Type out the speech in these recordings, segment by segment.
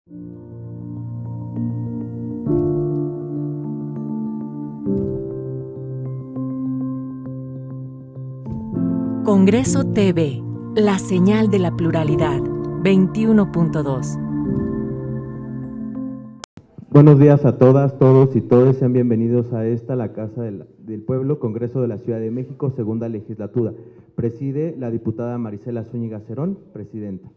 Congreso TV, la señal de la pluralidad, 21.2. Buenos días a todas, todos y todes, sean bienvenidos a la Casa del Pueblo, Congreso de la Ciudad de México, segunda legislatura. Preside la diputada Marisela Zúñiga Cerón, presidenta.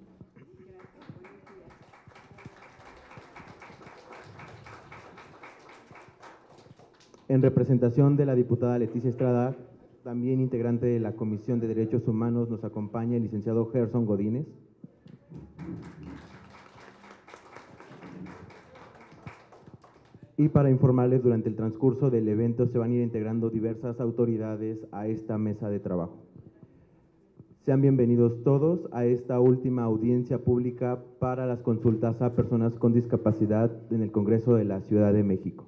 En representación de la diputada Leticia Estrada, también integrante de la Comisión de Derechos Humanos, nos acompaña el licenciado Gerson Godínez. Y para informarles, durante el transcurso del evento se van a ir integrando diversas autoridades a esta mesa de trabajo. Sean bienvenidos todos a esta última audiencia pública para las consultas a personas con discapacidad en el Congreso de la Ciudad de México.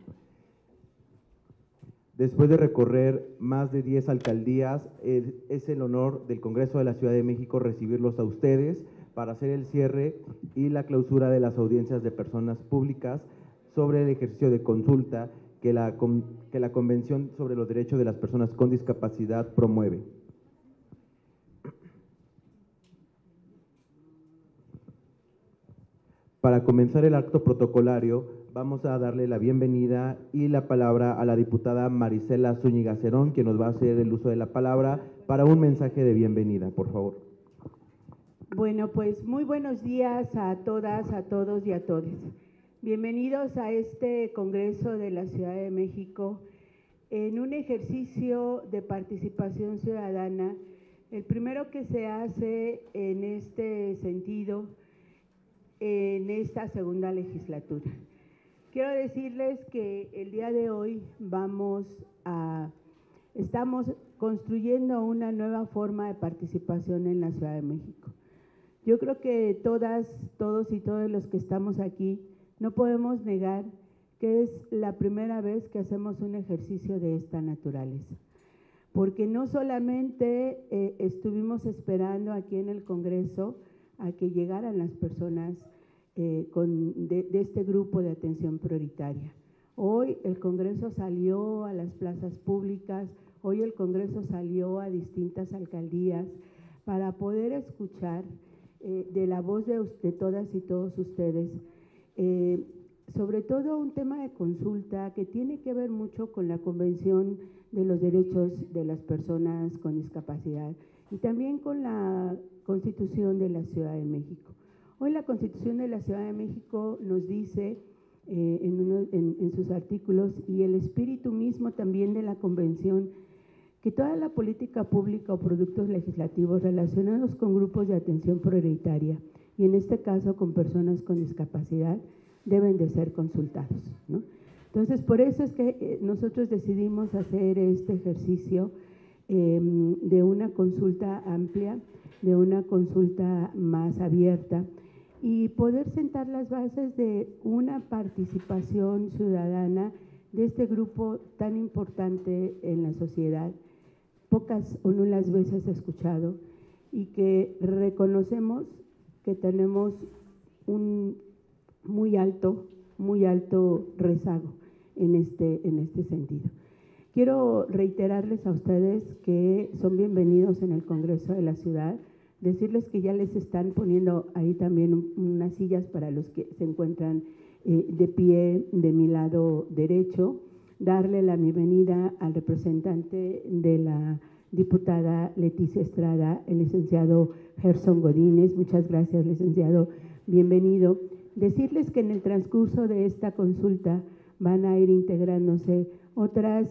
Después de recorrer más de 10 alcaldías, es el honor del Congreso de la Ciudad de México recibirlos a ustedes para hacer el cierre y la clausura de las audiencias de personas públicas sobre el ejercicio de consulta que la Convención sobre los Derechos de las Personas con Discapacidad promueve. Para comenzar el acto protocolario, vamos a darle la bienvenida y la palabra a la diputada Marisela Zúñiga Cerón, quien nos va a hacer el uso de la palabra para un mensaje de bienvenida, por favor. Bueno, pues muy buenos días a todas, a todos y a todes. Bienvenidos a este Congreso de la Ciudad de México en un ejercicio de participación ciudadana, el primero que se hace en este sentido en esta segunda legislatura. Quiero decirles que el día de hoy estamos construyendo una nueva forma de participación en la Ciudad de México. Yo creo que todas, todos y todos los que estamos aquí no podemos negar que es la primera vez que hacemos un ejercicio de esta naturaleza, porque no solamente estuvimos esperando aquí en el Congreso a que llegaran las personas de este grupo de atención prioritaria. Hoy el Congreso salió a las plazas públicas, hoy el Congreso salió a distintas alcaldías para poder escuchar de la voz de todas y todos ustedes, sobre todo un tema de consulta que tiene que ver mucho con la Convención de los Derechos de las Personas con Discapacidad y también con la Constitución de la Ciudad de México. Hoy la Constitución de la Ciudad de México nos dice en sus artículos y el espíritu mismo también de la Convención que toda la política pública o productos legislativos relacionados con grupos de atención prioritaria y en este caso con personas con discapacidad deben de ser consultados, ¿no? Entonces, por eso es que nosotros decidimos hacer este ejercicio de una consulta amplia, de una consulta más abierta y poder sentar las bases de una participación ciudadana de este grupo tan importante en la sociedad, pocas o nulas veces escuchado y que reconocemos que tenemos un muy alto rezago en este sentido. Quiero reiterarles a ustedes que son bienvenidos en el Congreso de la Ciudad, decirles que ya les están poniendo ahí también unas sillas para los que se encuentran de pie de mi lado derecho, darle la bienvenida al representante de la diputada Leticia Estrada, el licenciado Gerson Godínez. Muchas gracias, licenciado, bienvenido. Decirles que en el transcurso de esta consulta van a ir integrándose otras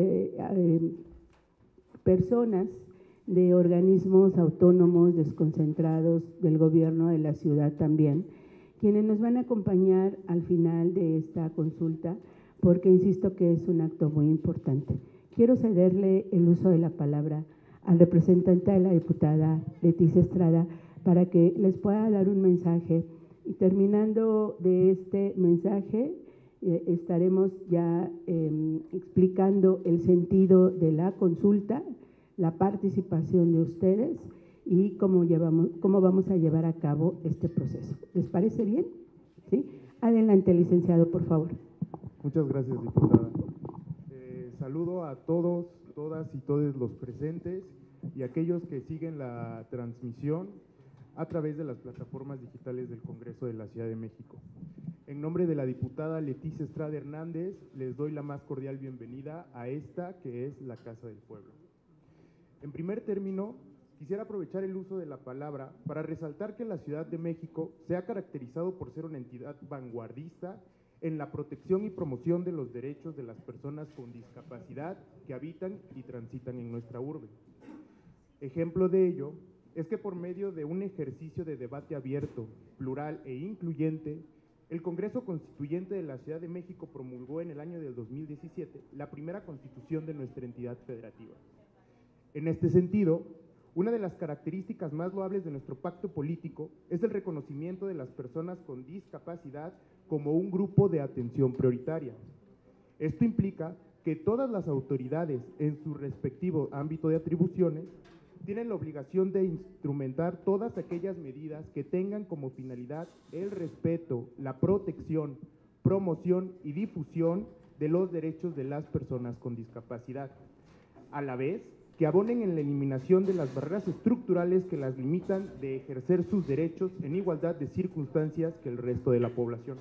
personas de organismos autónomos desconcentrados del gobierno de la ciudad también, quienes nos van a acompañar al final de esta consulta, porque insisto que es un acto muy importante. Quiero cederle el uso de la palabra al representante de la diputada Leticia Estrada para que les pueda dar un mensaje y terminando de este mensaje estaremos ya explicando el sentido de la consulta, la participación de ustedes y cómo vamos a llevar a cabo este proceso. ¿Les parece bien? ¿Sí? Adelante, licenciado, por favor. Muchas gracias, diputada. Saludo a todos, todas y todos los presentes y aquellos que siguen la transmisión a través de las plataformas digitales del Congreso de la Ciudad de México. En nombre de la diputada Leticia Estrada Hernández, les doy la más cordial bienvenida a esta que es la Casa del Pueblo. En primer término, quisiera aprovechar el uso de la palabra para resaltar que la Ciudad de México se ha caracterizado por ser una entidad vanguardista en la protección y promoción de los derechos de las personas con discapacidad que habitan y transitan en nuestra urbe. Ejemplo de ello es que por medio de un ejercicio de debate abierto, plural e incluyente, el Congreso Constituyente de la Ciudad de México promulgó en el año del 2017 la primera constitución de nuestra entidad federativa. En este sentido, una de las características más loables de nuestro pacto político es el reconocimiento de las personas con discapacidad como un grupo de atención prioritaria. Esto implica que todas las autoridades en su respectivo ámbito de atribuciones tienen la obligación de instrumentar todas aquellas medidas que tengan como finalidad el respeto, la protección, promoción y difusión de los derechos de las personas con discapacidad, a la vez que abonen en la eliminación de las barreras estructurales que las limitan de ejercer sus derechos en igualdad de circunstancias que el resto de la población.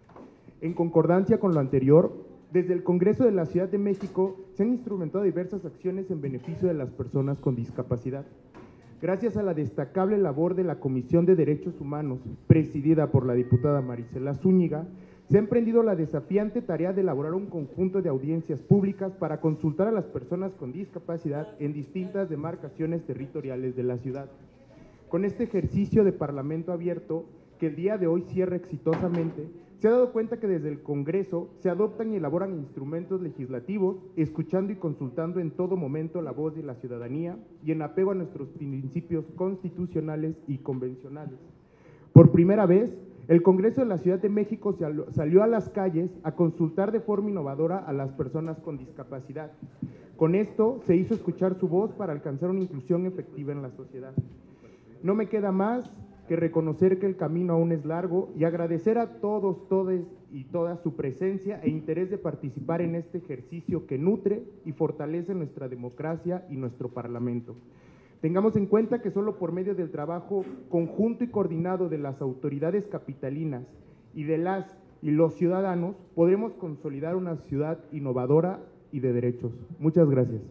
En concordancia con lo anterior, desde el Congreso de la Ciudad de México se han instrumentado diversas acciones en beneficio de las personas con discapacidad. Gracias a la destacable labor de la Comisión de Derechos Humanos, presidida por la diputada Marisela Zúñiga, se ha emprendido la desafiante tarea de elaborar un conjunto de audiencias públicas para consultar a las personas con discapacidad en distintas demarcaciones territoriales de la ciudad. Con este ejercicio de parlamento abierto, que el día de hoy cierra exitosamente, se ha dado cuenta que desde el Congreso se adoptan y elaboran instrumentos legislativos, escuchando y consultando en todo momento la voz de la ciudadanía y en apego a nuestros principios constitucionales y convencionales. Por primera vez, el Congreso de la Ciudad de México salió a las calles a consultar de forma innovadora a las personas con discapacidad. Con esto se hizo escuchar su voz para alcanzar una inclusión efectiva en la sociedad. No me queda más que reconocer que el camino aún es largo y agradecer a todos, todes y toda su presencia e interés de participar en este ejercicio que nutre y fortalece nuestra democracia y nuestro Parlamento. Tengamos en cuenta que solo por medio del trabajo conjunto y coordinado de las autoridades capitalinas y de las y los ciudadanos podremos consolidar una ciudad innovadora y de derechos. Muchas gracias.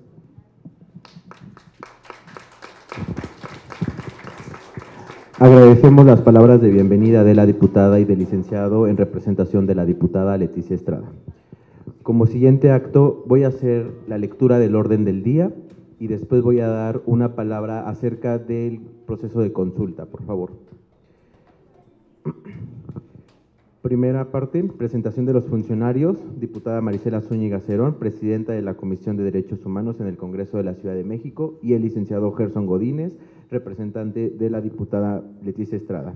Agradecemos las palabras de bienvenida de la diputada y del licenciado en representación de la diputada Leticia Estrada. Como siguiente acto, voy a hacer la lectura del orden del día y después voy a dar una palabra acerca del proceso de consulta, por favor. Primera parte, presentación de los funcionarios, diputada Marisela Zúñiga Cerón, presidenta de la Comisión de Derechos Humanos en el Congreso de la Ciudad de México, y el licenciado Gerson Godínez, representante de la diputada Leticia Estrada.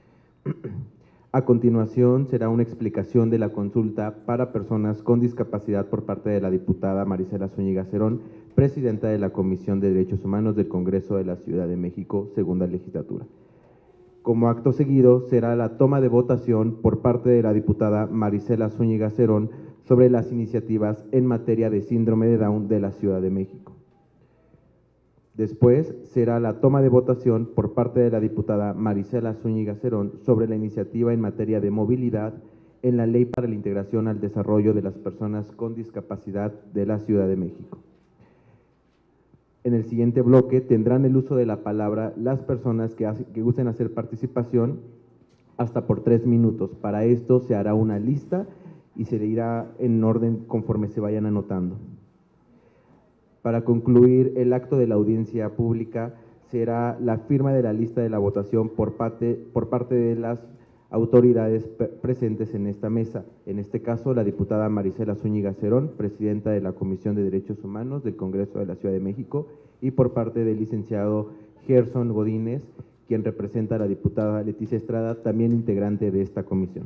A continuación será una explicación de la consulta para personas con discapacidad por parte de la diputada Marisela Zúñiga Cerón, presidenta de la Comisión de Derechos Humanos del Congreso de la Ciudad de México, segunda legislatura. Como acto seguido será la toma de votación por parte de la diputada Marisela Zúñiga Cerón sobre las iniciativas en materia de síndrome de Down de la Ciudad de México. Después será la toma de votación por parte de la diputada Marisela Zúñiga Cerón sobre la iniciativa en materia de movilidad en la Ley para la Integración al Desarrollo de las Personas con Discapacidad de la Ciudad de México. En el siguiente bloque tendrán el uso de la palabra las personas que gusten hacer participación hasta por 3 minutos. Para esto se hará una lista y se le irá en orden conforme se vayan anotando. Para concluir el acto de la audiencia pública será la firma de la lista de la votación por parte de las autoridades presentes en esta mesa. En este caso, la diputada Marisela Zúñiga Cerón, presidenta de la Comisión de Derechos Humanos del Congreso de la Ciudad de México, y por parte del licenciado Gerson Godínez, quien representa a la diputada Leticia Estrada, también integrante de esta comisión.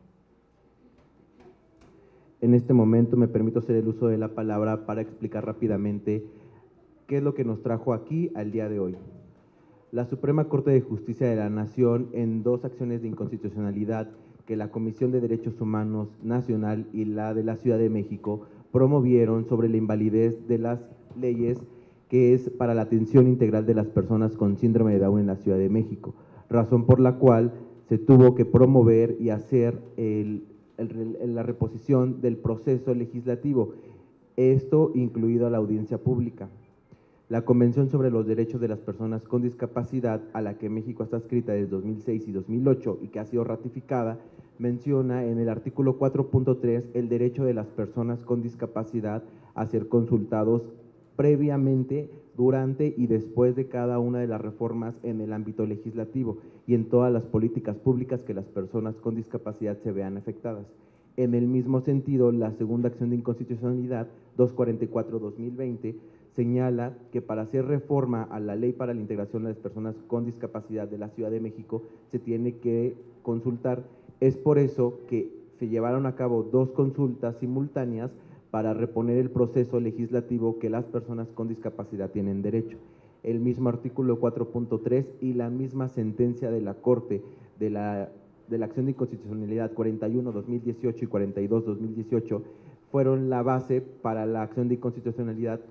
En este momento me permito hacer el uso de la palabra para explicar rápidamente qué es lo que nos trajo aquí al día de hoy. La Suprema Corte de Justicia de la Nación, en 2 acciones de inconstitucionalidad que la Comisión de Derechos Humanos Nacional y la de la Ciudad de México promovieron sobre la invalidez de las leyes que es para la atención integral de las personas con síndrome de Down en la Ciudad de México, razón por la cual se tuvo que promover y hacer la reposición del proceso legislativo, esto incluido la audiencia pública. La Convención sobre los Derechos de las Personas con Discapacidad, a la que México está adscrita desde 2006 y 2008 y que ha sido ratificada, menciona en el artículo 4.3 el derecho de las personas con discapacidad a ser consultados previamente, durante y después de cada una de las reformas en el ámbito legislativo y en todas las políticas públicas que las personas con discapacidad se vean afectadas. En el mismo sentido, la segunda acción de inconstitucionalidad 244-2020 señala que para hacer reforma a la Ley para la Integración de las Personas con Discapacidad de la Ciudad de México se tiene que consultar. Es por eso que se llevaron a cabo 2 consultas simultáneas para reponer el proceso legislativo que las personas con discapacidad tienen derecho. El mismo artículo 4.3 y la misma sentencia de la Corte de la acción de inconstitucionalidad 41-2018 y 42-2018 fueron la base para la acción de inconstitucionalidad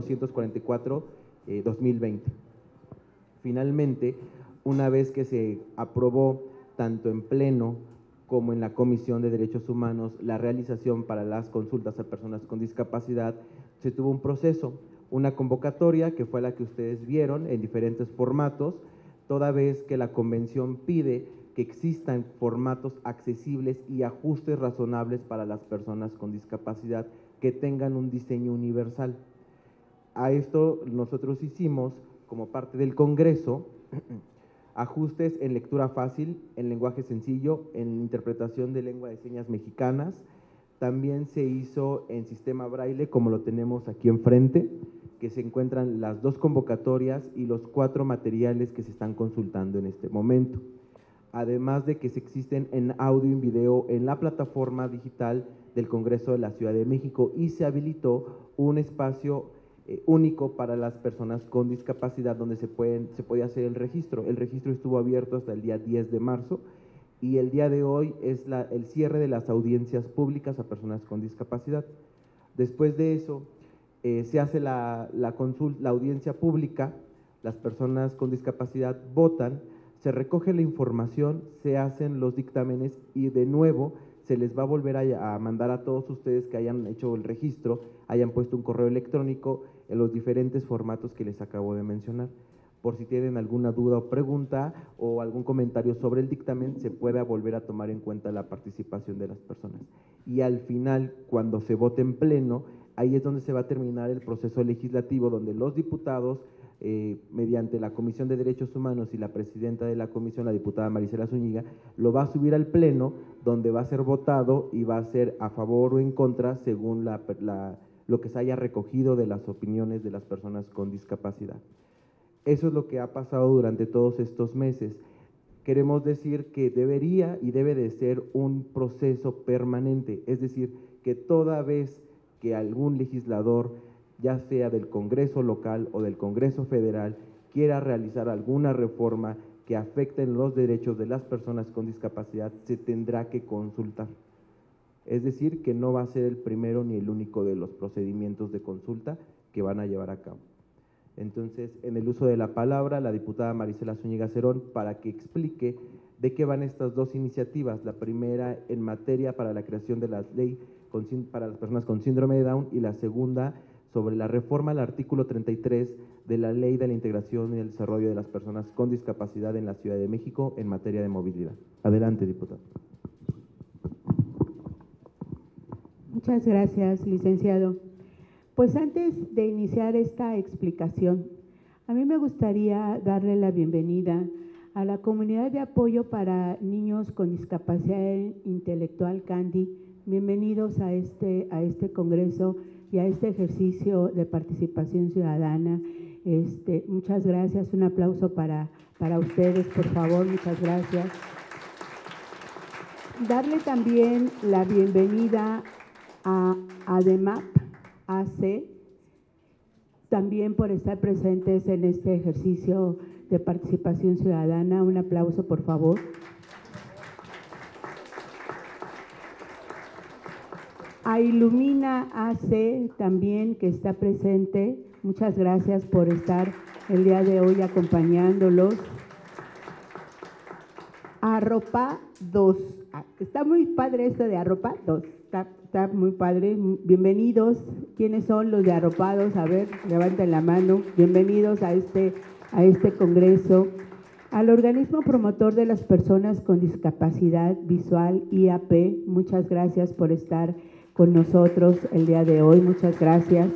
244-2020. Finalmente, una vez que se aprobó tanto en pleno como en la Comisión de Derechos Humanos la realización para las consultas a personas con discapacidad, se tuvo un proceso, una convocatoria que fue la que ustedes vieron en diferentes formatos, toda vez que la Convención pide que existan formatos accesibles y ajustes razonables para las personas con discapacidad que tengan un diseño universal. A esto nosotros hicimos, como parte del Congreso, ajustes en lectura fácil, en lenguaje sencillo, en interpretación de lengua de señas mexicanas. También se hizo en sistema braille, como lo tenemos aquí enfrente, que se encuentran las 2 convocatorias y los 4 materiales que se están consultando en este momento. Además de que se existen en audio y en video en la plataforma digital del Congreso de la Ciudad de México y se habilitó un espacio único para las personas con discapacidad donde se puede hacer el registro. El registro estuvo abierto hasta el día 10 de marzo y el día de hoy es el cierre de las audiencias públicas a personas con discapacidad. Después de eso, se hace la audiencia pública, las personas con discapacidad votan, se recoge la información, se hacen los dictámenes y de nuevo se les va a volver a mandar a todos ustedes que hayan hecho el registro, hayan puesto un correo electrónico en los diferentes formatos que les acabo de mencionar. Por si tienen alguna duda o pregunta o algún comentario sobre el dictamen, se pueda volver a tomar en cuenta la participación de las personas. Y al final, cuando se vote en pleno, ahí es donde se va a terminar el proceso legislativo, donde los diputados, mediante la Comisión de Derechos Humanos y la presidenta de la comisión, la diputada Marisela Zúñiga, lo va a subir al pleno, donde va a ser votado y va a ser a favor o en contra según lo que se haya recogido de las opiniones de las personas con discapacidad. Eso es lo que ha pasado durante todos estos meses. Queremos decir que debería y debe de ser un proceso permanente, es decir, que toda vez que algún legislador, ya sea del Congreso local o del Congreso federal, quiera realizar alguna reforma que afecte los derechos de las personas con discapacidad, se tendrá que consultar. Es decir, que no va a ser el primero ni el único de los procedimientos de consulta que van a llevar a cabo. Entonces, en el uso de la palabra, la diputada Marisela Zúñiga Cerón, para que explique de qué van estas 2 iniciativas. La primera en materia para la creación de la ley para las personas con síndrome de Down y la segunda sobre la reforma al artículo 33 de la Ley de la Integración y el Desarrollo de las Personas con Discapacidad en la Ciudad de México en materia de movilidad. Adelante, diputado. Muchas gracias, licenciado. Pues antes de iniciar esta explicación, a mí me gustaría darle la bienvenida a la Comunidad de Apoyo para Niños con Discapacidad Intelectual, CANDI. Bienvenidos a este congreso y a este ejercicio de participación ciudadana. Muchas gracias, un aplauso para ustedes, por favor, muchas gracias. Darle también la bienvenida a ADEMAP, AC, también por estar presentes en este ejercicio de participación ciudadana. Un aplauso, por favor. A Ilumina AC también, que está presente. Muchas gracias por estar el día de hoy acompañándolos. Arropa 2. Está muy padre esto de Arropa 2. Está muy padre. Bienvenidos. ¿Quiénes son los de Arropados? A ver, levanten la mano. Bienvenidos a este congreso. Al organismo promotor de las personas con discapacidad visual, IAP, muchas gracias por estar con nosotros el día de hoy. Muchas gracias.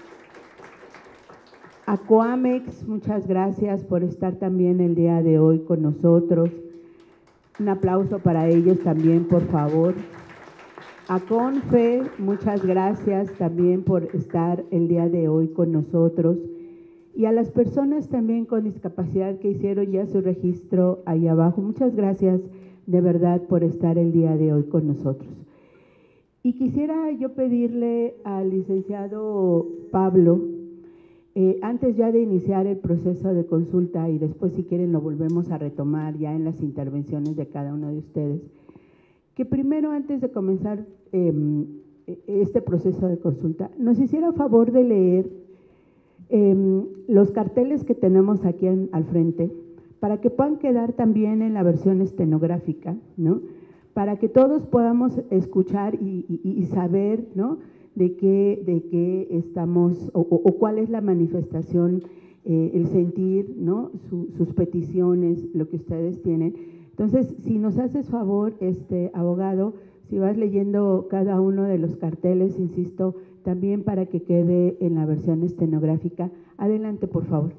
A Coamex, muchas gracias por estar también el día de hoy con nosotros. Un aplauso para ellos también, por favor. A CONFE, muchas gracias también por estar el día de hoy con nosotros. Y a las personas también con discapacidad que hicieron ya su registro ahí abajo, muchas gracias de verdad por estar el día de hoy con nosotros. Y quisiera yo pedirle al licenciado Pablo, antes ya de iniciar el proceso de consulta y después si quieren lo volvemos a retomar ya en las intervenciones de cada uno de ustedes, que primero antes de comenzar este proceso de consulta nos hiciera favor de leer los carteles que tenemos aquí al frente para que puedan quedar también en la versión estenográfica, ¿no? Para que todos podamos escuchar y saber, ¿no?, de qué estamos o cuál es la manifestación, el sentir, ¿no?, sus peticiones, lo que ustedes tienen. Entonces, si nos haces favor, abogado, si vas leyendo cada uno de los carteles, insisto, también para que quede en la versión estenográfica. Adelante, por favor.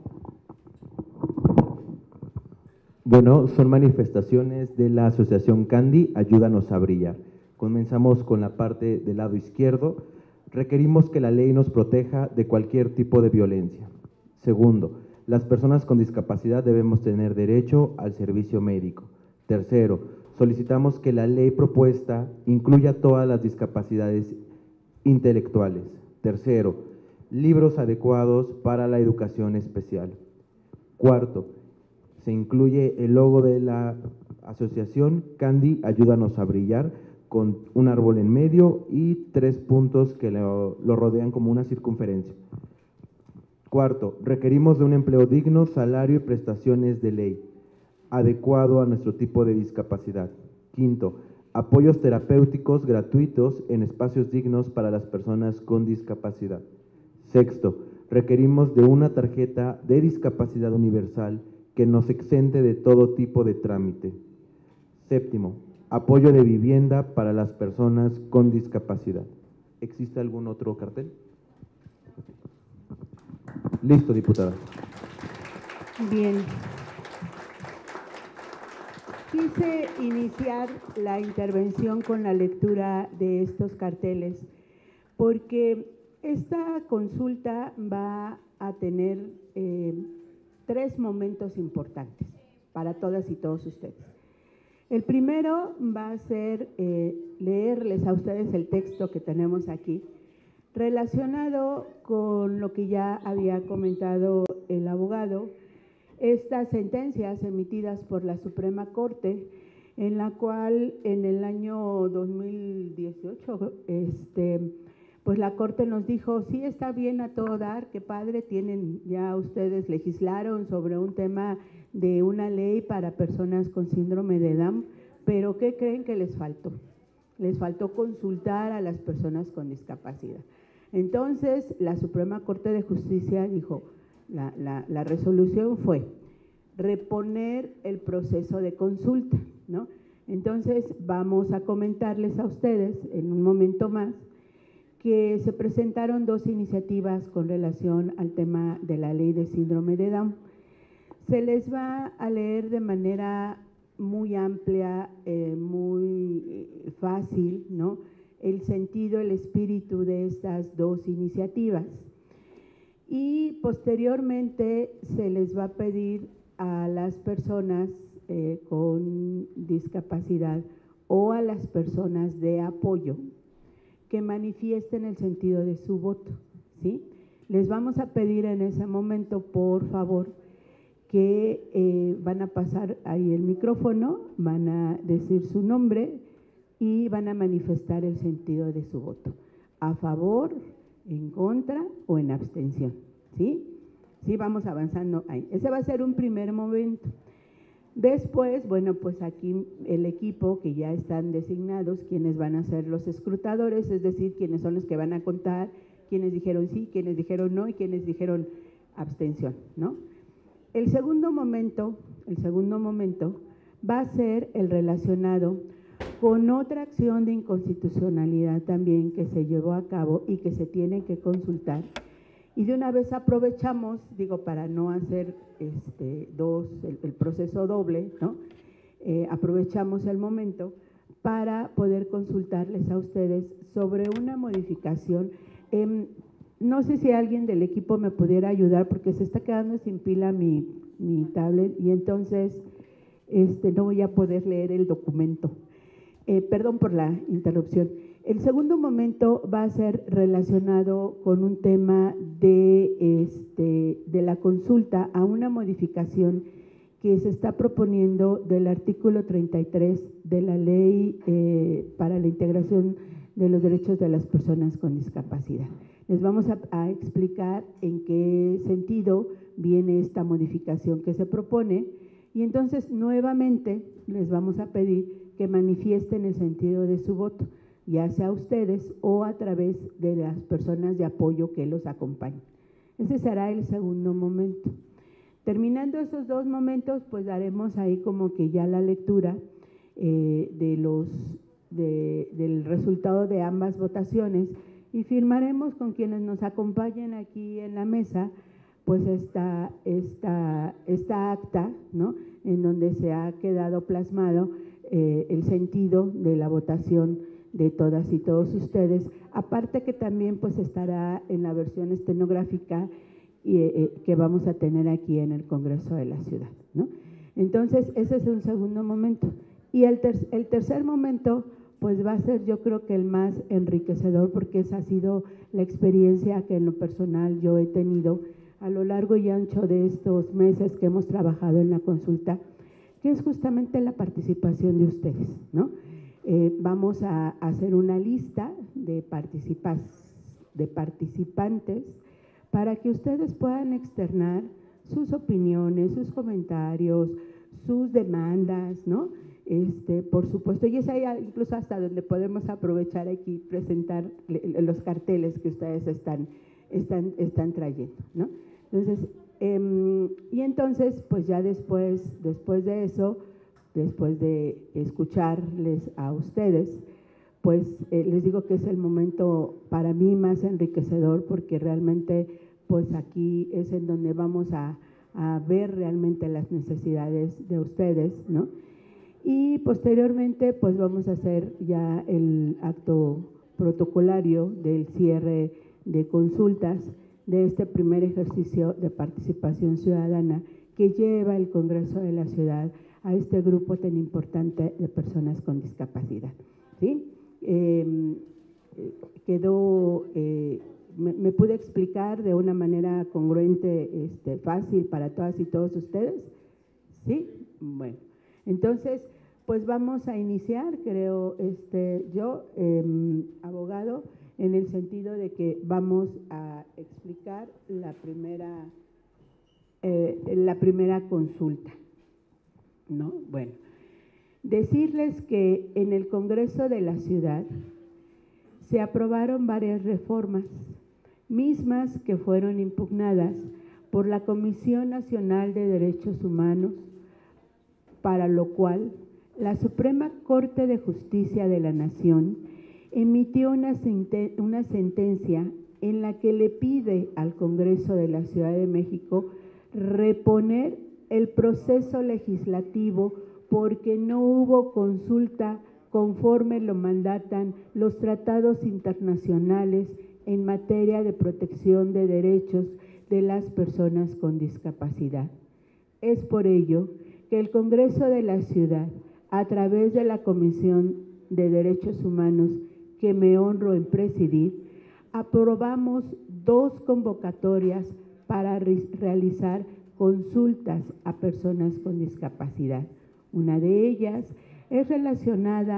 Bueno, son manifestaciones de la Asociación Candy, Ayúdanos a Brillar. Comenzamos con la parte del lado izquierdo. Requerimos que la ley nos proteja de cualquier tipo de violencia. Segundo, las personas con discapacidad debemos tener derecho al servicio médico. Tercero, solicitamos que la ley propuesta incluya todas las discapacidades intelectuales. Tercero, libros adecuados para la educación especial. Cuarto, se incluye el logo de la asociación Candy, Ayúdanos a Brillar, con un árbol en medio y 3 puntos que lo rodean como una circunferencia. Cuarto, requerimos de un empleo digno, salario y prestaciones de ley, adecuado a nuestro tipo de discapacidad. Quinto, apoyos terapéuticos gratuitos en espacios dignos para las personas con discapacidad. Sexto, requerimos de una tarjeta de discapacidad universal que nos exente de todo tipo de trámite. Séptimo, apoyo de vivienda para las personas con discapacidad. ¿Existe algún otro cartel? Listo, diputada. Bien. Quise iniciar la intervención con la lectura de estos carteles porque esta consulta va a tener 3 momentos importantes para todas y todos ustedes. El primero va a ser leerles a ustedes el texto que tenemos aquí, relacionado con lo que ya había comentado el abogado, estas sentencias emitidas por la Suprema Corte, en la cual en el año 2018, pues la Corte nos dijo, sí, está bien a todo dar, qué padre, tienen ya ustedes legislaron sobre un tema de una ley para personas con síndrome de Down, pero ¿qué creen que les faltó? Les faltó consultar a las personas con discapacidad. Entonces, la Suprema Corte de Justicia dijo, la resolución fue reponer el proceso de consulta, ¿no? Entonces, vamos a comentarles a ustedes en un momento más que se presentaron 2 iniciativas con relación al tema de la ley de síndrome de Down. Se les va a leer de manera muy amplia, muy fácil, ¿no?, el sentido, el espíritu de estas 2 iniciativas. Y posteriormente se les va a pedir a las personas con discapacidad o a las personas de apoyo que manifiesten el sentido de su voto, ¿sí? Les vamos a pedir en ese momento, por favor, que van a pasar ahí el micrófono, van a decir su nombre, y van a manifestar el sentido de su voto, a favor, en contra o en abstención, ¿sí? Sí, vamos avanzando ahí. Ese va a ser un primer momento. Después, bueno, pues aquí el equipo que ya están designados, quienes van a ser los escrutadores, es decir, quienes son los que van a contar, quienes dijeron sí, quienes dijeron no y quienes dijeron abstención, ¿no? El segundo momento va a ser el relacionado con otra acción de inconstitucionalidad también que se llevó a cabo y que se tiene que consultar. Y de una vez aprovechamos, digo, para no hacer el proceso doble, ¿no? Aprovechamos el momento para poder consultarles a ustedes sobre una modificación. No sé si alguien del equipo me pudiera ayudar porque se está quedando sin pila mi tablet y entonces no voy a poder leer el documento. Perdón por la interrupción. El segundo momento va a ser relacionado con un tema de la consulta a una modificación que se está proponiendo del artículo 33 de la Ley para la Integración de los Derechos de las Personas con Discapacidad. Les vamos a explicar en qué sentido viene esta modificación que se propone y entonces nuevamente les vamos a pedir que manifiesten el sentido de su voto, ya sea ustedes o a través de las personas de apoyo que los acompañen. Ese será el segundo momento. Terminando esos dos momentos, pues daremos ahí como que ya la lectura del resultado de ambas votaciones y firmaremos con quienes nos acompañen aquí en la mesa, pues esta acta, ¿no? En donde se ha quedado plasmado el sentido de la votación de todas y todos ustedes, aparte que también pues estará en la versión estenográfica que vamos a tener aquí en el Congreso de la Ciudad, ¿no? Entonces, ese es un segundo momento. Y el tercer momento, pues va a ser yo creo que el más enriquecedor, porque esa ha sido la experiencia que en lo personal yo he tenido a lo largo y ancho de estos meses que hemos trabajado en la consulta, que es justamente la participación de ustedes, ¿no? Vamos a hacer una lista de participantes para que ustedes puedan externar sus opiniones, sus comentarios, sus demandas, ¿no? Por supuesto, y es ahí incluso hasta donde podemos aprovechar aquí presentar los carteles que ustedes están trayendo, ¿no? Entonces, y entonces, pues ya después de eso, después de escucharles a ustedes, pues les digo que es el momento para mí más enriquecedor porque realmente pues aquí es en donde vamos a ver realmente las necesidades de ustedes, ¿no? Y posteriormente pues vamos a hacer ya el acto protocolario del cierre de consultas de este primer ejercicio de participación ciudadana que lleva el Congreso de la Ciudad a este grupo tan importante de personas con discapacidad, ¿sí? ¿Me pude explicar de una manera congruente, fácil para todas y todos ustedes? ¿Sí? Bueno, entonces, pues vamos a iniciar, creo, yo, abogado, en el sentido de que vamos a explicar la primera consulta, ¿no? Bueno, decirles que en el Congreso de la Ciudad se aprobaron varias reformas, mismas que fueron impugnadas por la Comisión Nacional de Derechos Humanos, para lo cual la Suprema Corte de Justicia de la Nación emitió una sentencia en la que le pide al Congreso de la Ciudad de México reponer el proceso legislativo porque no hubo consulta conforme lo mandatan los tratados internacionales en materia de protección de derechos de las personas con discapacidad. Es por ello que el Congreso de la Ciudad, a través de la Comisión de Derechos Humanos que me honro en presidir, aprobamos 2 convocatorias para realizar consultas a personas con discapacidad. Una de ellas es relacionada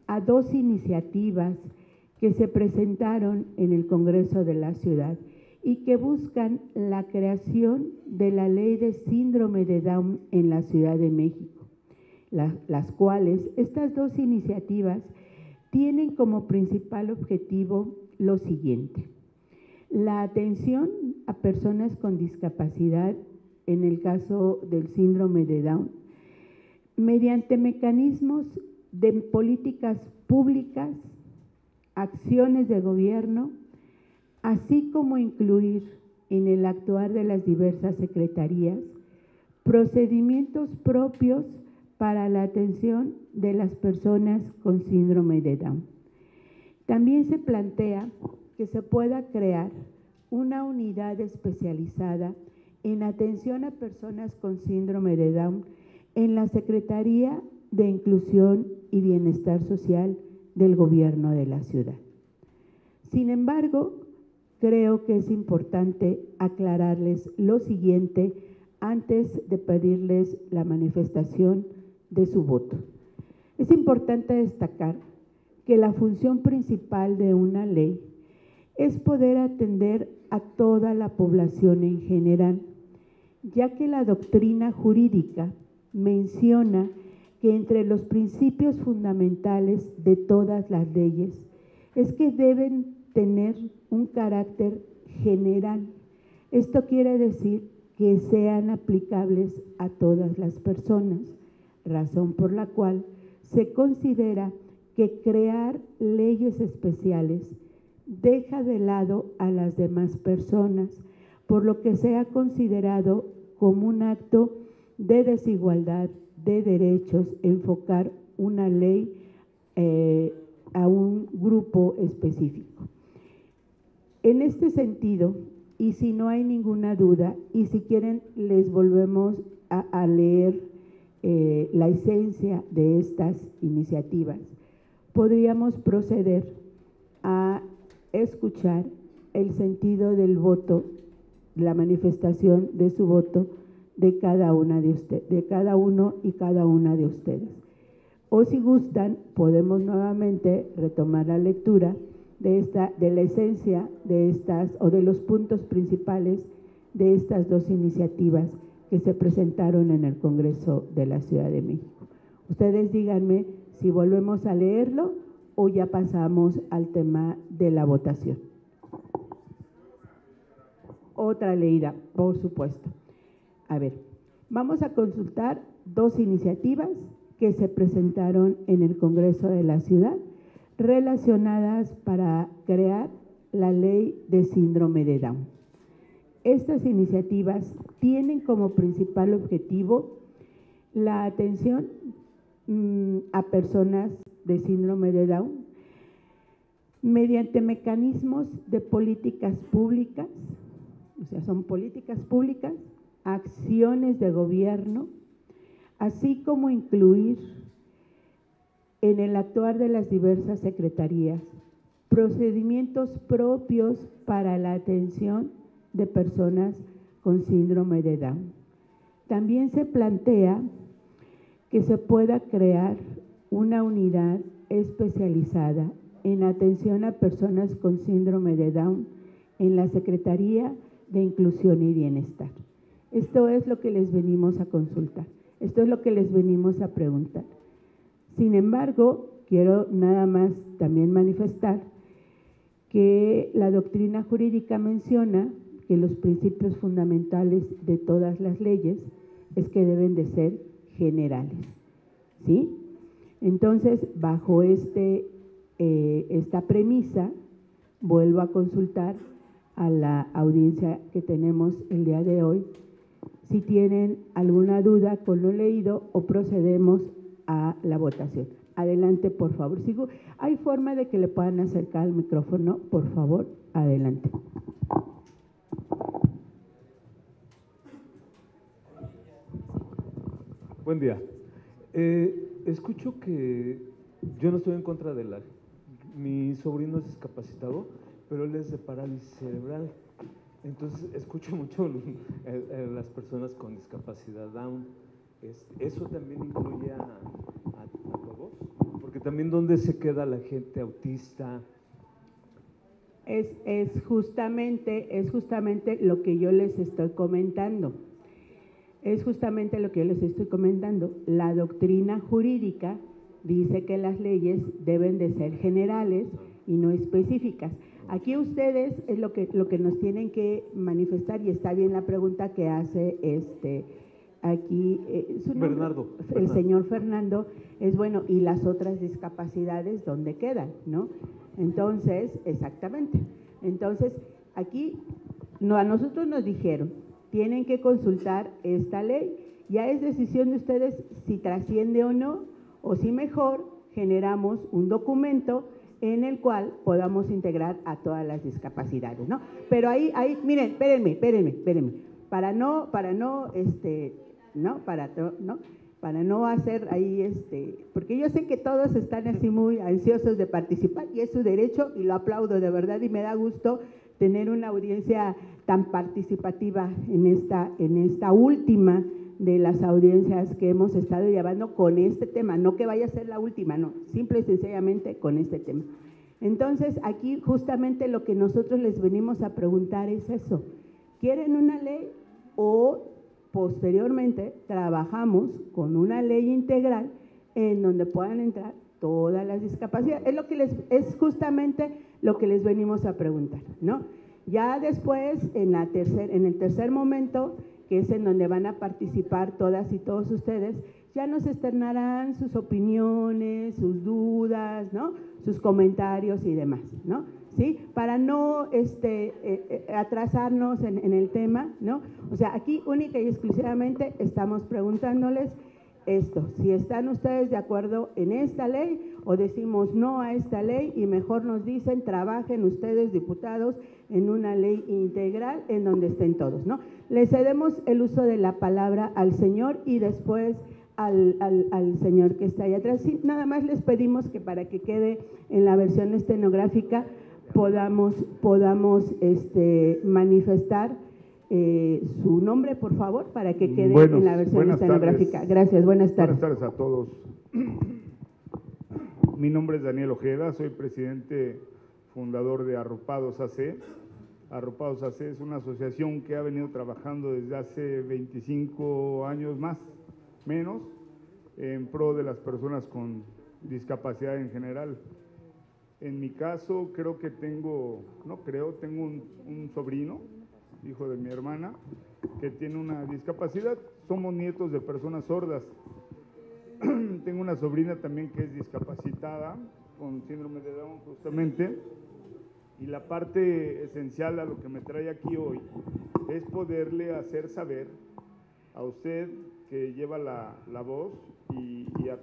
a dos iniciativas que se presentaron en el Congreso de la Ciudad y que buscan la creación de la ley de síndrome de Down en la Ciudad de México, las cuales estas dos iniciativas tienen como principal objetivo lo siguiente: la atención a personas con discapacidad, en el caso del síndrome de Down, mediante mecanismos de políticas públicas, acciones de gobierno, así como incluir en el actuar de las diversas secretarías procedimientos propios para la atención de las personas con síndrome de Down. También se plantea que se pueda crear una unidad especializada en atención a personas con síndrome de Down en la Secretaría de Inclusión y Bienestar Social del Gobierno de la Ciudad. Sin embargo, creo que es importante aclararles lo siguiente antes de pedirles la manifestación de su voto. Es importante destacar que la función principal de una ley es poder atender a toda la población en general, ya que la doctrina jurídica menciona que entre los principios fundamentales de todas las leyes es que deben tener un carácter general. Esto quiere decir que sean aplicables a todas las personas, razón por la cual se considera que crear leyes especiales deja de lado a las demás personas, por lo que se ha considerado como un acto de desigualdad de derechos enfocar una ley a un grupo específico. En este sentido, y si no hay ninguna duda, y si quieren les volvemos a leer la esencia de estas iniciativas, podríamos proceder a escuchar el sentido del voto, la manifestación de su voto de cada una de ustedes, de cada uno y cada una de ustedes. O si gustan, podemos nuevamente retomar la lectura de la esencia de estas o de los puntos principales de estas dos iniciativas que se presentaron en el Congreso de la Ciudad de México. Ustedes díganme si volvemos a leerlo o ya pasamos al tema de la votación. Otra leída, por supuesto. A ver, vamos a consultar dos iniciativas que se presentaron en el Congreso de la Ciudad relacionadas para crear la ley de síndrome de Down. Estas iniciativas tienen como principal objetivo la atención a personas de síndrome de Down mediante mecanismos de políticas públicas, o sea, son políticas públicas, acciones de gobierno, así como incluir en el actuar de las diversas secretarías procedimientos propios para la atención de personas con síndrome de Down. También se plantea que se pueda crear una unidad especializada en atención a personas con síndrome de Down en la Secretaría de Inclusión y Bienestar. Esto es lo que les venimos a consultar, esto es lo que les venimos a preguntar. Sin embargo, quiero nada más también manifestar que la doctrina jurídica menciona que los principios fundamentales de todas las leyes es que deben de ser generales, ¿sí? Entonces, bajo esta premisa, vuelvo a consultar a la audiencia que tenemos el día de hoy, si tienen alguna duda con lo leído o procedemos a la votación. Adelante, por favor. ¿Hay forma de que le puedan acercar el micrófono? Por favor, adelante. Buen día. Escucho que yo no estoy en contra de mi sobrino es discapacitado, pero él es de parálisis cerebral. Entonces, escucho mucho las personas con discapacidad Down. ¿Eso también incluye a todos? Porque también dónde se queda la gente autista. Es justamente lo que yo les estoy comentando. Es justamente lo que yo les estoy comentando. La doctrina jurídica dice que las leyes deben de ser generales y no específicas. Aquí ustedes es lo que nos tienen que manifestar, y está bien la pregunta que hace aquí Bernardo. El señor Fernando, es bueno, ¿y las otras discapacidades dónde quedan? ¿No? Entonces, exactamente. Entonces, aquí a nosotros nos dijeron, tienen que consultar esta ley, ya es decisión de ustedes si trasciende o no, o si mejor generamos un documento en el cual podamos integrar a todas las discapacidades, ¿no? Pero ahí, miren, espérenme, para no hacer ahí, porque yo sé que todos están así muy ansiosos de participar, y es su derecho, y lo aplaudo de verdad, y me da gusto tener una audiencia tan participativa en esta última de las audiencias que hemos estado llevando con este tema, no que vaya a ser la última, no, simple y sencillamente con este tema. Entonces, aquí justamente lo que nosotros les venimos a preguntar es eso, ¿quieren una ley o posteriormente trabajamos con una ley integral en donde puedan entrar todas las discapacidades? Es justamente lo que les venimos a preguntar, ¿no? Ya después, en el tercer momento, que es en donde van a participar todas y todos ustedes, ya nos externarán sus opiniones, sus dudas, ¿no? Sus comentarios y demás, ¿no? ¿Sí? Para no atrasarnos en el tema, ¿no? O sea, aquí única y exclusivamente estamos preguntándoles esto, si están ustedes de acuerdo en esta ley o decimos no a esta ley, y mejor nos dicen, trabajen ustedes, diputados, en una ley integral en donde estén todos, ¿no? Le cedemos el uso de la palabra al señor y después al señor que está ahí atrás. Sí, nada más les pedimos que para que quede en la versión estenográfica podamos manifestar su nombre, por favor, para que quede en la versión estenográfica. Gracias, buenas tardes. Buenas tardes a todos. Mi nombre es Daniel Ojeda, soy presidente fundador de Arropados AC. Arropados AC es una asociación que ha venido trabajando desde hace 25 años menos, en pro de las personas con discapacidad en general. En mi caso, tengo un sobrino, hijo de mi hermana, que tiene una discapacidad. Somos nietos de personas sordas. Tengo una sobrina también que es discapacitada, con síndrome de Down justamente, y la parte esencial a lo que me trae aquí hoy es poderle hacer saber a usted que lleva la voz y a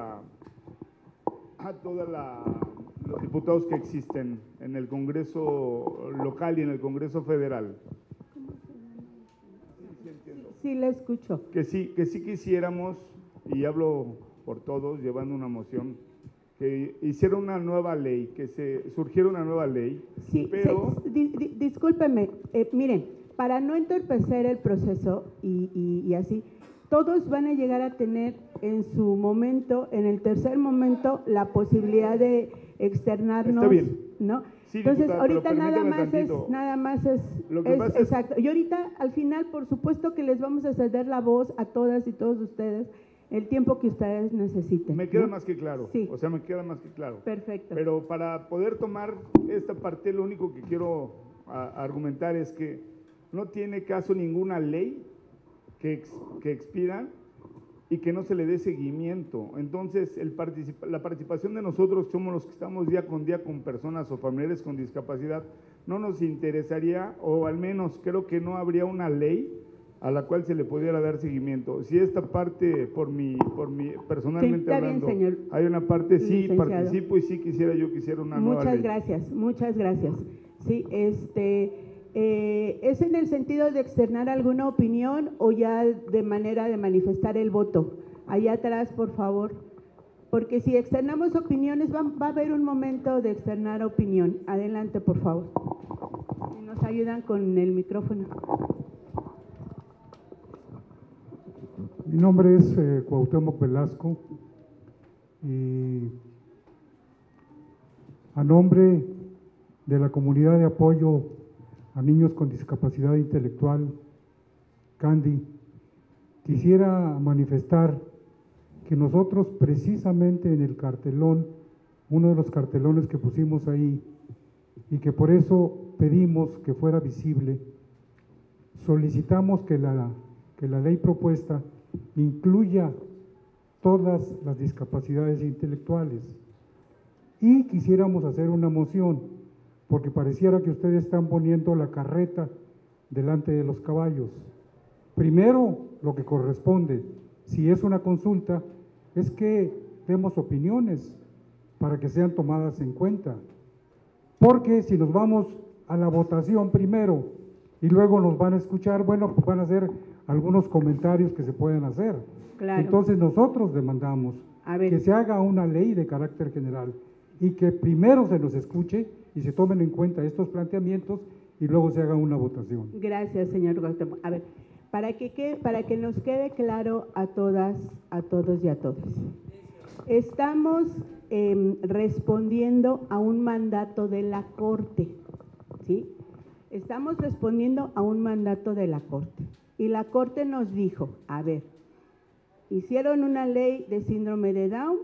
los diputados que existen en el Congreso local y en el Congreso federal. Sí, le escucho. Que sí quisiéramos, y hablo por todos, llevando una moción, que hiciera una nueva ley, que surgiera una nueva ley. Sí, pero… discúlpenme, miren, para no entorpecer el proceso y así, todos van a llegar a tener en su momento, en el tercer momento, la posibilidad de externarnos. Está bien. ¿No? Sí, entonces, diputada, ahorita nada más es lo que pasa es exacto. Y ahorita, al final, por supuesto que les vamos a ceder la voz a todas y todos ustedes el tiempo que ustedes necesiten. Me queda ¿no? más que claro. Sí. O sea, me queda más que claro. Perfecto. Pero para poder tomar esta parte, lo único que quiero argumentar es que no tiene caso ninguna ley que expida y que no se le dé seguimiento. Entonces, la participación de nosotros, somos los que estamos día con personas o familiares con discapacidad, no nos interesaría, o al menos creo que no habría una ley a la cual se le pudiera dar seguimiento. Si esta parte, por mi personalmente sí, hablando, bien, señor, hay una parte, sí, licenciado. Participo y sí quisiera una nueva ley. Muchas gracias. Sí, ¿es en el sentido de externar alguna opinión o ya de manera de manifestar el voto? Allá atrás, por favor. Porque si externamos opiniones, va a haber un momento de externar opinión. Adelante, por favor. Si nos ayudan con el micrófono. Mi nombre es Cuauhtémoc Velasco y A nombre de la comunidad de apoyo a niños con discapacidad intelectual, Candy, quisiera manifestar que nosotros precisamente en el cartelón, uno de los cartelones que pusimos ahí, y que por eso pedimos que fuera visible, solicitamos que la ley propuesta incluya todas las discapacidades intelectuales. Y quisiéramos hacer una moción, porque pareciera que ustedes están poniendo la carreta delante de los caballos. Primero, lo que corresponde, si es una consulta, es que demos opiniones para que sean tomadas en cuenta. Porque si nos vamos a la votación primero y luego nos van a escuchar, bueno, pues van a hacer algunos comentarios que se pueden hacer. Claro. Entonces nosotros demandamos que se haga una ley de carácter general y que primero se nos escuche y se tomen en cuenta estos planteamientos y luego se haga una votación. Gracias, señor Cuauhtémoc. A ver, para que nos quede claro a todas, a todos y a todas. Estamos respondiendo a un mandato de la Corte, ¿sí? Estamos respondiendo a un mandato de la Corte. Y la Corte nos dijo, a ver, hicieron una ley de síndrome de Down,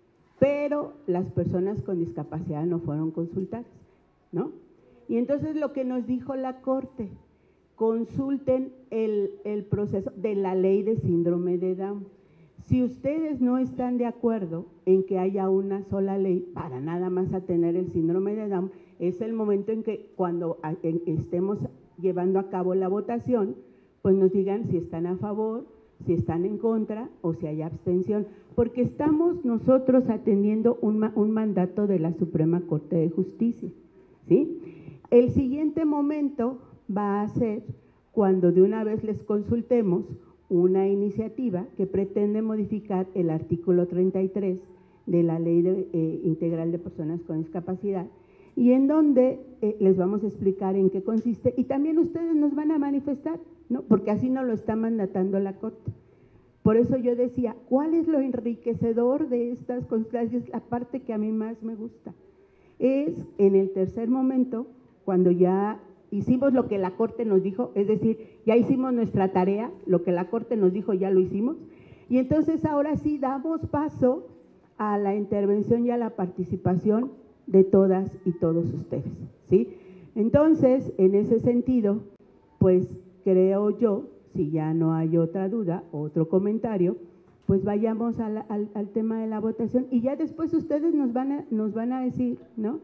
pero las personas con discapacidad no fueron consultadas, ¿no? Y entonces lo que nos dijo la Corte, consulten el proceso de la ley de síndrome de Down. Si ustedes no están de acuerdo en que haya una sola ley para nada más atender el síndrome de Down, es el momento en que cuando estemos llevando a cabo la votación, pues nos digan si están a favor, si están en contra o si hay abstención, porque estamos nosotros atendiendo un mandato de la Suprema Corte de Justicia, ¿sí? El siguiente momento va a ser cuando de una vez les consultemos una iniciativa que pretende modificar el artículo 33 de la Ley Integral de Personas con Discapacidad, y en donde les vamos a explicar en qué consiste, y también ustedes nos van a manifestar, ¿no? Porque así nos lo está mandatando la Corte. Por eso yo decía, ¿cuál es lo enriquecedor de estas consultas? La parte que a mí más me gusta es en el tercer momento, cuando ya hicimos lo que la Corte nos dijo, es decir, ya hicimos nuestra tarea, lo que la Corte nos dijo ya lo hicimos, y entonces ahora sí damos paso a la intervención y a la participación de todas y todos ustedes, ¿sí? Entonces, en ese sentido, pues creo yo, si ya no hay otra duda, otro comentario, pues vayamos al tema de la votación y ya después ustedes nos van a decir, ¿no?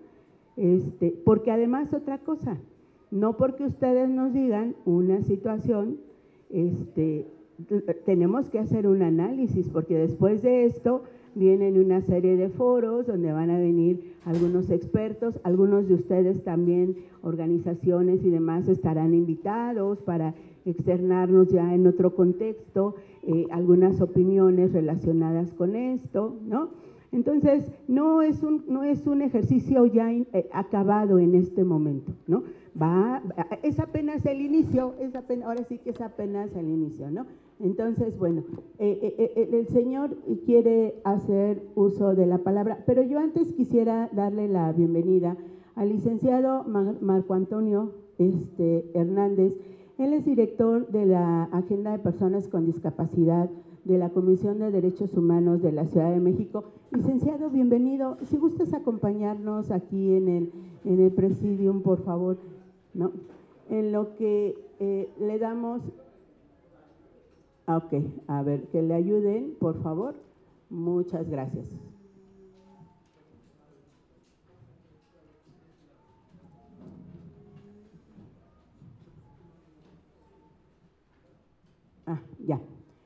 Porque además otra cosa, no porque ustedes nos digan una situación, tenemos que hacer un análisis, porque después de esto vienen una serie de foros donde van a venir algunos expertos, algunos de ustedes también, organizaciones y demás, estarán invitados para externarnos ya en otro contexto algunas opiniones relacionadas con esto, ¿no? Entonces, no es un ejercicio ya acabado en este momento, ¿no? Es apenas el inicio, ahora sí que es apenas el inicio, ¿no? Entonces, bueno, el señor quiere hacer uso de la palabra, pero yo antes quisiera darle la bienvenida al licenciado Marco Antonio Hernández. Él es director de la Agenda de Personas con Discapacidad de la Comisión de Derechos Humanos de la Ciudad de México. Licenciado, bienvenido. Si gustas acompañarnos aquí en el presidium, por favor, ¿no? En lo que le damos… Ok, a ver, que le ayuden, por favor. Muchas gracias. Ya.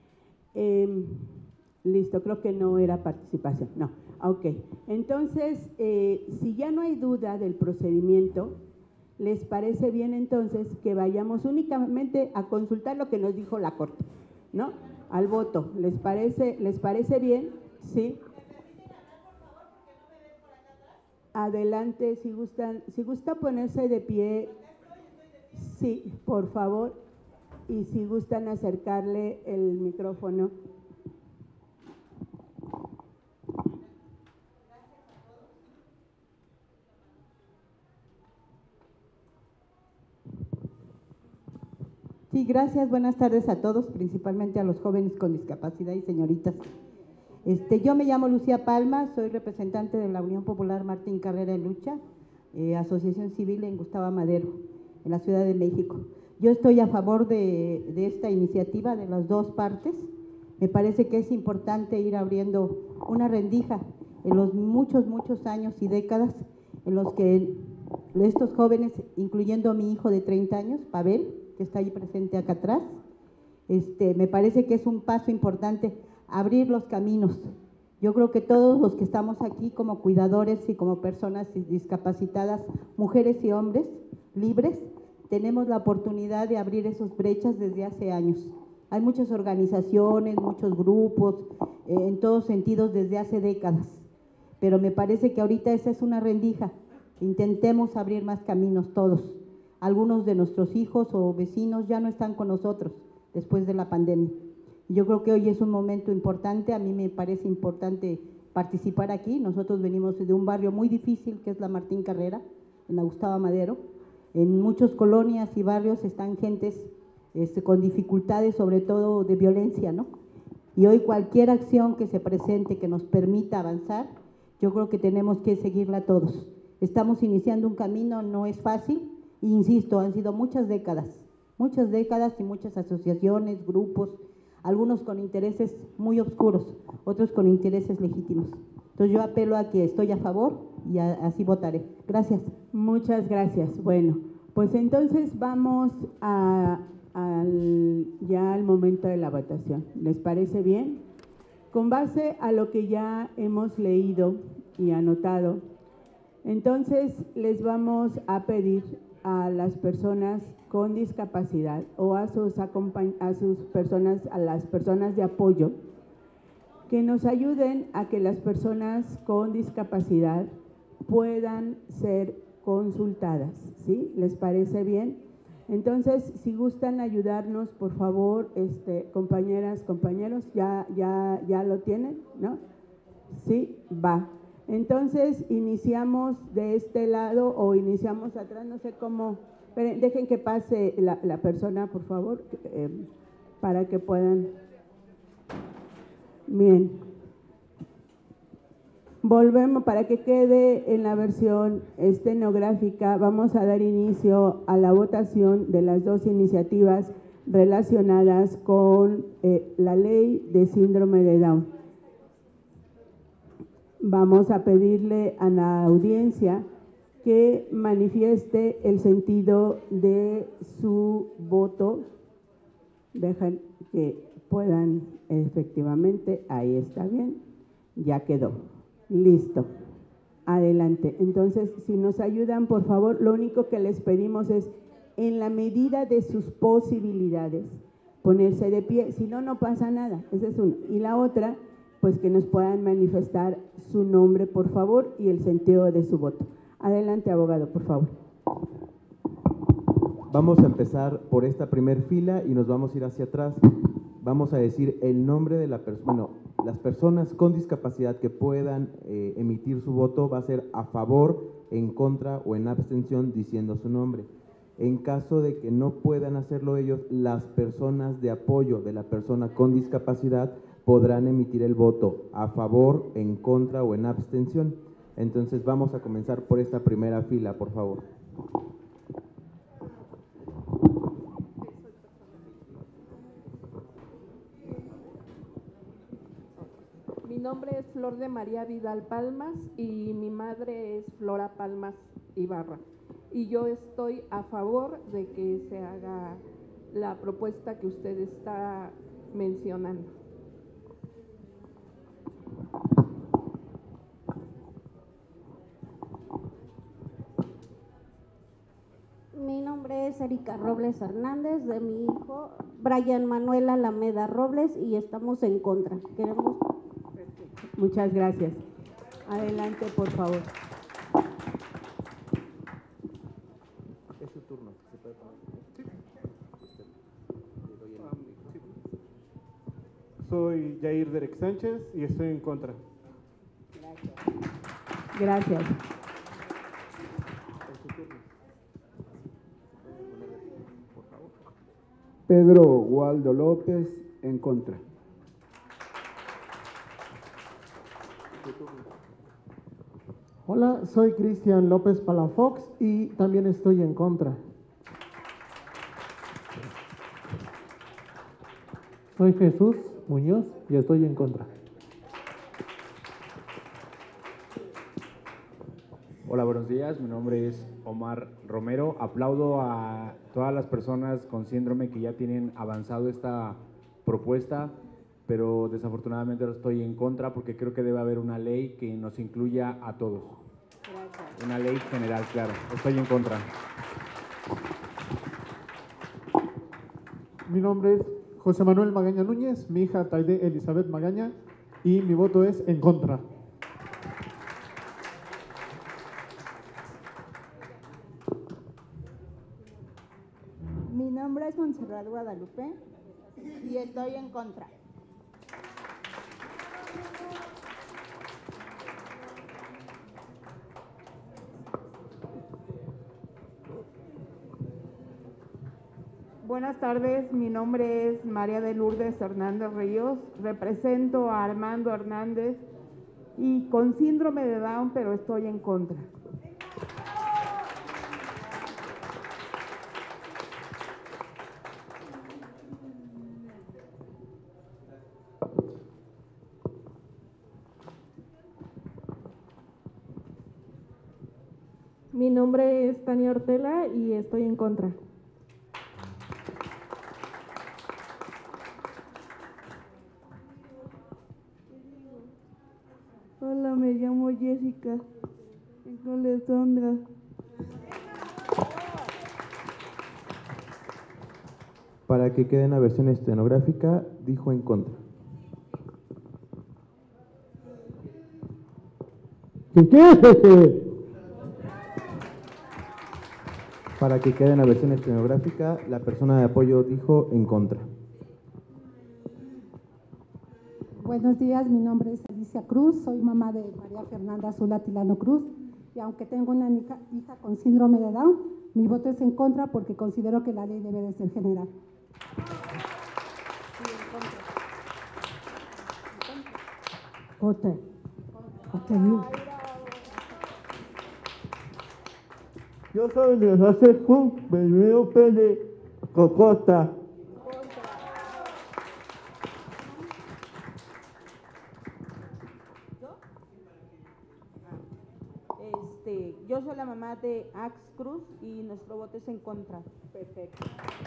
Listo, creo que no era participación, no. Ok, entonces, si ya no hay duda del procedimiento, ¿les parece bien entonces que vayamos únicamente a consultar lo que nos dijo la Corte, ¿no? Al voto, ¿les parece bien? Sí. Adelante, si gusta ponerse de pie, sí, por favor. Y si gustan acercarle el micrófono. Sí, gracias. Buenas tardes a todos, principalmente a los jóvenes con discapacidad y señoritas. Yo me llamo Lucía Palma, soy representante de la Unión Popular Martín Carrera en Lucha, asociación civil en Gustavo Madero, en la Ciudad de México. Yo estoy a favor de esta iniciativa de las dos partes. Me parece que es importante ir abriendo una rendija en los muchos años y décadas en los que estos jóvenes, incluyendo a mi hijo de 30 años, Pavel, que está ahí presente acá atrás, me parece que es un paso importante abrir los caminos. Yo creo que todos los que estamos aquí como cuidadores y como personas discapacitadas, mujeres y hombres libres, tenemos la oportunidad de abrir esas brechas desde hace años. Hay muchas organizaciones, muchos grupos, en todos sentidos desde hace décadas, pero me parece que ahorita esa es una rendija. Intentemos abrir más caminos todos. Algunos de nuestros hijos o vecinos ya no están con nosotros después de la pandemia. Yo creo que hoy es un momento importante, a mí me parece importante participar aquí. Nosotros venimos de un barrio muy difícil que es la Martín Carrera, en la Gustavo Madero. En muchas colonias y barrios están gentes con dificultades, sobre todo de violencia, ¿no? Y hoy cualquier acción que se presente que nos permita avanzar, yo creo que tenemos que seguirla todos. Estamos iniciando un camino, no es fácil, e insisto, han sido muchas décadas y muchas asociaciones, grupos, algunos con intereses muy oscuros, otros con intereses legítimos. Entonces yo apelo a que estoy a favor y así votaré. Gracias. Muchas gracias. Bueno, pues entonces vamos ya al momento de la votación. ¿Les parece bien? Con base a lo que ya hemos leído y anotado, entonces les vamos a pedir a las personas con discapacidad o a las personas de apoyo que nos ayuden a que las personas con discapacidad puedan ser consultadas, ¿sí? ¿Les parece bien? Entonces, si gustan ayudarnos, por favor, compañeras, compañeros, ¿ya lo tienen? ¿No? Sí, va. Entonces, iniciamos de este lado o iniciamos atrás, no sé cómo. Esperen, dejen que pase la persona, por favor, para que puedan. Bien. Volvemos, para que quede en la versión estenográfica, vamos a dar inicio a la votación de las dos iniciativas relacionadas con la ley de síndrome de Down. Vamos a pedirle a la audiencia que manifieste el sentido de su voto. Dejan que puedan, efectivamente, ahí está bien, ya quedó. Listo, adelante. Entonces, si nos ayudan, por favor, lo único que les pedimos es, en la medida de sus posibilidades, ponerse de pie, si no, no pasa nada, esa es una. Y la otra, pues que nos puedan manifestar su nombre, por favor, y el sentido de su voto. Adelante, abogado, por favor. Vamos a empezar por esta primer fila y nos vamos a ir hacia atrás. Vamos a decir el nombre de la persona, bueno, las personas con discapacidad que puedan emitir su voto va a ser a favor, en contra o en abstención diciendo su nombre. En caso de que no puedan hacerlo ellos, las personas de apoyo de la persona con discapacidad podrán emitir el voto a favor, en contra o en abstención. Entonces vamos a comenzar por esta primera fila, por favor. Mi nombre es Flor de María Vidal Palmas y mi madre es Flora Palmas Ibarra. Y yo estoy a favor de que se haga la propuesta que usted está mencionando. Mi nombre es Erika Robles Hernández, de mi hijo Brian Manuel Alameda Robles, y estamos en contra. Queremos. Muchas gracias. Adelante, por favor. Es su turno. ¿Se puede poner? Soy Jair Derek Sánchez y estoy en contra. Gracias. Pedro Waldo López, en contra. Hola, soy Cristian López Palafox y también estoy en contra. Soy Jesús Muñoz y estoy en contra. Hola, buenos días. Mi nombre es Omar Romero. Aplaudo a todas las personas con síndrome que ya tienen avanzado esta propuesta, pero desafortunadamente lo estoy en contra porque creo que debe haber una ley que nos incluya a todos. Gracias. Una ley general, claro. Estoy en contra. Mi nombre es José Manuel Magaña Núñez, mi hija Taide Elizabeth Magaña, y mi voto es en contra. Mi nombre es Montserrat Guadalupe y estoy en contra. Buenas tardes, mi nombre es María de Lourdes Hernández Ríos, represento a Armando Hernández y con síndrome de Down, pero estoy en contra. Mi nombre es Tania Ortela y estoy en contra. Hola, me llamo Jessica. Tengo Alessandra. Para que quede en la versión estenográfica, dijo en contra. Para que quede en la versión estenográfica, la persona de apoyo dijo en contra. Buenos días, mi nombre es Alicia Cruz, soy mamá de María Fernanda Zula Tilano Cruz y aunque tengo una hija con síndrome de Down, mi voto es en contra porque considero que la ley debe de ser general. Vote. Yo soy de José Cruz, Benito Pérez, Cocota. Yo soy la mamá de Ax Cruz y nuestro voto es en contra. Perfecto.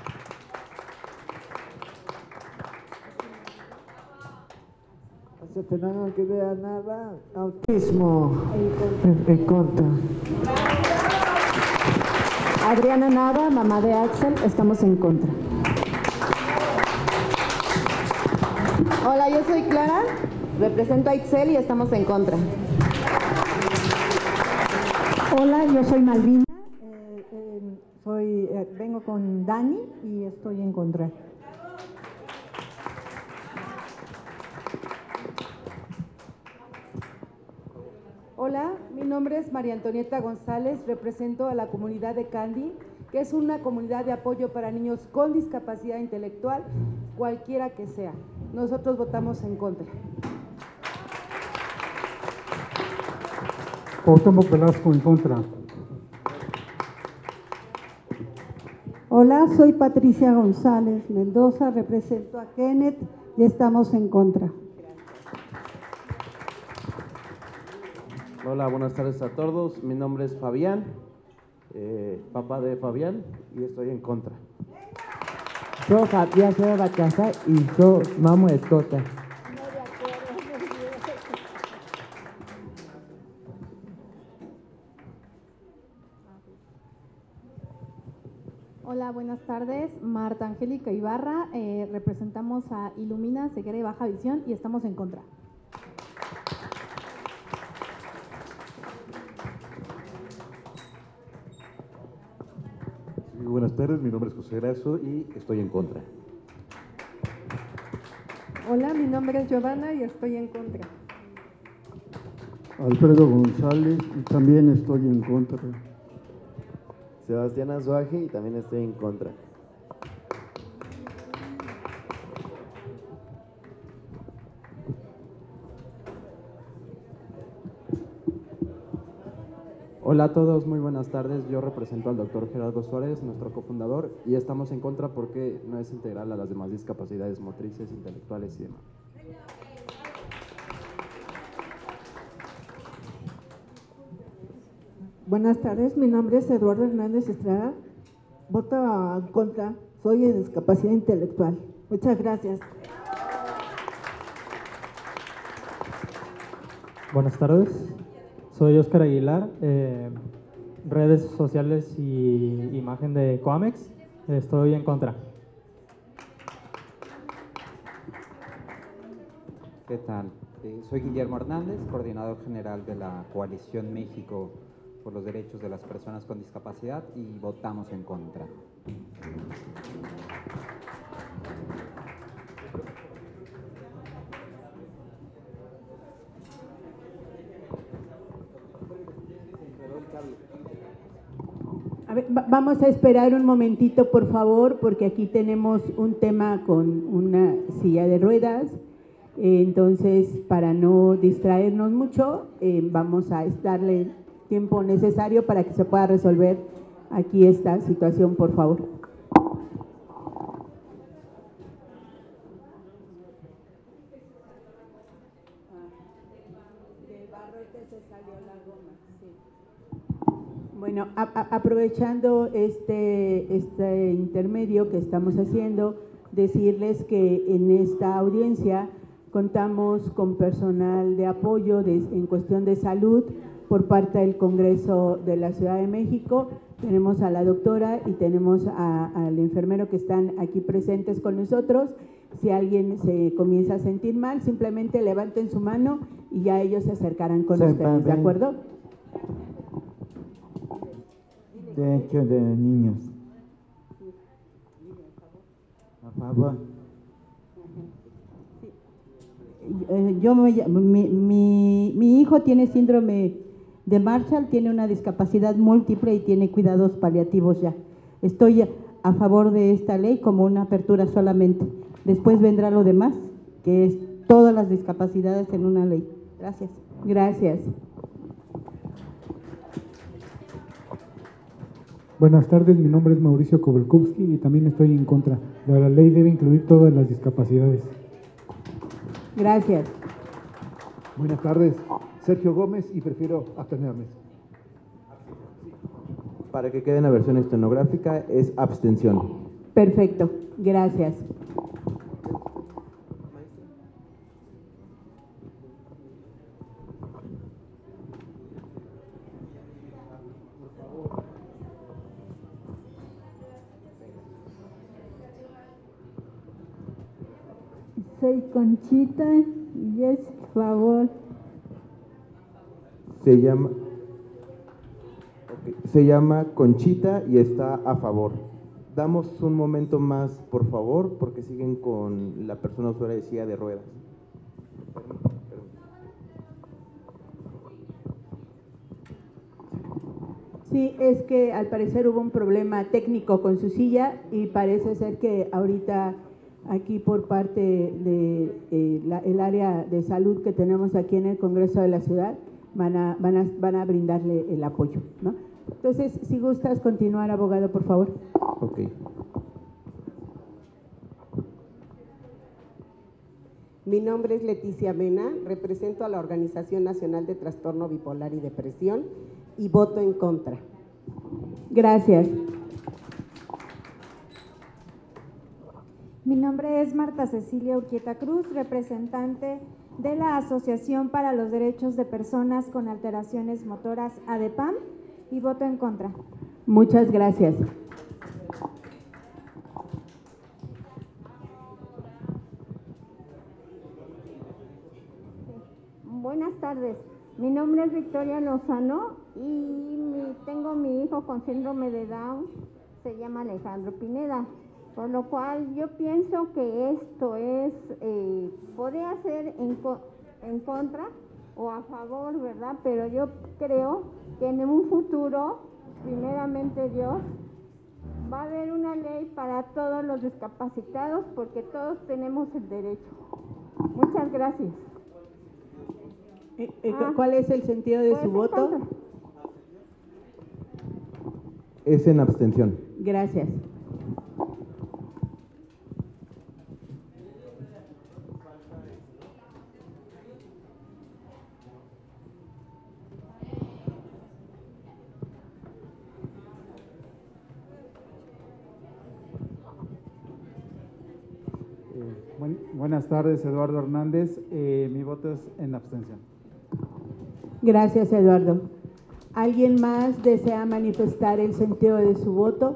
Se tengan que ver nada, autismo, en contra. Adriana Nava, mamá de Axel, estamos en contra. Hola, yo soy Clara, represento a Itzel y estamos en contra. Hola, yo soy Malvina, vengo con Dani y estoy en contra. Hola, mi nombre es María Antonieta González, represento a la comunidad de Candy, que es una comunidad de apoyo para niños con discapacidad intelectual, cualquiera que sea. Nosotros votamos en contra. Cuauhtémoc Velasco, en contra. Hola, soy Patricia González Mendoza, represento a Kenneth y estamos en contra. Hola, buenas tardes a todos. Mi nombre es Fabián, papá de Fabián, y estoy en contra. Yo Fabián soy Bachasa y yo mamo escota. Hola, buenas tardes. Marta Angélica Ibarra, representamos a Ilumina, Ceguera y Baja Visión y estamos en contra. Sí, buenas tardes, mi nombre es José Grasso y estoy en contra. Hola, mi nombre es Giovanna y estoy en contra. Alfredo González y también estoy en contra. Sebastián Azuaje y también estoy en contra. Hola a todos, muy buenas tardes. Yo represento al doctor Gerardo Suárez, nuestro cofundador, y estamos en contra porque no es integral a las demás discapacidades motrices, intelectuales y demás. Buenas tardes, mi nombre es Eduardo Hernández Estrada. Voto en contra, soy de discapacidad intelectual. Muchas gracias. Buenas tardes, soy Óscar Aguilar, redes sociales y imagen de Coamex. Estoy en contra. ¿Qué tal? Soy Guillermo Hernández, coordinador general de la Coalición México por los Derechos de las Personas con Discapacidad, y votamos en contra. A ver, vamos a esperar un momentito, por favor, porque aquí tenemos un tema con una silla de ruedas. Entonces, para no distraernos mucho, vamos a darle tiempo necesario para que se pueda resolver aquí esta situación, por favor. Bueno, aprovechando este intermedio que estamos haciendo, decirles que en esta audiencia contamos con personal de apoyo en cuestión de salud por parte del Congreso de la Ciudad de México. Tenemos a la doctora y tenemos al enfermero que están aquí presentes con nosotros. Si alguien se comienza a sentir mal, simplemente levanten su mano y ya ellos se acercarán con ustedes, ¿de acuerdo? Derechos de los niños. A favor. Mi hijo tiene síndrome de Marshall, tiene una discapacidad múltiple y tiene cuidados paliativos ya. Estoy a favor de esta ley como una apertura solamente. Después vendrá lo demás, que es todas las discapacidades en una ley. Gracias. Gracias. Buenas tardes, mi nombre es Mauricio Kowalkowski y también estoy en contra. La ley debe incluir todas las discapacidades. Gracias. Buenas tardes, Sergio Gómez, y prefiero abstenerme. Para que quede en la versión estenográfica, es abstención. Perfecto, gracias. Soy Conchita y es favor. Se llama Conchita y está a favor. Damos un momento más, por favor, porque siguen con la persona usuaria de silla de ruedas. Sí, es que al parecer hubo un problema técnico con su silla y parece ser que ahorita aquí por parte de el área de salud que tenemos aquí en el Congreso de la Ciudad van a brindarle el apoyo, ¿no? Entonces, si gustas continuar, abogado, por favor. Ok. Mi nombre es Leticia Mena, represento a la Organización Nacional de Trastorno Bipolar y Depresión y voto en contra. Gracias. Mi nombre es Marta Cecilia Urquieta Cruz, representante de la Asociación para los Derechos de Personas con Alteraciones Motoras, ADEPAM, y voto en contra. Muchas gracias. Buenas tardes, mi nombre es Victoria Lozano y tengo mi hijo con síndrome de Down, se llama Alejandro Pineda, por lo cual yo pienso que esto es, podría ser en contra o a favor, ¿verdad? Pero yo creo que en un futuro, primeramente Dios, va a haber una ley para todos los discapacitados porque todos tenemos el derecho. Muchas gracias. ¿Cuál es el sentido de su voto? es en abstención. Gracias. Buenas tardes, Eduardo Hernández. Mi voto es en abstención. Gracias, Eduardo. ¿Alguien más desea manifestar el sentido de su voto?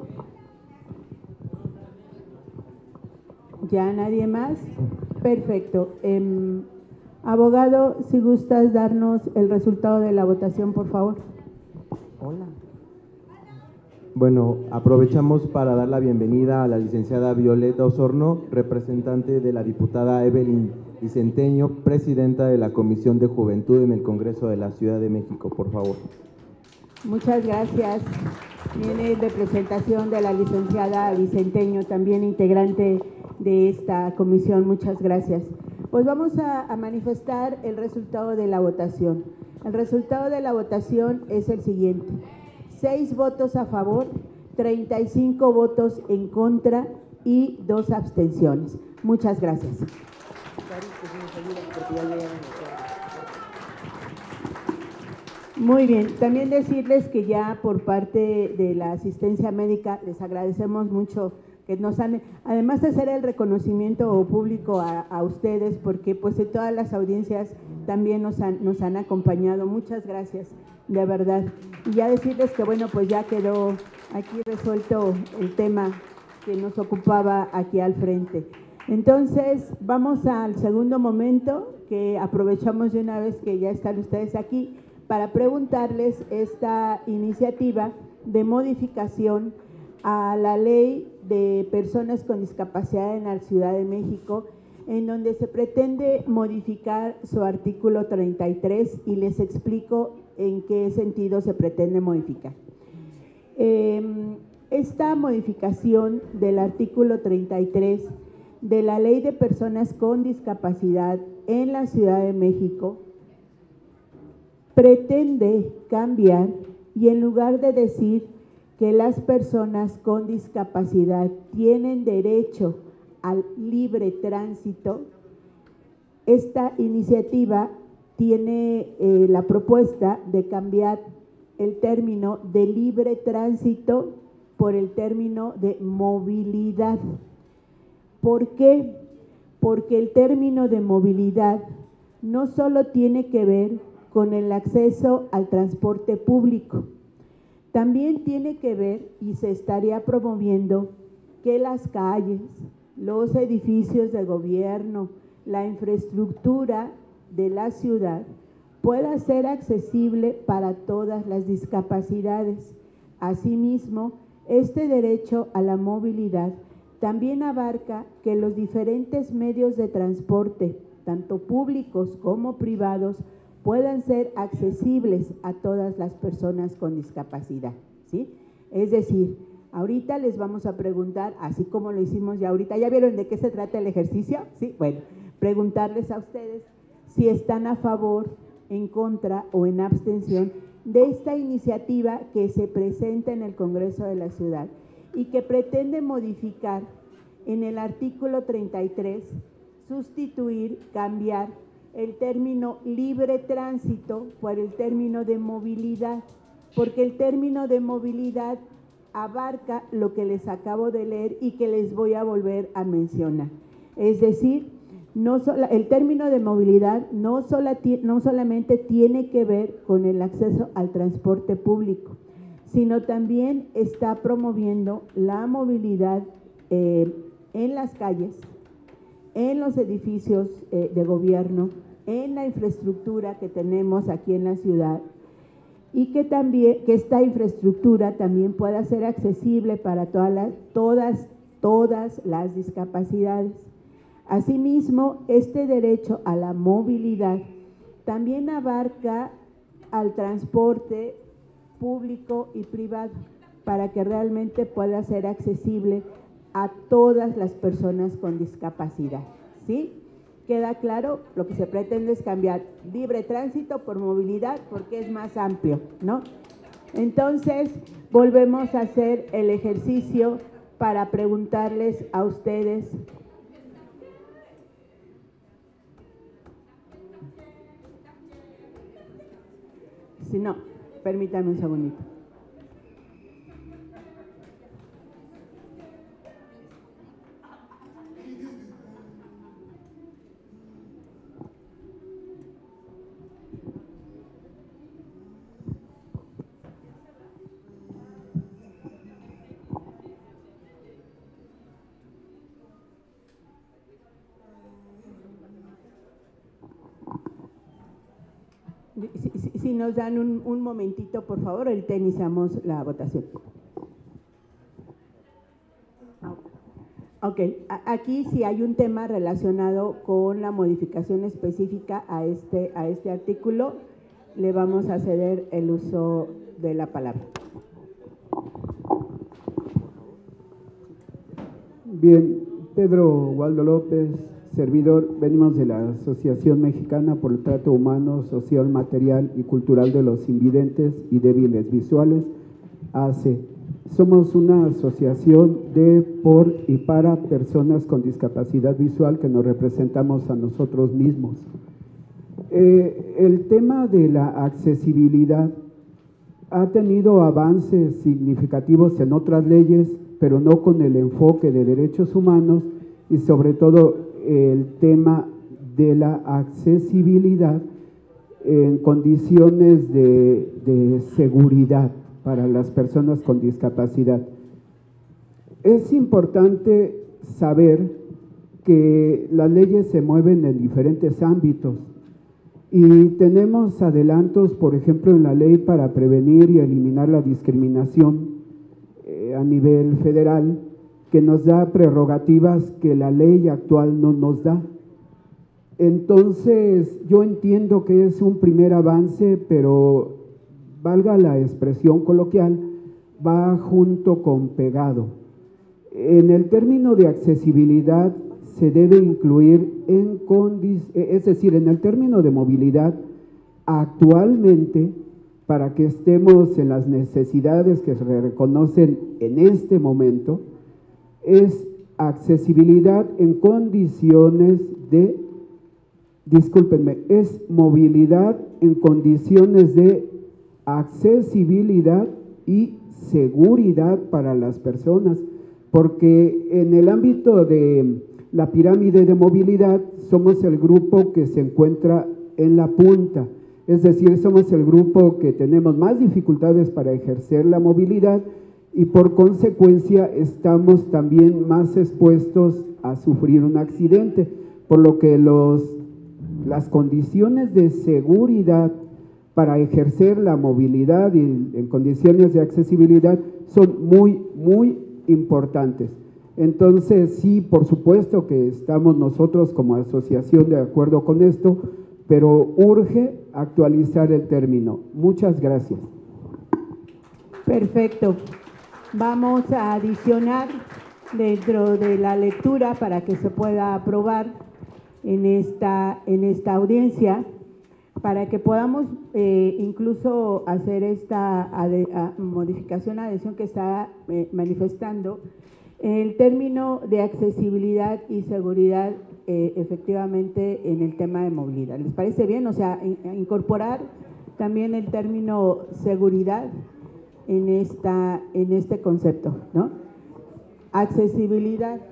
¿Ya nadie más? Perfecto. Abogado, si gustas darnos el resultado de la votación, por favor. Hola. Bueno, aprovechamos para dar la bienvenida a la licenciada Violeta Osorno, representante de la diputada Evelyn Vicenteño, presidenta de la Comisión de Juventud en el Congreso de la Ciudad de México, por favor. Muchas gracias. Viene en representación de la licenciada Vicenteño, también integrante de esta comisión. Muchas gracias. Pues vamos a manifestar el resultado de la votación. El resultado de la votación es el siguiente: 6 votos a favor, 35 votos en contra y 2 abstenciones. Muchas gracias. Muy bien, también decirles que ya por parte de la asistencia médica les agradecemos mucho que nos han, además de hacer el reconocimiento público a ustedes, porque pues en todas las audiencias también nos han acompañado. Muchas gracias, de verdad. Y ya decirles que bueno, pues ya quedó aquí resuelto el tema que nos ocupaba aquí al frente. Entonces, vamos al segundo momento, que aprovechamos de una vez que ya están ustedes aquí, para preguntarles esta iniciativa de modificación a la Ley de Personas con Discapacidad en la Ciudad de México, en donde se pretende modificar su artículo 33 y les explico en qué sentido se pretende modificar. Esta modificación del artículo 33 de la Ley de Personas con Discapacidad en la Ciudad de México pretende cambiar, y en lugar de decir que las personas con discapacidad tienen derecho al libre tránsito, esta iniciativa tiene la propuesta de cambiar el término de libre tránsito por el término de movilidad. ¿Por qué? Porque el término de movilidad no solo tiene que ver con el acceso al transporte público, también tiene que ver, y se estaría promoviendo, que las calles, los edificios de gobierno, la infraestructura de la ciudad pueda ser accesible para todas las discapacidades. Asimismo, este derecho a la movilidad también abarca que los diferentes medios de transporte, tanto públicos como privados, puedan ser accesibles a todas las personas con discapacidad, ¿sí? Es decir, ahorita les vamos a preguntar, así como lo hicimos ya ahorita, ¿ya vieron de qué se trata el ejercicio? Sí, bueno, preguntarles a ustedes si están a favor, en contra o en abstención de esta iniciativa que se presenta en el Congreso de la Ciudad y que pretende modificar en el artículo 33, sustituir, cambiar el término libre tránsito por el término de movilidad, porque el término de movilidad abarca lo que les acabo de leer y que les voy a volver a mencionar. Es decir, el término de movilidad no solamente tiene que ver con el acceso al transporte público, sino también está promoviendo la movilidad en las calles, en los edificios de gobierno, en la infraestructura que tenemos aquí en la ciudad, y que esta infraestructura también pueda ser accesible para todas las discapacidades. Asimismo, este derecho a la movilidad también abarca al transporte público y privado para que realmente pueda ser accesible a todas las personas con discapacidad, ¿sí? ¿Queda claro? Lo que se pretende es cambiar libre tránsito por movilidad porque es más amplio, ¿no? Entonces, volvemos a hacer el ejercicio para preguntarles a ustedes. Si no, permítanme un segundito. Si nos dan un momentito, por favor, ahorita iniciamos la votación. Ok, aquí sí hay un tema relacionado con la modificación específica a este artículo. Le vamos a ceder el uso de la palabra. Bien, Pedro Waldo López, servidor, venimos de la Asociación Mexicana por el Trato Humano, Social, Material y Cultural de los Invidentes y Débiles Visuales, ACE. Somos una asociación de, por y para personas con discapacidad visual que nos representamos a nosotros mismos. El tema de la accesibilidad ha tenido avances significativos en otras leyes, pero no con el enfoque de derechos humanos y sobre todo el tema de la accesibilidad en condiciones de seguridad para las personas con discapacidad. Es importante saber que las leyes se mueven en diferentes ámbitos y tenemos adelantos, por ejemplo, en la ley para prevenir y eliminar la discriminación a nivel federal, que nos da prerrogativas que la ley actual no nos da. Entonces, yo entiendo que es un primer avance, pero valga la expresión coloquial, va junto con pegado. En el término de accesibilidad se debe incluir es decir, en el término de movilidad, actualmente, para que estemos en las necesidades que se reconocen en este momento, es accesibilidad en condiciones de, discúlpenme, es movilidad en condiciones de accesibilidad y seguridad para las personas, porque en el ámbito de la pirámide de movilidad somos el grupo que se encuentra en la punta, es decir, somos el grupo que tenemos más dificultades para ejercer la movilidad y por consecuencia estamos también más expuestos a sufrir un accidente, por lo que las condiciones de seguridad para ejercer la movilidad y en condiciones de accesibilidad son muy, muy importantes. Entonces, sí, por supuesto que estamos nosotros como asociación de acuerdo con esto, pero urge actualizar el término. Muchas gracias. Perfecto. Vamos a adicionar dentro de la lectura para que se pueda aprobar en esta audiencia, para que podamos incluso hacer esta modificación, adhesión que está manifestando, el término de accesibilidad y seguridad efectivamente en el tema de movilidad. ¿Les parece bien? O sea, incorporar también el término seguridad en este concepto, ¿no? Accesibilidad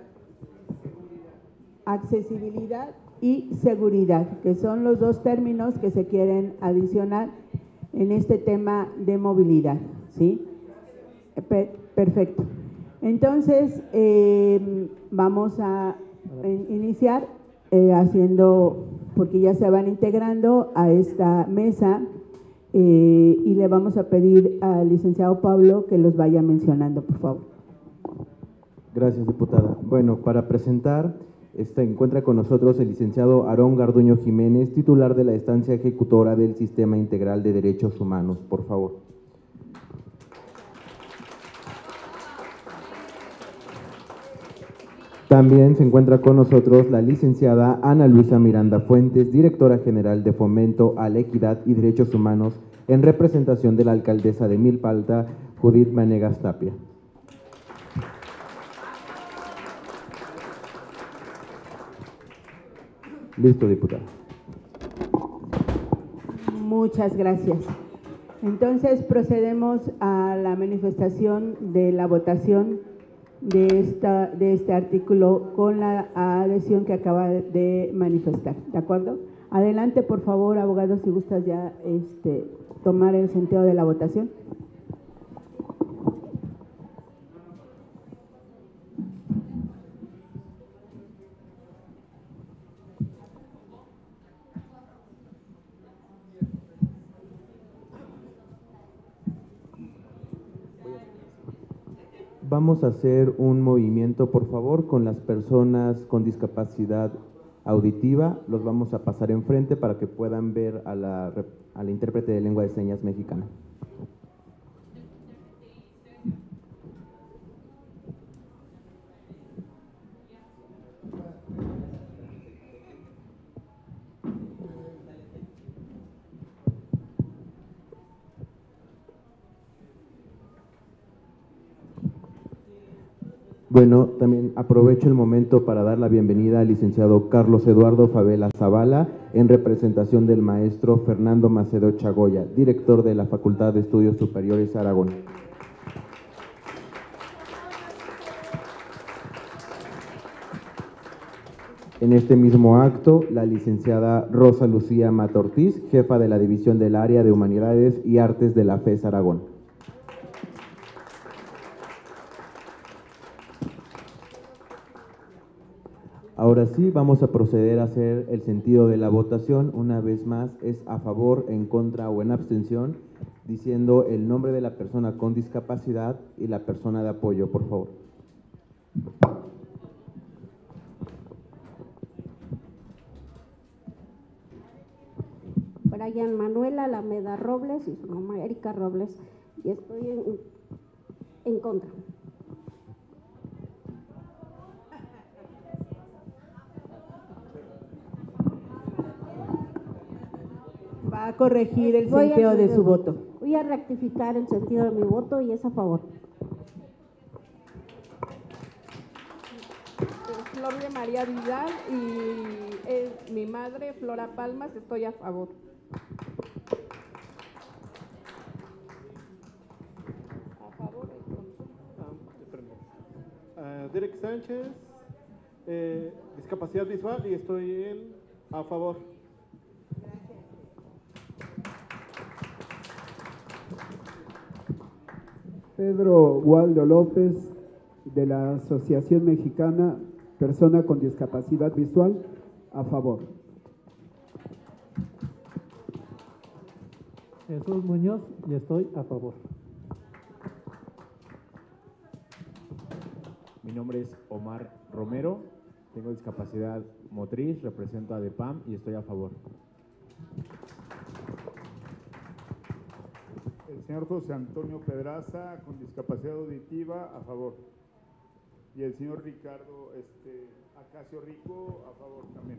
y seguridad, que son los dos términos que se quieren adicionar en este tema de movilidad, ¿sí? Perfecto. Entonces, vamos a iniciar haciendo, porque ya se van integrando a esta mesa y le vamos a pedir al licenciado Pablo que los vaya mencionando, por favor. Gracias, diputada. Bueno, para presentar, encuentra con nosotros el licenciado Aarón Garduño Jiménez, titular de la estancia ejecutora del Sistema Integral de Derechos Humanos, por favor. También se encuentra con nosotros la licenciada Ana Luisa Miranda Fuentes, directora general de Fomento a la Equidad y Derechos Humanos en representación de la alcaldesa de Milpalta, Judith Vanegas Tapia. Listo, diputado. Muchas gracias. Entonces procedemos a la manifestación de la votación de este artículo con la adhesión que acaba de manifestar. ¿De acuerdo? Adelante, por favor, abogado, si gustas ya tomar el sentido de la votación. Vamos a hacer un movimiento, por favor, con las personas con discapacidad auditiva. Los vamos a pasar enfrente para que puedan ver a la intérprete de lengua de señas mexicana. Bueno, también aprovecho el momento para dar la bienvenida al licenciado Carlos Eduardo Favela Zavala, en representación del maestro Fernando Macedo Chagoya, director de la Facultad de Estudios Superiores Aragón. En este mismo acto, la licenciada Rosa Lucía Mata Ortiz, jefa de la División del Área de Humanidades y Artes de la FES Aragón. Ahora sí, vamos a proceder a hacer el sentido de la votación. Una vez más, es a favor, en contra o en abstención, diciendo el nombre de la persona con discapacidad y la persona de apoyo, por favor. Brian Manuel Alameda Robles y su mamá Erika Robles, y estoy en contra. Va a corregir el sentido de su voto. Voy a rectificar el sentido de mi voto y es a favor. Flor de María Vidal y es mi madre, Flora Palmas, estoy a favor. A favor. Derek Sánchez, discapacidad visual, y estoy a favor. Pedro Waldo López, de la Asociación Mexicana Persona con Discapacidad Visual, a favor. Jesús Muñoz, y estoy a favor. Mi nombre es Omar Romero, tengo discapacidad motriz, represento a DEPAM y estoy a favor. El señor José Antonio Pedraza, con discapacidad auditiva, a favor. Y el señor Ricardo Acacio Rico, a favor también.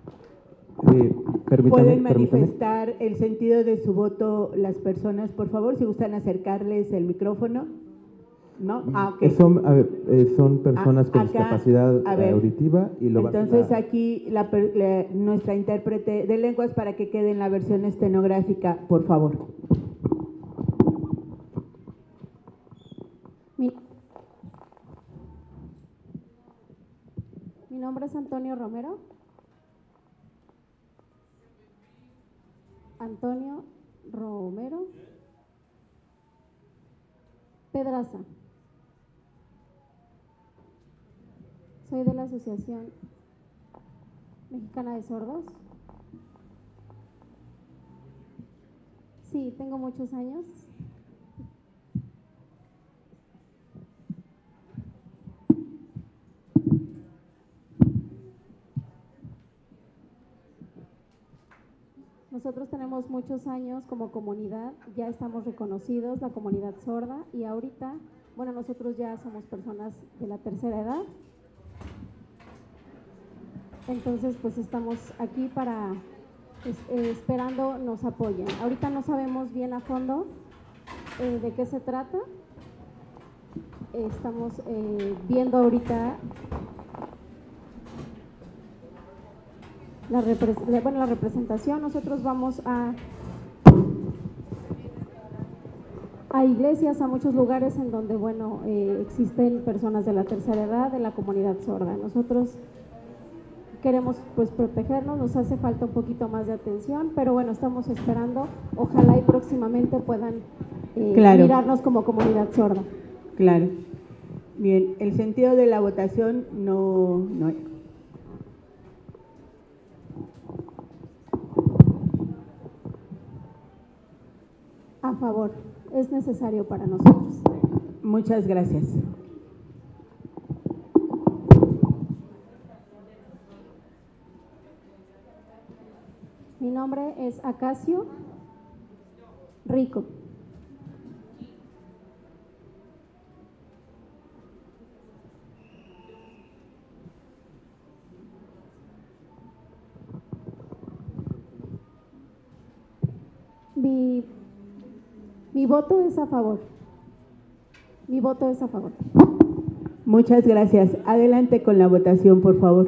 ¿Pueden manifestar el sentido de su voto las personas, por favor, si gustan acercarles el micrófono? ¿No? Okay. Son personas con acá, discapacidad auditiva y lo entonces aquí nuestra intérprete de lenguas para que quede en la versión estenográfica, por favor. Mi nombre es Antonio Romero. Antonio Romero Pedraza. Soy de la Asociación Mexicana de Sordos. Sí, tengo muchos años. Nosotros tenemos muchos años como comunidad, ya estamos reconocidos, la comunidad sorda, y ahorita, bueno, nosotros ya somos personas de la tercera edad. Entonces, pues estamos aquí para esperando nos apoyen. Ahorita no sabemos bien a fondo de qué se trata. Estamos viendo ahorita la representación. Nosotros vamos a iglesias, a muchos lugares en donde, existen personas de la tercera edad, de la comunidad sorda. Nosotros queremos pues protegernos, nos hace falta un poquito más de atención, pero bueno, estamos esperando, ojalá y próximamente puedan mirarnos como comunidad sorda. Claro. Bien, el sentido de la votación no hay. A favor, es necesario para nosotros. Muchas gracias. Mi nombre es Acacio Rico. Mi voto es a favor. Mi voto es a favor. Muchas gracias. Adelante con la votación, por favor.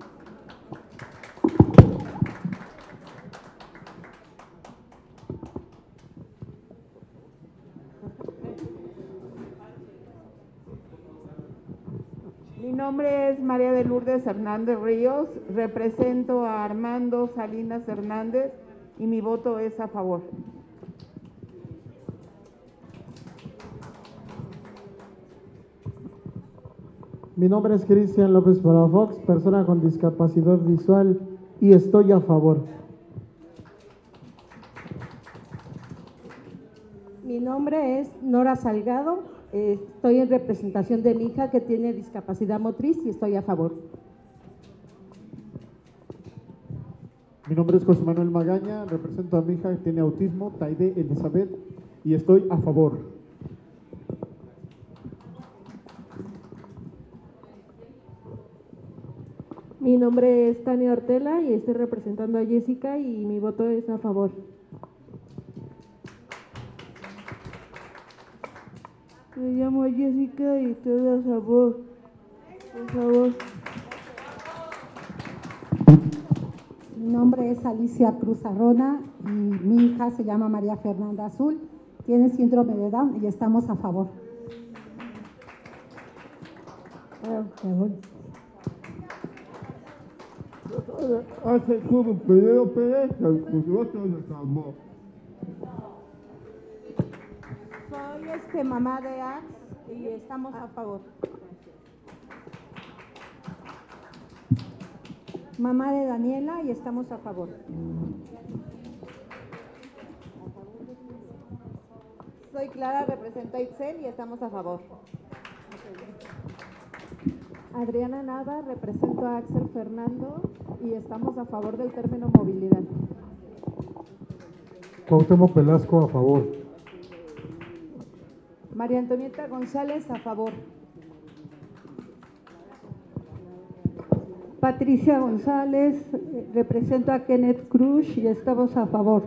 Mi nombre es María de Lourdes Hernández Ríos, represento a Armando Salinas Hernández y mi voto es a favor. Mi nombre es Cristian López Palafox, persona con discapacidad visual y estoy a favor. Mi nombre es Nora Salgado, estoy en representación de mi hija que tiene discapacidad motriz y estoy a favor. Mi nombre es José Manuel Magaña, represento a mi hija que tiene autismo, Taide Elizabeth, y estoy a favor. Mi nombre es Tania Ortela y estoy representando a Jessica y mi voto es a favor. Me llamo Jessica y estoy a favor. Por favor. Mi nombre es Alicia Cruz Arrona y mi hija se llama María Fernanda Azul, tiene síndrome de Down y estamos a favor. Hace como Pedro Pérez, el voto de favor. Soy mamá de Ax y estamos a favor. Mamá de Daniela y estamos a favor. Soy Clara, represento a Itzel y estamos a favor. Adriana Nava, represento a Axel Fernando y estamos a favor del término movilidad. Cuauhtémoc Velasco, a favor. María Antonieta González, a favor. Patricia González, represento a Kenneth Cruz y estamos a favor.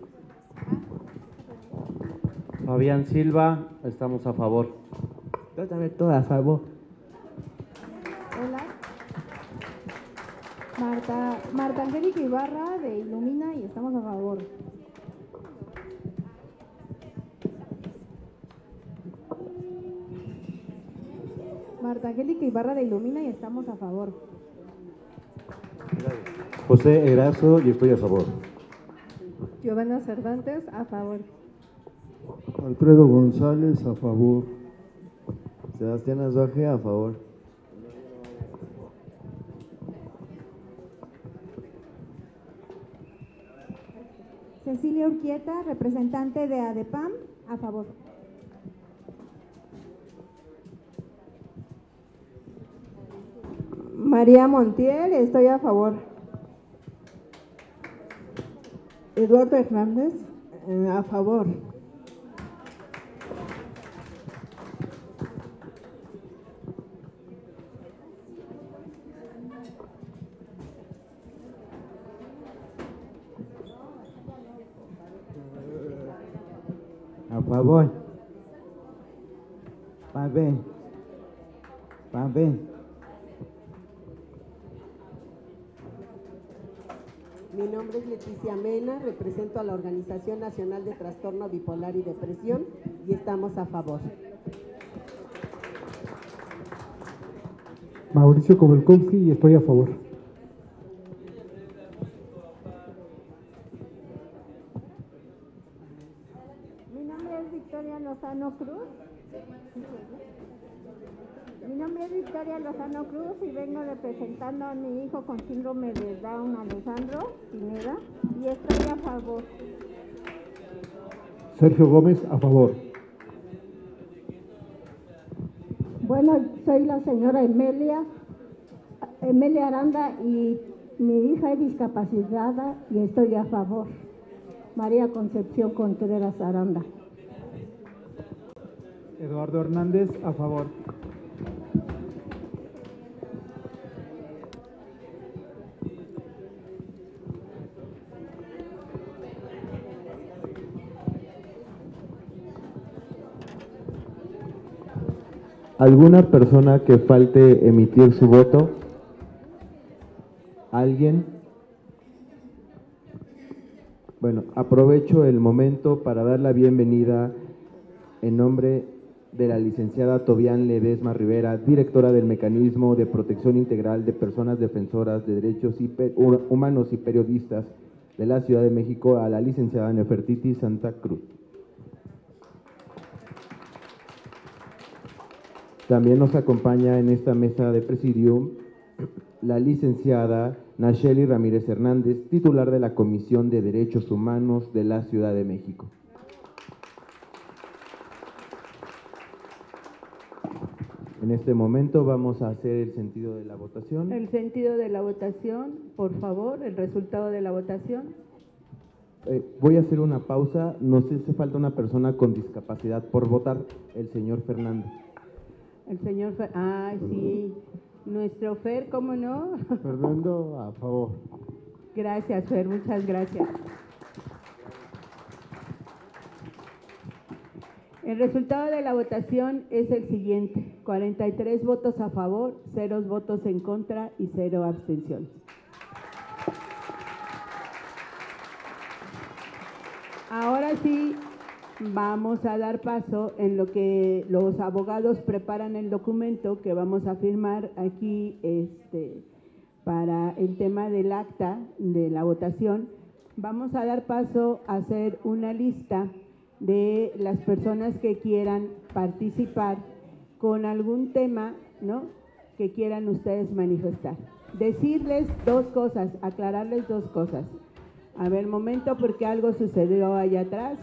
Fabián Silva, estamos a favor. Yo también estoy a favor. Hola. Marta Angélica Ibarra de Ilumina y estamos a favor. Marta Angélica Ibarra de Ilumina y estamos a favor. José Erazo y estoy a favor. Giovanna Cervantes, a favor. Alfredo González, a favor. Sebastián Azuaje, a favor. Cecilia Urquieta, representante de ADEPAM, a favor. María Montiel, estoy a favor. Eduardo Hernández, a favor. favor. Papel. Papel. Mi nombre es Leticia Mena, represento a la Organización Nacional de Trastorno Bipolar y Depresión y estamos a favor. Mauricio Kobelkowski y estoy a favor. Mi nombre es Victoria Lozano Cruz. Mi nombre es Victoria Lozano Cruz y vengo representando a mi hijo con síndrome de Down, Alejandro Pineda, y estoy a favor. Sergio Gómez, a favor. Bueno, soy la señora Emelia Aranda y mi hija es discapacitada y estoy a favor. María Concepción Contreras Aranda. Eduardo Hernández, a favor. ¿Alguna persona que falte emitir su voto? ¿Alguien? Bueno, aprovecho el momento para dar la bienvenida en nombre de la licenciada Tobián Ledesma Rivera, directora del Mecanismo de Protección Integral de Personas Defensoras de Derechos Humanos y Periodistas de la Ciudad de México, a la licenciada Nefertiti Santa Cruz. También nos acompaña en esta mesa de presidium la licenciada Nacheli Ramírez Hernández, titular de la Comisión de Derechos Humanos de la Ciudad de México. En este momento vamos a hacer el sentido de la votación. El sentido de la votación, por favor, el resultado de la votación. Voy a hacer una pausa. Nos hace falta una persona con discapacidad por votar, el señor Fernández. El señor sí, nuestro Fer, ¿cómo no? Fernando, a favor. Gracias, Fer, muchas gracias. El resultado de la votación es el siguiente: 43 votos a favor, 0 votos en contra y 0 abstenciones. Ahora sí, vamos a dar paso en lo que los abogados preparan el documento que vamos a firmar aquí para el tema del acta de la votación. Vamos a dar paso a hacer una lista de las personas que quieran participar con algún tema, ¿no?, que quieran ustedes manifestar. Decirles dos cosas, aclararles dos cosas. A ver, momento, porque algo sucedió allá atrás.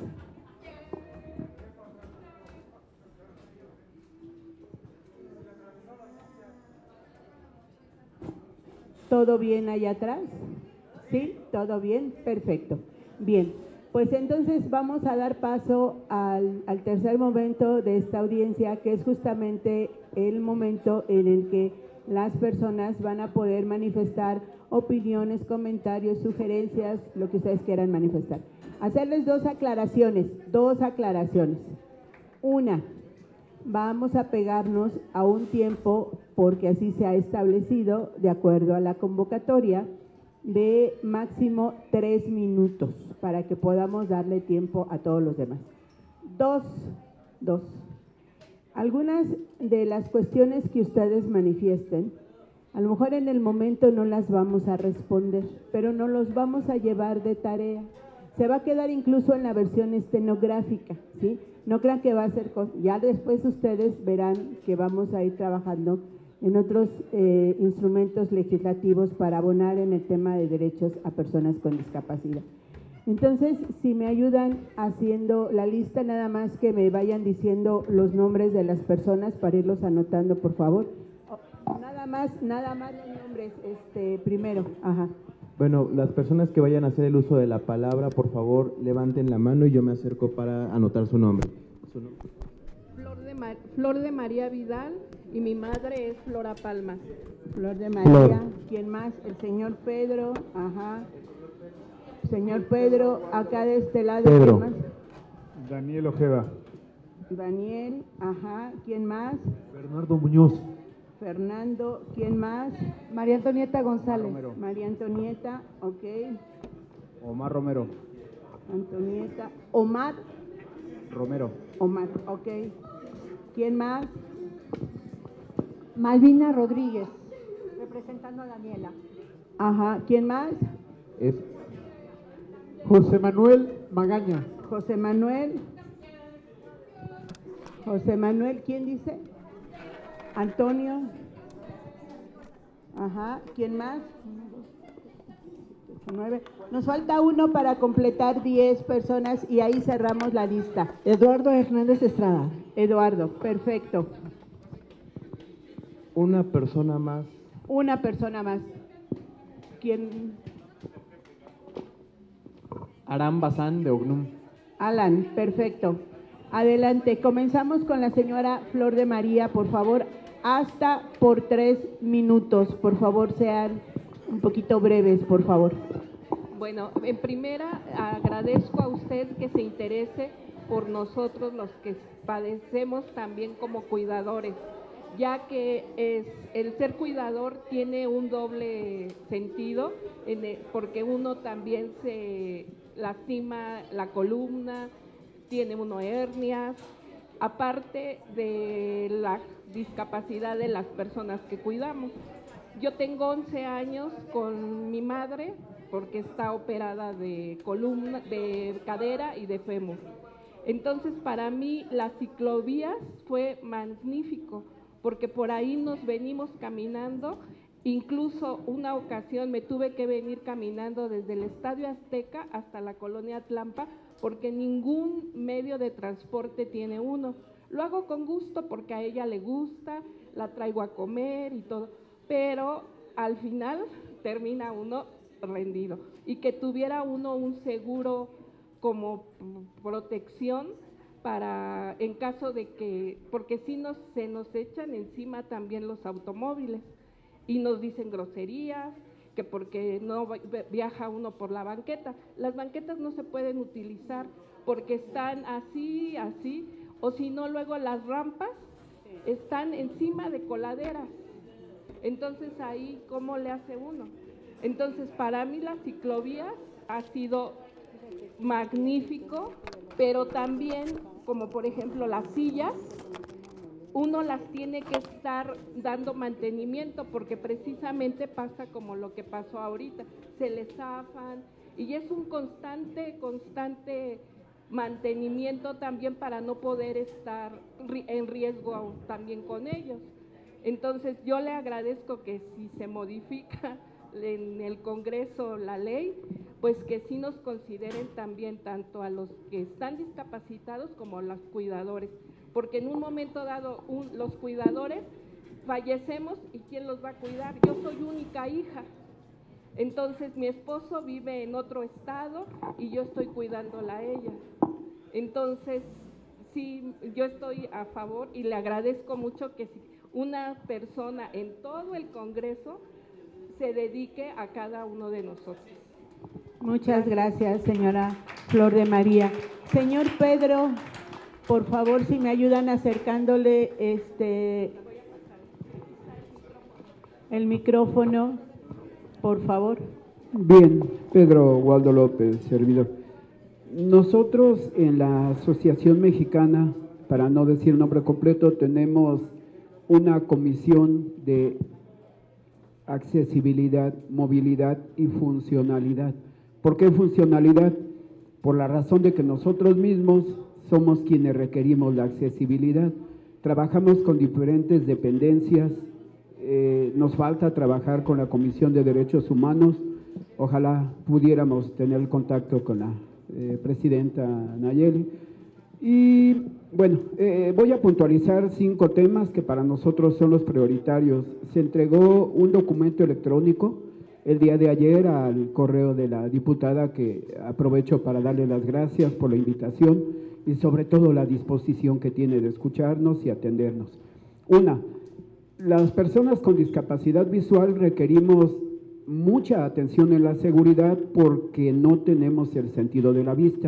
¿Todo bien allá atrás? ¿Sí? ¿Todo bien? Perfecto. Bien, pues entonces vamos a dar paso al tercer momento de esta audiencia, que es justamente el momento en el que las personas van a poder manifestar opiniones, comentarios, sugerencias, lo que ustedes quieran manifestar. Hacerles dos aclaraciones. Una, vamos a pegarnos a un tiempo, porque así se ha establecido de acuerdo a la convocatoria, de máximo 3 minutos para que podamos darle tiempo a todos los demás. Dos, algunas de las cuestiones que ustedes manifiesten, a lo mejor en el momento no las vamos a responder, pero no los vamos a llevar de tarea. Se va a quedar incluso en la versión estenográfica, ¿sí? No crean que va a ser, ya después ustedes verán que vamos a ir trabajando en otros instrumentos legislativos para abonar en el tema de derechos a personas con discapacidad. Entonces, si me ayudan haciendo la lista, nada más que me vayan diciendo los nombres de las personas para irlos anotando, por favor. Nada más los nombres, primero. Ajá. Bueno, las personas que vayan a hacer el uso de la palabra, por favor, levanten la mano y yo me acerco para anotar su nombre. Flor de María Vidal y mi madre es Flora Palma. Flor de María. ¿Quién más? El señor Pedro. Ajá. Señor Pedro, acá de este lado. Pedro. ¿Quién más? Daniel Ojeda. Daniel, ajá, ¿quién más? Bernardo Muñoz. Fernando, ¿quién más? María Antonieta González. Romero. María Antonieta, ok. Omar Romero. Antonieta, Omar, Romero. Omar, ok. ¿Quién más? Malvina Rodríguez, representando a Daniela. Ajá, ¿quién más? Es José Manuel Magaña. José Manuel. José Manuel, ¿quién dice? Antonio. Ajá, ¿quién más? 9. Nos falta uno para completar 10 personas y ahí cerramos la lista. Eduardo Hernández Estrada. Eduardo, perfecto. una persona más. Una persona más. ¿Quién? Aram Bazán de Ognum. Alan, perfecto. Adelante, comenzamos con la señora Flor de María, por favor, hasta por 3 minutos. Por favor, sean un poquito breves, por favor. Bueno, en primera, agradezco a usted que se interese por nosotros los que padecemos también como cuidadores, ya que el ser cuidador tiene un doble sentido, porque uno también se lastima la columna, tiene uno hernias, aparte de la discapacidad de las personas que cuidamos. Yo tengo 11 años con mi madre porque está operada de columna, de cadera y de fémur. Entonces, para mí, las ciclovías fue magnífico, porque por ahí nos venimos caminando. Incluso una ocasión me tuve que venir caminando desde el Estadio Azteca hasta la colonia Atlampa, porque ningún medio de transporte tiene uno. Lo hago con gusto porque a ella le gusta, la traigo a comer y todo, pero al final termina uno rendido. Y que tuviera uno un seguro como protección para, en caso de que, porque si se nos echan encima también los automóviles y nos dicen groserías, que porque no viaja uno por la banqueta. Las banquetas no se pueden utilizar porque están así, o si no, luego las rampas están encima de coladeras. Entonces ahí, ¿cómo le hace uno? Entonces, para mí las ciclovías ha sido magnífico, pero también, como por ejemplo las sillas, uno las tiene que estar dando mantenimiento, porque precisamente pasa como lo que pasó ahorita, se les zafan, y es un constante mantenimiento también para no poder estar en riesgo también con ellos. Entonces, yo le agradezco que si se modifica en el Congreso la ley, pues que sí nos consideren también tanto a los que están discapacitados como a los cuidadores, porque en un momento dado los cuidadores fallecemos y ¿quién los va a cuidar? Yo soy única hija, entonces mi esposo vive en otro estado y yo estoy cuidándola a ella. Entonces, sí, yo estoy a favor y le agradezco mucho que una persona en todo el Congreso se dedique a cada uno de nosotros. Muchas gracias, señora Flor de María. Señor Pedro, por favor, si me ayudan acercándole el micrófono, por favor. Bien, Pedro Waldo López, servidor. Nosotros en la Asociación Mexicana, para no decir nombre completo, tenemos una comisión de accesibilidad, movilidad y funcionalidad. ¿Por qué funcionalidad? Por la razón de que nosotros mismos somos quienes requerimos la accesibilidad. Trabajamos con diferentes dependencias, nos falta trabajar con la Comisión de Derechos Humanos. Ojalá pudiéramos tener el contacto con la presidenta Nayeli. Y bueno, voy a puntualizar 5 temas que para nosotros son los prioritarios. Se entregó un documento electrónico el día de ayer al correo de la diputada, que aprovecho para darle las gracias por la invitación y sobre todo la disposición que tiene de escucharnos y atendernos. Las personas con discapacidad visual requerimos mucha atención en la seguridad porque no tenemos el sentido de la vista.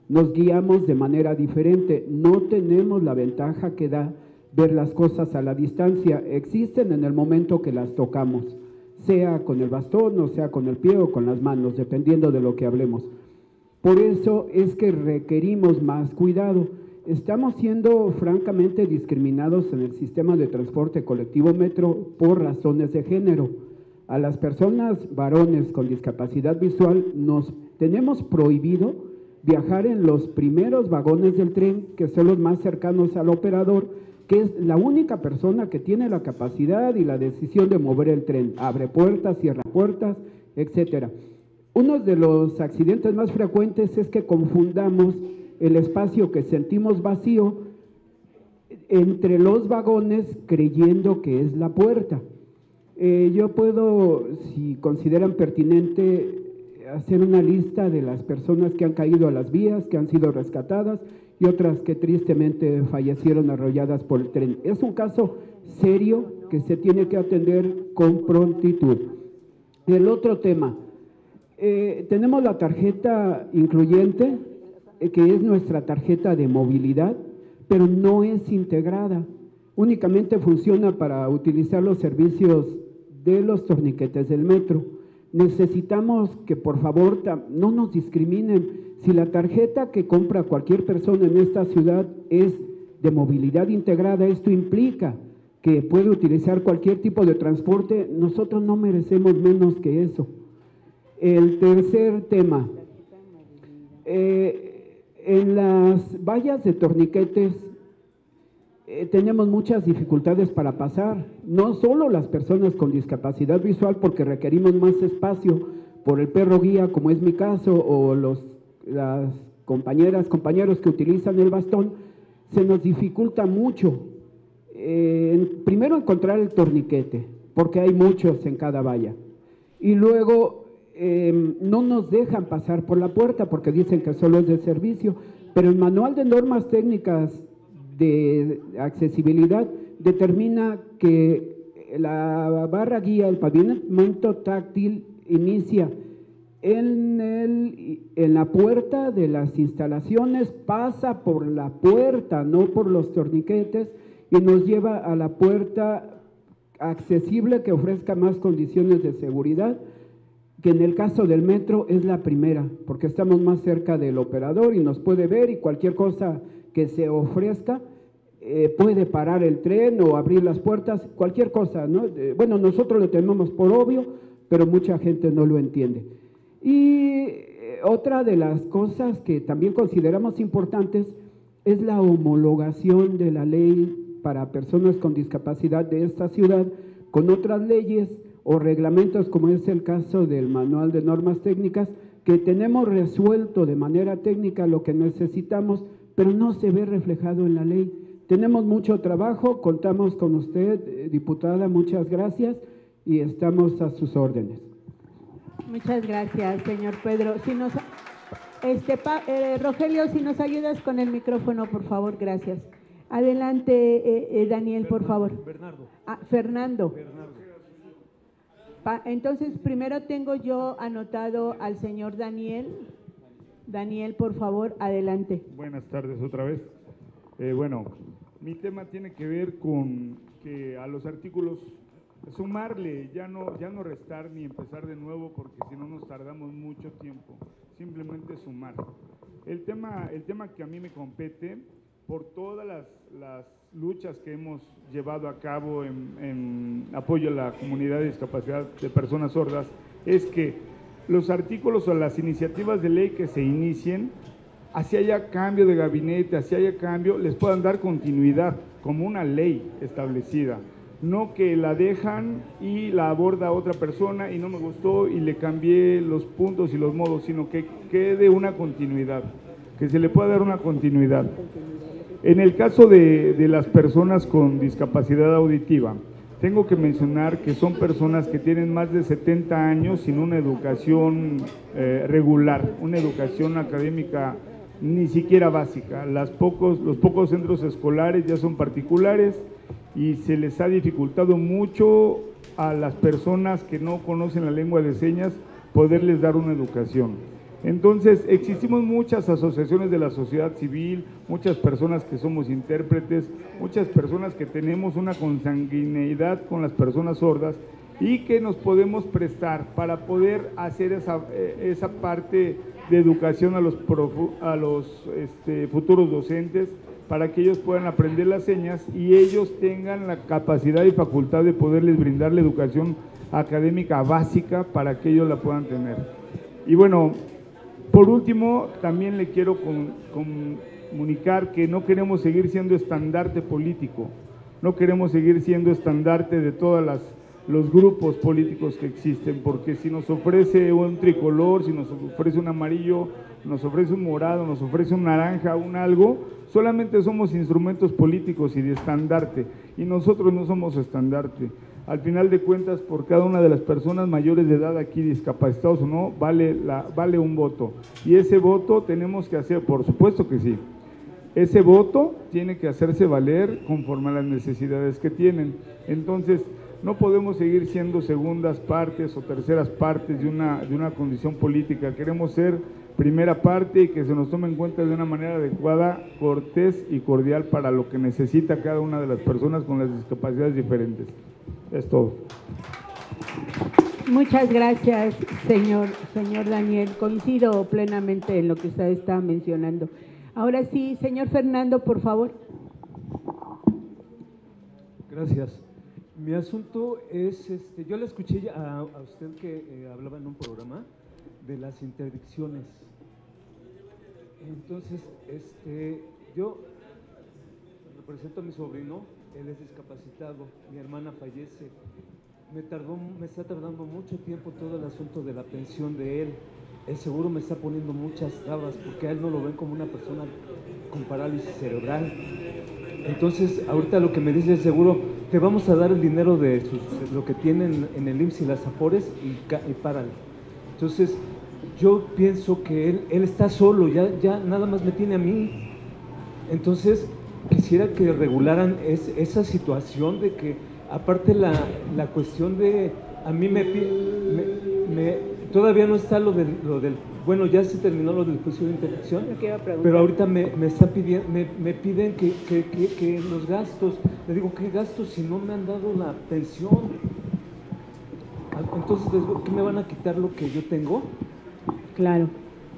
nos guiamos de manera diferente, no tenemos la ventaja que da ver las cosas a la distancia, existen en el momento que las tocamos, sea con el bastón o sea con el pie o con las manos, dependiendo de lo que hablemos. Por eso es que requerimos más cuidado. Estamos siendo francamente discriminados en el sistema de transporte colectivo metro por razones de género. A las personas varones con discapacidad visual nos tenemos prohibido viajar en los primeros vagones del tren, que son los más cercanos al operador, que es la única persona que tiene la capacidad y la decisión de mover el tren, abre puertas, cierra puertas, etcétera. Uno de los accidentes más frecuentes es que confundamos el espacio que sentimos vacío entre los vagones creyendo que es la puerta. Yo puedo, si consideran pertinente, hacer una lista de las personas que han caído a las vías, que han sido rescatadas y otras que tristemente fallecieron arrolladas por el tren. Es un caso serio que se tiene que atender con prontitud. El otro tema, tenemos la tarjeta incluyente, que es nuestra tarjeta de movilidad, pero no es integrada, únicamente funciona para utilizar los servicios de los torniquetes del metro. Necesitamos que por favor no nos discriminen. Si la tarjeta que compra cualquier persona en esta ciudad es de movilidad integrada, esto implica que puede utilizar cualquier tipo de transporte, nosotros no merecemos menos que eso. El tercer tema, en las vallas de torniquetes tenemos muchas dificultades para pasar, no solo las personas con discapacidad visual, porque requerimos más espacio por el perro guía, como es mi caso, o las compañeros que utilizan el bastón, se nos dificulta mucho. Primero encontrar el torniquete, porque hay muchos en cada valla, y luego no nos dejan pasar por la puerta porque dicen que solo es de servicio, pero el manual de normas técnicas de accesibilidad determina que la barra guía, el pavimento táctil, inicia en la puerta de las instalaciones, pasa por la puerta, no por los torniquetes, y nos lleva a la puerta accesible que ofrezca más condiciones de seguridad, que en el caso del metro es la primera, porque estamos más cerca del operador y nos puede ver, y cualquier cosa que se ofrezca puede parar el tren o abrir las puertas, cualquier cosa, ¿no? Bueno, nosotros lo tenemos por obvio, pero mucha gente no lo entiende. Y otra de las cosas que también consideramos importantes es la homologación de la ley para personas con discapacidad de esta ciudad con otras leyes o reglamentos, como es el caso del manual de normas técnicas, que tenemos resuelto de manera técnica lo que necesitamos, pero no se ve reflejado en la ley. Tenemos mucho trabajo, contamos con usted, diputada, muchas gracias, y estamos a sus órdenes. Muchas gracias, señor Pedro. Rogelio, si nos ayudas con el micrófono, por favor, gracias. Adelante, Daniel, por favor. Fernando. Entonces, primero tengo yo anotado al señor Daniel. Daniel, por favor, adelante. Buenas tardes otra vez. Bueno, mi tema tiene que ver con que a los artículos sumarle, ya no restar ni empezar de nuevo, porque si no nos tardamos mucho tiempo, simplemente sumar. El tema que a mí me compete, por todas las luchas que hemos llevado a cabo en apoyo a la comunidad de discapacidad de personas sordas, es que los artículos o las iniciativas de ley que se inicien, así haya cambio de gabinete, así haya cambio, les puedan dar continuidad como una ley establecida. No que la dejan y la aborda otra persona y no me gustó y le cambié los puntos y los modos, sino que quede una continuidad, que se le pueda dar una continuidad. En el caso de las personas con discapacidad auditiva, tengo que mencionar que son personas que tienen más de 70 años sin una educación regular, una educación académica ni siquiera básica. Los pocos centros escolares ya son particulares y se les ha dificultado mucho a las personas que no conocen la lengua de señas poderles dar una educación. Entonces, existimos muchas asociaciones de la sociedad civil, muchas personas que somos intérpretes, muchas personas que tenemos una consanguineidad con las personas sordas y que nos podemos prestar para poder hacer esa parte de educación a los futuros docentes, para que ellos puedan aprender las señas y ellos tengan la capacidad y facultad de poderles brindar la educación académica básica para que ellos la puedan tener. Y bueno, por último, también le quiero comunicar que no queremos seguir siendo estandarte político, no queremos seguir siendo estandarte de todos los grupos políticos que existen, porque si nos ofrece un tricolor, si nos ofrece un amarillo, nos ofrece un morado, nos ofrece un naranja, un algo, solamente somos instrumentos políticos y de estandarte, y nosotros no somos estandarte. Al final de cuentas, por cada una de las personas mayores de edad aquí, discapacitados o no, vale un voto. Y ese voto tenemos que hacer, por supuesto que sí, ese voto tiene que hacerse valer conforme a las necesidades que tienen. Entonces, no podemos seguir siendo segundas partes o terceras partes de una condición política. Queremos ser primera parte y que se nos tome en cuenta de una manera adecuada, cortés y cordial para lo que necesita cada una de las personas con las discapacidades diferentes. Es todo. Muchas gracias, señor Daniel. Coincido plenamente en lo que usted está mencionando. Ahora sí, señor Fernando, por favor. Gracias. Mi asunto es, yo le escuché a usted que hablaba en un programa de las interdicciones. Entonces, yo represento a mi sobrino, él es discapacitado, mi hermana fallece. Me está tardando mucho tiempo todo el asunto de la pensión de él. El seguro me está poniendo muchas trabas porque a él no lo ven como una persona con parálisis cerebral. Entonces, ahorita lo que me dice el seguro, te vamos a dar el dinero de lo que tienen en el IMSS y las AFORES y párale. Entonces, yo pienso que él está solo, ya nada más me tiene a mí. Entonces, quisiera que regularan esa situación de que, aparte la cuestión de, a mí todavía no está lo del, bueno, ya se terminó lo del juicio de interdicción, pero ahorita me piden que los gastos, le digo, ¿qué gastos si no me han dado la pensión? Entonces, ¿qué me van a quitar lo que yo tengo? Claro.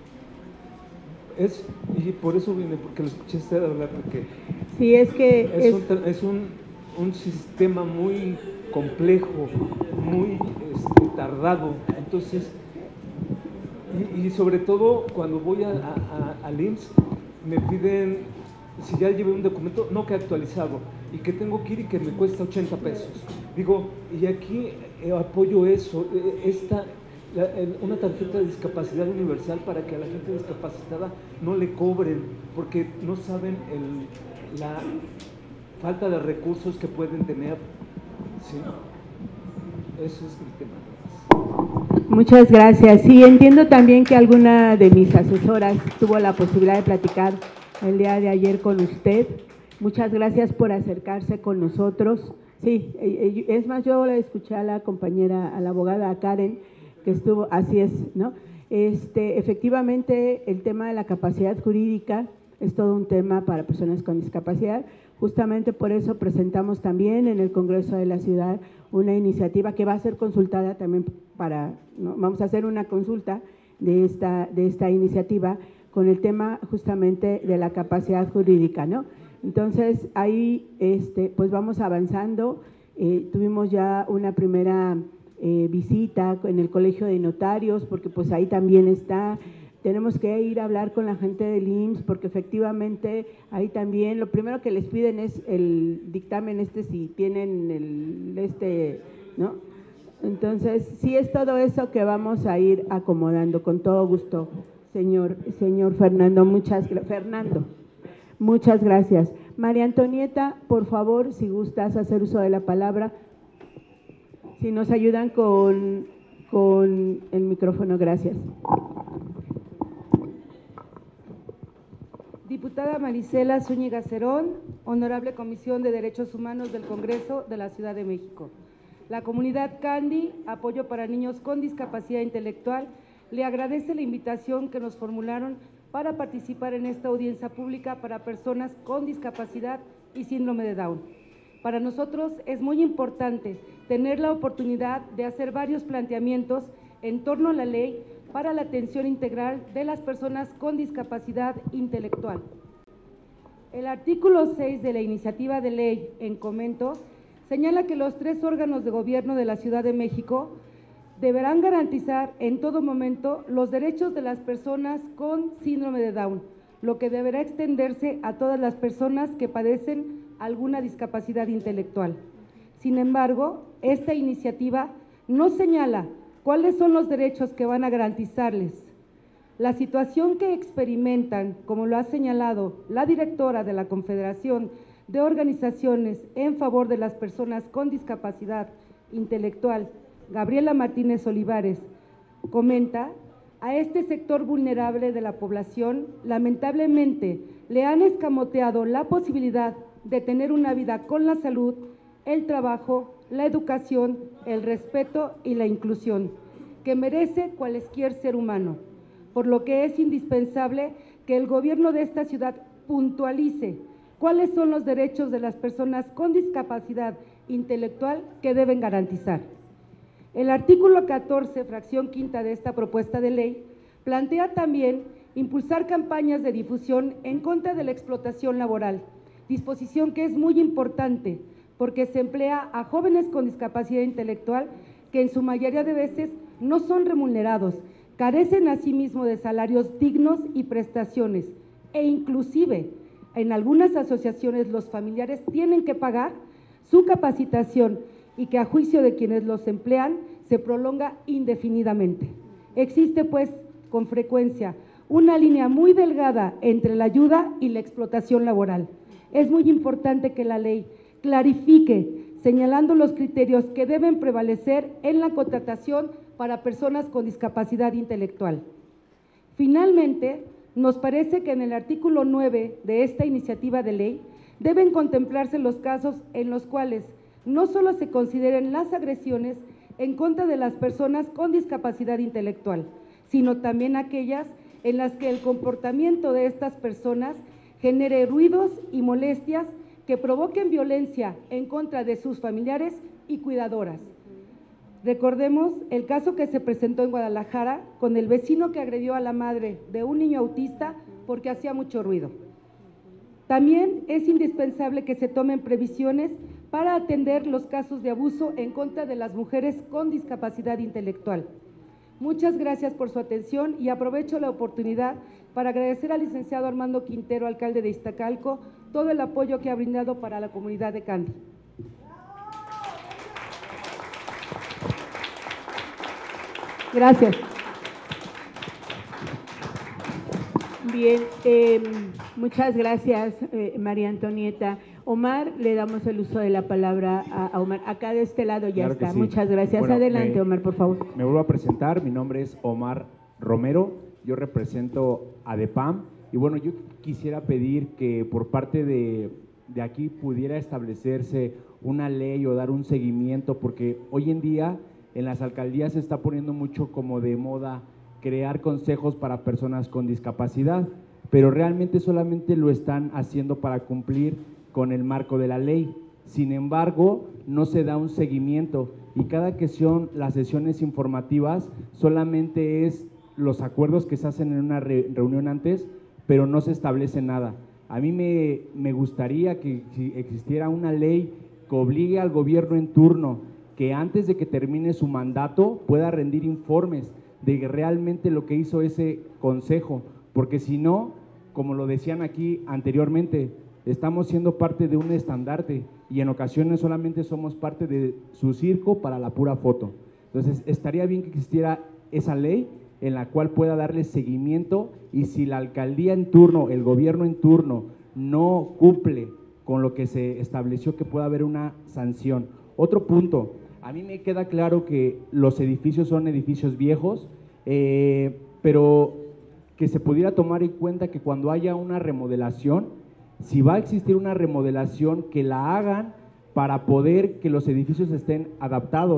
Y por eso vine, porque lo escuché usted hablar, porque sí, es un sistema muy complejo, muy tardado. Entonces, y sobre todo cuando voy al IMSS, me piden, si ya llevé un documento, no que actualizado, y que tengo que ir y que me cuesta 80 pesos. Digo, y aquí apoyo eso, una tarjeta de discapacidad universal para que a la gente discapacitada no le cobren, porque no saben la falta de recursos que pueden tener. ¿Sí? Eso es mi tema. Muchas gracias. Sí, entiendo también que alguna de mis asesoras tuvo la posibilidad de platicar el día de ayer con usted. Muchas gracias por acercarse con nosotros. Sí, es más, yo la escuché a la compañera, a la abogada Karen, que estuvo, así es, ¿no? Efectivamente, el tema de la capacidad jurídica es todo un tema para personas con discapacidad. Justamente por eso presentamos también en el Congreso de la Ciudad una iniciativa que va a ser consultada también ¿no? Vamos a hacer una consulta de esta iniciativa con el tema justamente de la capacidad jurídica, ¿no? Entonces, ahí pues vamos avanzando. Tuvimos ya una primera visita en el Colegio de Notarios, porque pues ahí también está. Tenemos que ir a hablar con la gente del IMSS, porque efectivamente ahí también lo primero que les piden es el dictamen si tienen ¿no? Entonces, sí es todo eso que vamos a ir acomodando con todo gusto, señor Fernando. Muchas gracias. María Antonieta, por favor, si gustas hacer uso de la palabra, si nos ayudan con el micrófono, gracias. Diputada Marisela Zúñiga Cerón, Honorable Comisión de Derechos Humanos del Congreso de la Ciudad de México. La comunidad Candy, apoyo para niños con discapacidad intelectual, le agradece la invitación que nos formularon para participar en esta audiencia pública para personas con discapacidad y síndrome de Down. Para nosotros es muy importante tener la oportunidad de hacer varios planteamientos en torno a la ley para la atención integral de las personas con discapacidad intelectual. El artículo 6 de la iniciativa de ley en comento señala que los 3 órganos de gobierno de la Ciudad de México deberán garantizar en todo momento los derechos de las personas con síndrome de Down, lo que deberá extenderse a todas las personas que padecen alguna discapacidad intelectual. Sin embargo, esta iniciativa no señala cuáles son los derechos que van a garantizarles. La situación que experimentan, como lo ha señalado la directora de la Confederación de Organizaciones en favor de las personas con discapacidad intelectual, Gabriela Martínez Olivares, comenta: a este sector vulnerable de la población, lamentablemente, le han escamoteado la posibilidad de tener una vida con la salud, el trabajo, la educación, el respeto y la inclusión, que merece cualquier ser humano, por lo que es indispensable que el gobierno de esta ciudad puntualice cuáles son los derechos de las personas con discapacidad intelectual que deben garantizar. El artículo 14, fracción quinta de esta propuesta de ley, plantea también impulsar campañas de difusión en contra de la explotación laboral, disposición que es muy importante porque se emplea a jóvenes con discapacidad intelectual que en su mayoría de veces no son remunerados, carecen asimismo de salarios dignos y prestaciones, e inclusive en algunas asociaciones los familiares tienen que pagar su capacitación y que a juicio de quienes los emplean se prolonga indefinidamente. Existe pues con frecuencia una línea muy delgada entre la ayuda y la explotación laboral. Es muy importante que la ley clarifique, señalando los criterios que deben prevalecer en la contratación para personas con discapacidad intelectual. Finalmente, nos parece que en el artículo 9 de esta iniciativa de ley deben contemplarse los casos en los cuales no solo se consideren las agresiones en contra de las personas con discapacidad intelectual, sino también aquellas en las que el comportamiento de estas personas genere ruidos y molestias que provoquen violencia en contra de sus familiares y cuidadoras. Recordemos el caso que se presentó en Guadalajara con el vecino que agredió a la madre de un niño autista porque hacía mucho ruido. También es indispensable que se tomen previsiones para atender los casos de abuso en contra de las mujeres con discapacidad intelectual. Muchas gracias por su atención y aprovecho la oportunidad para agradecer al licenciado Armando Quintero, alcalde de Iztacalco, todo el apoyo que ha brindado para la comunidad de Candy. Gracias. Bien, muchas gracias, María Antonieta. Omar, le damos el uso de la palabra a Omar. Acá de este lado ya está. Sí. Muchas gracias. Bueno, adelante, Omar, por favor. Me vuelvo a presentar. Mi nombre es Omar Romero. Yo represento a ADEPAM. Y bueno, yo quisiera pedir que por parte de aquí pudiera establecerse una ley o dar un seguimiento, porque hoy en día en las alcaldías se está poniendo mucho como de moda crear consejos para personas con discapacidad, pero realmente solamente lo están haciendo para cumplir con el marco de la ley. Sin embargo, no se da un seguimiento y cada que son las sesiones informativas solamente es los acuerdos que se hacen en una reunión antes, pero no se establece nada. A mí me gustaría que si existiera una ley que obligue al gobierno en turno que antes de que termine su mandato pueda rendir informes de realmente lo que hizo ese consejo, porque si no, como lo decían aquí anteriormente, estamos siendo parte de un estandarte y en ocasiones solamente somos parte de su circo para la pura foto. Entonces, estaría bien que existiera esa ley en la cual pueda darle seguimiento y si la alcaldía en turno, el gobierno en turno, no cumple con lo que se estableció, que pueda haber una sanción. Otro punto, a mí me queda claro que los edificios son edificios viejos, pero que se pudiera tomar en cuenta que cuando haya una remodelación, si va a existir una remodelación, que la hagan para poder que los edificios estén adaptados,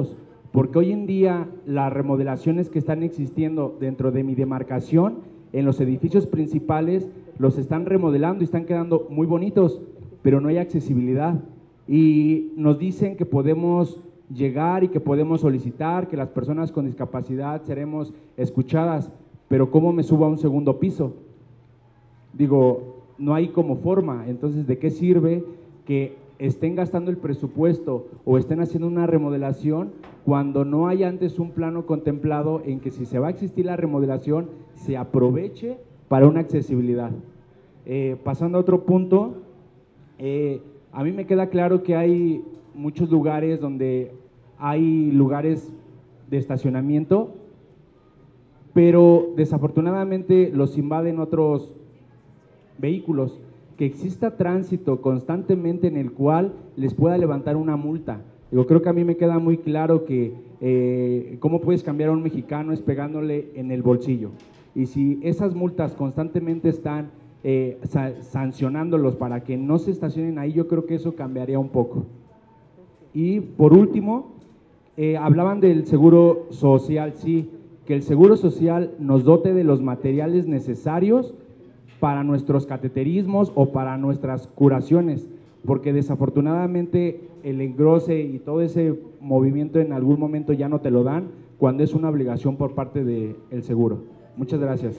porque hoy en día las remodelaciones que están existiendo dentro de mi demarcación, en los edificios principales, los están remodelando y están quedando muy bonitos, pero no hay accesibilidad. Y nos dicen que podemos llegar y que podemos solicitar, que las personas con discapacidad seremos escuchadas, pero ¿cómo me subo a un segundo piso? Digo, no hay como forma. Entonces, ¿de qué sirve que estén gastando el presupuesto o estén haciendo una remodelación cuando no hay antes un plano contemplado en que si se va a existir la remodelación, se aproveche para una accesibilidad? Pasando a otro punto, a mí me queda claro que hay muchos lugares donde hay lugares de estacionamiento, pero desafortunadamente los invaden otros vehículos. Que exista tránsito constantemente en el cual les pueda levantar una multa. Digo, creo que a mí me queda muy claro que cómo puedes cambiar a un mexicano es pegándole en el bolsillo. Y si esas multas constantemente están sancionándolos para que no se estacionen ahí, yo creo que eso cambiaría un poco. Y por último, hablaban del seguro social. Sí, que el seguro social nos dote de los materiales necesarios para nuestros cateterismos o para nuestras curaciones, porque desafortunadamente el engrose y todo ese movimiento en algún momento ya no te lo dan cuando es una obligación por parte del seguro. Muchas gracias.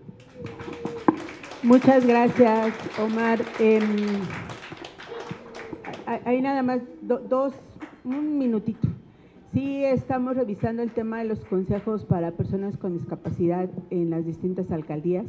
Muchas gracias, Omar. Hay nada más un minutito. Sí, estamos revisando el tema de los consejos para personas con discapacidad en las distintas alcaldías.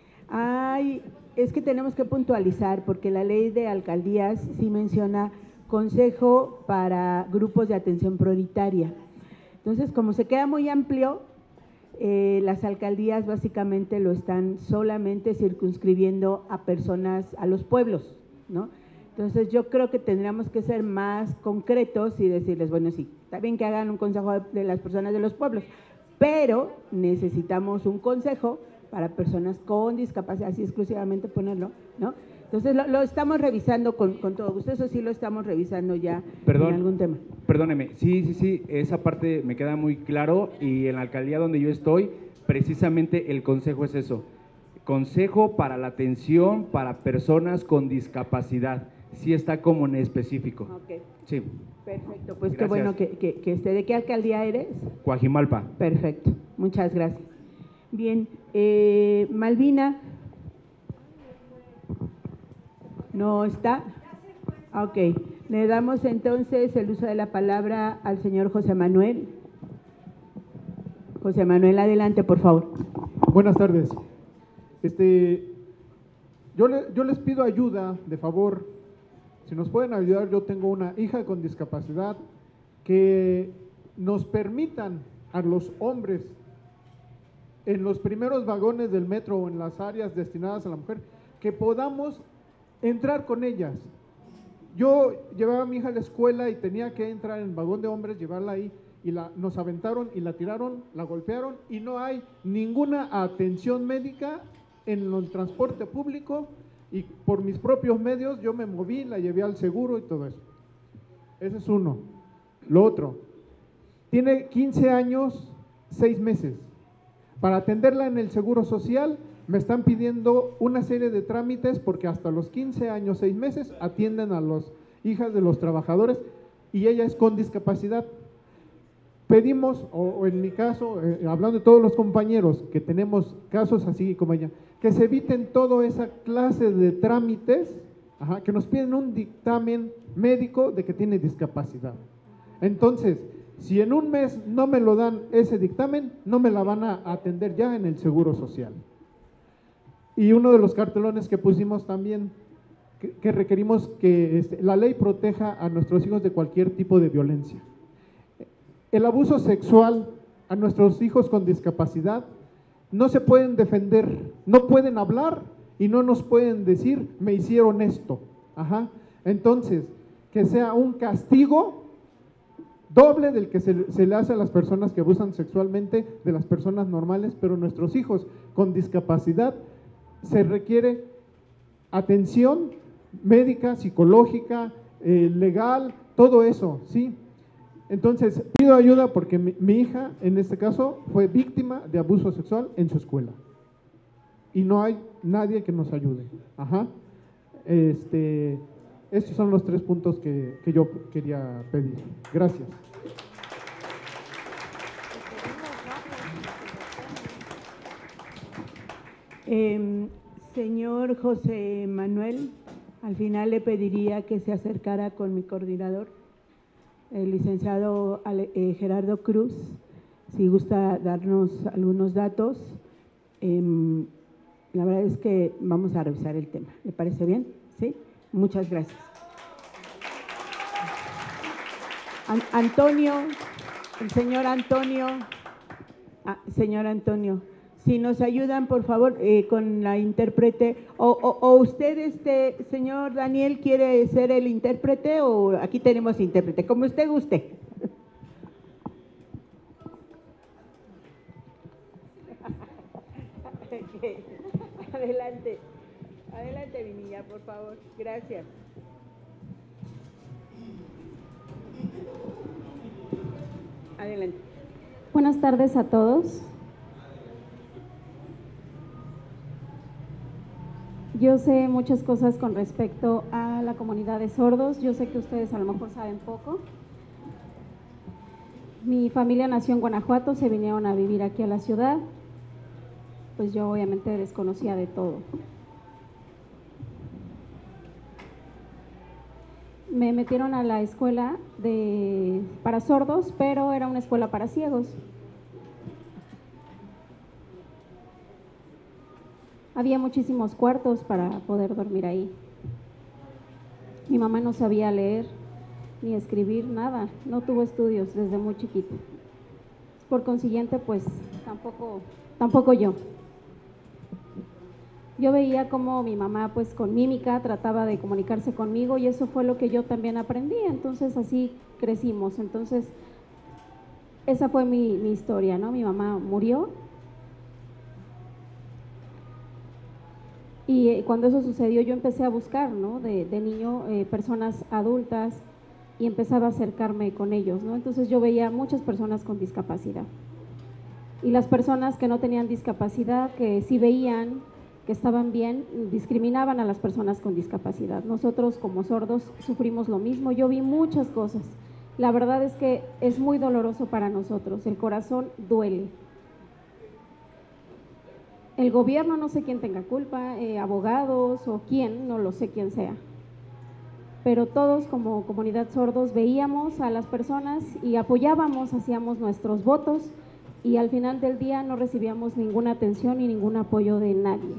Es que tenemos que puntualizar, porque la ley de alcaldías sí menciona consejo para grupos de atención prioritaria. Entonces, como se queda muy amplio, las alcaldías básicamente lo están solamente circunscribiendo a personas, a los pueblos, ¿no? Entonces, yo creo que tendríamos que ser más concretos y decirles, bueno, sí, está bien que hagan un consejo de las personas de los pueblos, pero necesitamos un consejo para personas con discapacidad, así exclusivamente ponerlo, ¿no? Entonces lo estamos revisando con todo gusto, eso sí lo estamos revisando ya en algún tema. Perdóneme, sí, esa parte me queda muy claro, y en la alcaldía donde yo estoy, precisamente el consejo es eso, consejo para la atención para personas con discapacidad, sí está como en específico. Ok. Sí. Perfecto, pues Gracias. qué bueno que esté. ¿De qué alcaldía eres? Coajimalpa. Perfecto, muchas gracias. Bien, Malvina, ¿no está? Ok, le damos entonces el uso de la palabra al señor José Manuel. José Manuel, adelante, por favor. Buenas tardes. Yo les pido ayuda, de favor, si nos pueden ayudar. Yo tengo una hija con discapacidad, que nos permitan a los hombres en los primeros vagones del metro o en las áreas destinadas a la mujer, que podamos entrar con ellas. Yo llevaba a mi hija a la escuela y tenía que entrar en el vagón de hombres, llevarla ahí, y nos aventaron y la tiraron, la golpearon, y no hay ninguna atención médica en el transporte público, y por mis propios medios yo me moví, la llevé al seguro y todo eso. Ese es uno. Lo otro, tiene 15 años, 6 meses. Para atenderla en el Seguro Social me están pidiendo una serie de trámites, porque hasta los 15 años, 6 meses, atienden a las hijas de los trabajadores, y ella es con discapacidad. Pedimos, o en mi caso, hablando de todos los compañeros que tenemos casos así como ella, que se eviten toda esa clase de trámites, que nos piden un dictamen médico de que tiene discapacidad. Entonces, si en un mes no me lo dan ese dictamen, no me la van a atender ya en el Seguro Social. Y uno de los cartelones que pusimos también, que requerimos que la ley proteja a nuestros hijos de cualquier tipo de violencia. El abuso sexual a nuestros hijos con discapacidad no se pueden defender, no pueden hablar y no nos pueden decir, me hicieron esto. Entonces, que sea un castigo doble del que se le hace a las personas que abusan sexualmente de las personas normales, pero nuestros hijos con discapacidad se requiere atención médica, psicológica, legal, todo eso, ¿sí? Entonces, pido ayuda porque mi hija, en este caso, fue víctima de abuso sexual en su escuela. Y no hay nadie que nos ayude. Ajá. Estos son los 3 puntos que yo quería pedir. Gracias. Señor José Manuel, al final le pediría que se acercara con mi coordinador, el licenciado Gerardo Cruz, si gusta darnos algunos datos. La verdad es que vamos a revisar el tema. ¿Le parece bien? ¿Sí? Muchas gracias. Antonio, el señor Antonio. Señor Antonio, si nos ayudan, por favor, con la intérprete, o usted, señor Daniel, ¿quiere ser el intérprete o aquí tenemos intérprete? Como usted guste. Adelante, mi niña, por favor. Gracias. Adelante. Buenas tardes a todos. Yo sé muchas cosas con respecto a la comunidad de sordos. Yo sé que ustedes a lo mejor saben poco. Mi familia nació en Guanajuato, se vinieron a vivir aquí a la ciudad. Pues yo obviamente desconocía de todo. Me metieron a la escuela para sordos, pero era una escuela para ciegos. Había muchísimos cuartos para poder dormir ahí. Mi mamá no sabía leer ni escribir, nada, no tuvo estudios desde muy chiquita. Por consiguiente, pues tampoco yo. Yo veía cómo mi mamá, pues con mímica, trataba de comunicarse conmigo y eso fue lo que yo también aprendí, entonces así crecimos. Entonces, esa fue mi historia, ¿no? Mi mamá murió y cuando eso sucedió yo empecé a buscar, ¿no? De niño, personas adultas y empezaba a acercarme con ellos, ¿no? Entonces yo veía muchas personas con discapacidad y las personas que no tenían discapacidad, que sí veían, que estaban bien, discriminaban a las personas con discapacidad. Nosotros como sordos sufrimos lo mismo, yo vi muchas cosas. La verdad es que es muy doloroso para nosotros, el corazón duele. El gobierno, no sé quién tenga culpa, abogados o quién, no lo sé quién sea. Pero todos como comunidad sordos veíamos a las personas y apoyábamos, hacíamos nuestros votos y al final del día no recibíamos ninguna atención ni ningún apoyo de nadie.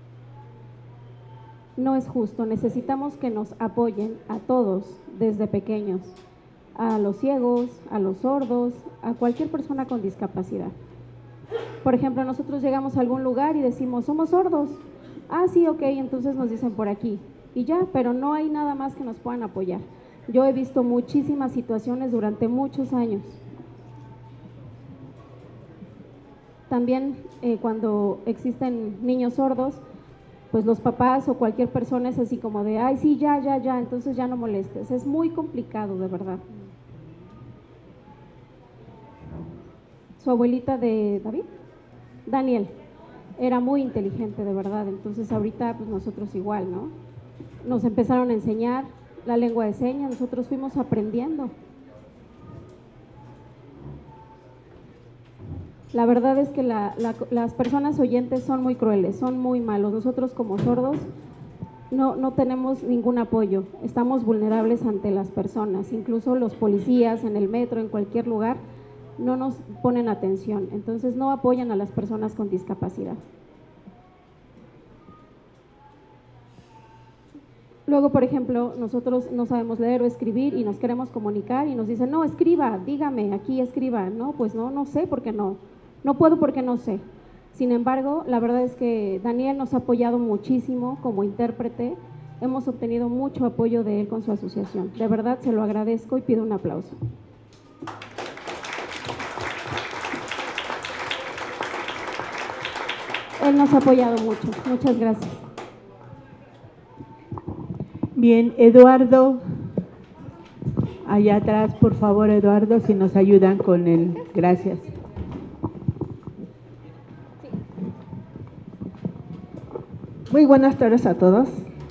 No es justo, necesitamos que nos apoyen a todos desde pequeños, a los ciegos, a los sordos, a cualquier persona con discapacidad. Por ejemplo, nosotros llegamos a algún lugar y decimos, somos sordos. Ah, sí, ok, entonces nos dicen por aquí. Y ya, pero no hay nada más que nos puedan apoyar. Yo he visto muchísimas situaciones durante muchos años. También cuando existen niños sordos, pues los papás o cualquier persona es así como de, ay, sí, ya, entonces ya no molestes. Es muy complicado, de verdad. Su abuelita de David, Daniel, era muy inteligente, de verdad. Entonces ahorita pues nosotros igual, ¿no? Nos empezaron a enseñar la lengua de señas, nosotros fuimos aprendiendo. La verdad es que las personas oyentes son muy crueles, son muy malos. Nosotros como sordos no tenemos ningún apoyo, estamos vulnerables ante las personas, incluso los policías en el metro, en cualquier lugar, no nos ponen atención, entonces no apoyan a las personas con discapacidad. Luego, por ejemplo, nosotros no sabemos leer o escribir y nos queremos comunicar y nos dicen, no, escriba, dígame, aquí escriba. No, pues no sé porque no puedo porque no sé. Sin embargo, la verdad es que Daniel nos ha apoyado muchísimo como intérprete, hemos obtenido mucho apoyo de él con su asociación. De verdad se lo agradezco y pido un aplauso. Él nos ha apoyado mucho. Muchas gracias. Bien, Eduardo allá atrás, por favor, Eduardo, si nos ayudan con el... Gracias. Muy buenas tardes a todos.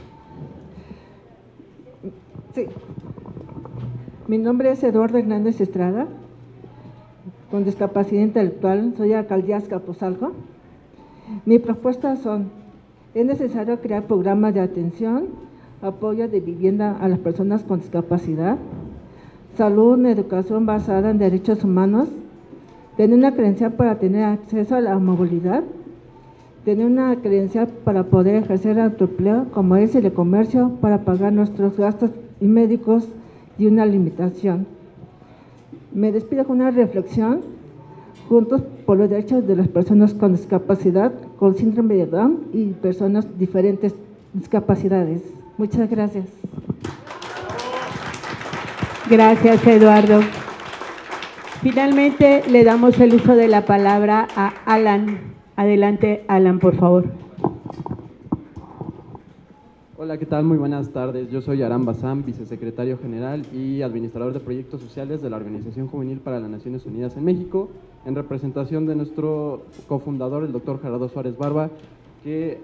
Sí. Mi nombre es Eduardo Hernández Estrada, con discapacidad intelectual, soy alcaldía Azcapotzalco. Mis propuestas son: es necesario crear programas de atención, apoyo de vivienda a las personas con discapacidad, salud y educación basada en derechos humanos, tener una credencial para tener acceso a la movilidad, tener una credencial para poder ejercer autoempleo, como es el de comercio, para pagar nuestros gastos y médicos, y una limitación. Me despido con una reflexión: juntos por los derechos de las personas con discapacidad, con síndrome de Down y personas diferentes discapacidades. Muchas gracias. Gracias, Eduardo. Finalmente, le damos el uso de la palabra a Alan. Adelante, Alan, por favor. Hola, ¿qué tal? Muy buenas tardes. Yo soy Aram Bazán, vicesecretario general y administrador de proyectos sociales de la Organización Juvenil para las Naciones Unidas en México, en representación de nuestro cofundador, el doctor Gerardo Suárez Barba, que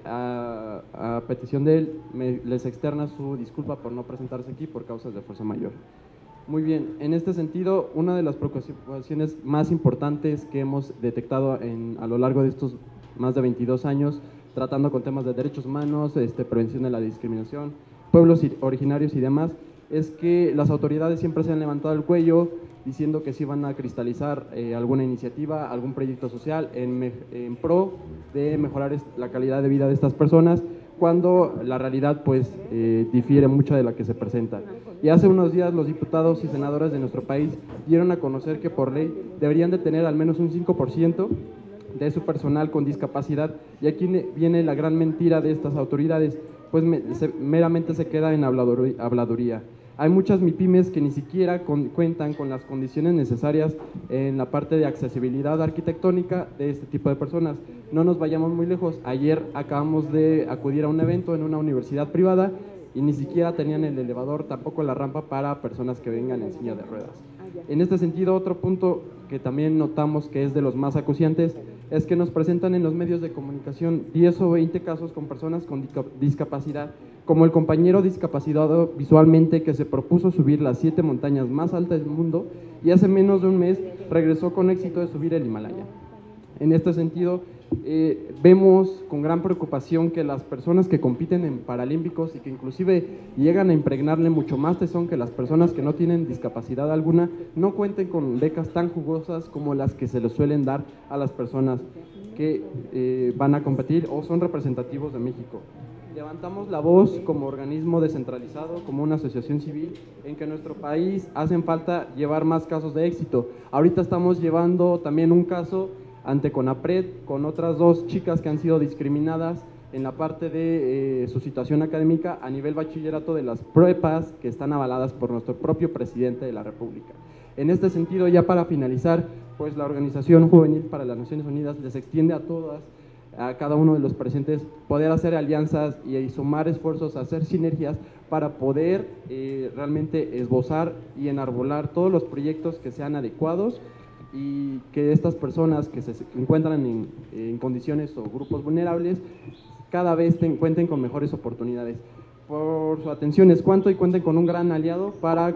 a petición de él les externa su disculpa por no presentarse aquí por causas de fuerza mayor. Muy bien, en este sentido, una de las preocupaciones más importantes que hemos detectado a lo largo de estos más de 22 años, tratando con temas de derechos humanos, prevención de la discriminación, pueblos originarios y demás, es que las autoridades siempre se han levantado el cuello diciendo que sí van a cristalizar alguna iniciativa, algún proyecto social en pro de mejorar la calidad de vida de estas personas, cuando la realidad pues difiere mucho de la que se presenta. Y hace unos días los diputados y senadores de nuestro país dieron a conocer que por ley deberían de tener al menos un 5% de su personal con discapacidad, y aquí viene la gran mentira de estas autoridades, pues meramente se queda en habladuría. Hay muchas MIPYMES que ni siquiera cuentan con las condiciones necesarias en la parte de accesibilidad arquitectónica de este tipo de personas. No nos vayamos muy lejos, ayer acabamos de acudir a un evento en una universidad privada y ni siquiera tenían el elevador, tampoco la rampa para personas que vengan en silla de ruedas. En este sentido, otro punto que también notamos que es de los más acuciantes es que nos presentan en los medios de comunicación 10 o 20 casos con personas con discapacidad, como el compañero discapacitado visualmente que se propuso subir las 7 montañas más altas del mundo y hace menos de un mes regresó con éxito de subir el Himalaya. En este sentido, vemos con gran preocupación que las personas que compiten en paralímpicos y que inclusive llegan a impregnarle mucho más tesón que las personas que no tienen discapacidad alguna, no cuenten con becas tan jugosas como las que se les suelen dar a las personas que van a competir o son representativos de México. Levantamos la voz como organismo descentralizado, como una asociación civil, en que en nuestro país hacen falta llevar más casos de éxito. Ahorita estamos llevando también un caso ante CONAPRED con otras 2 chicas que han sido discriminadas en la parte de su situación académica a nivel bachillerato de las pruebas que están avaladas por nuestro propio presidente de la República. En este sentido, ya para finalizar, pues la Organización Juvenil para las Naciones Unidas les extiende a cada uno de los presentes, poder hacer alianzas y sumar esfuerzos, hacer sinergias para poder realmente esbozar y enarbolar todos los proyectos que sean adecuados y que estas personas que se encuentran en condiciones o grupos vulnerables cada vez cuenten con mejores oportunidades. Por su atención es cuanto y cuenten con un gran aliado para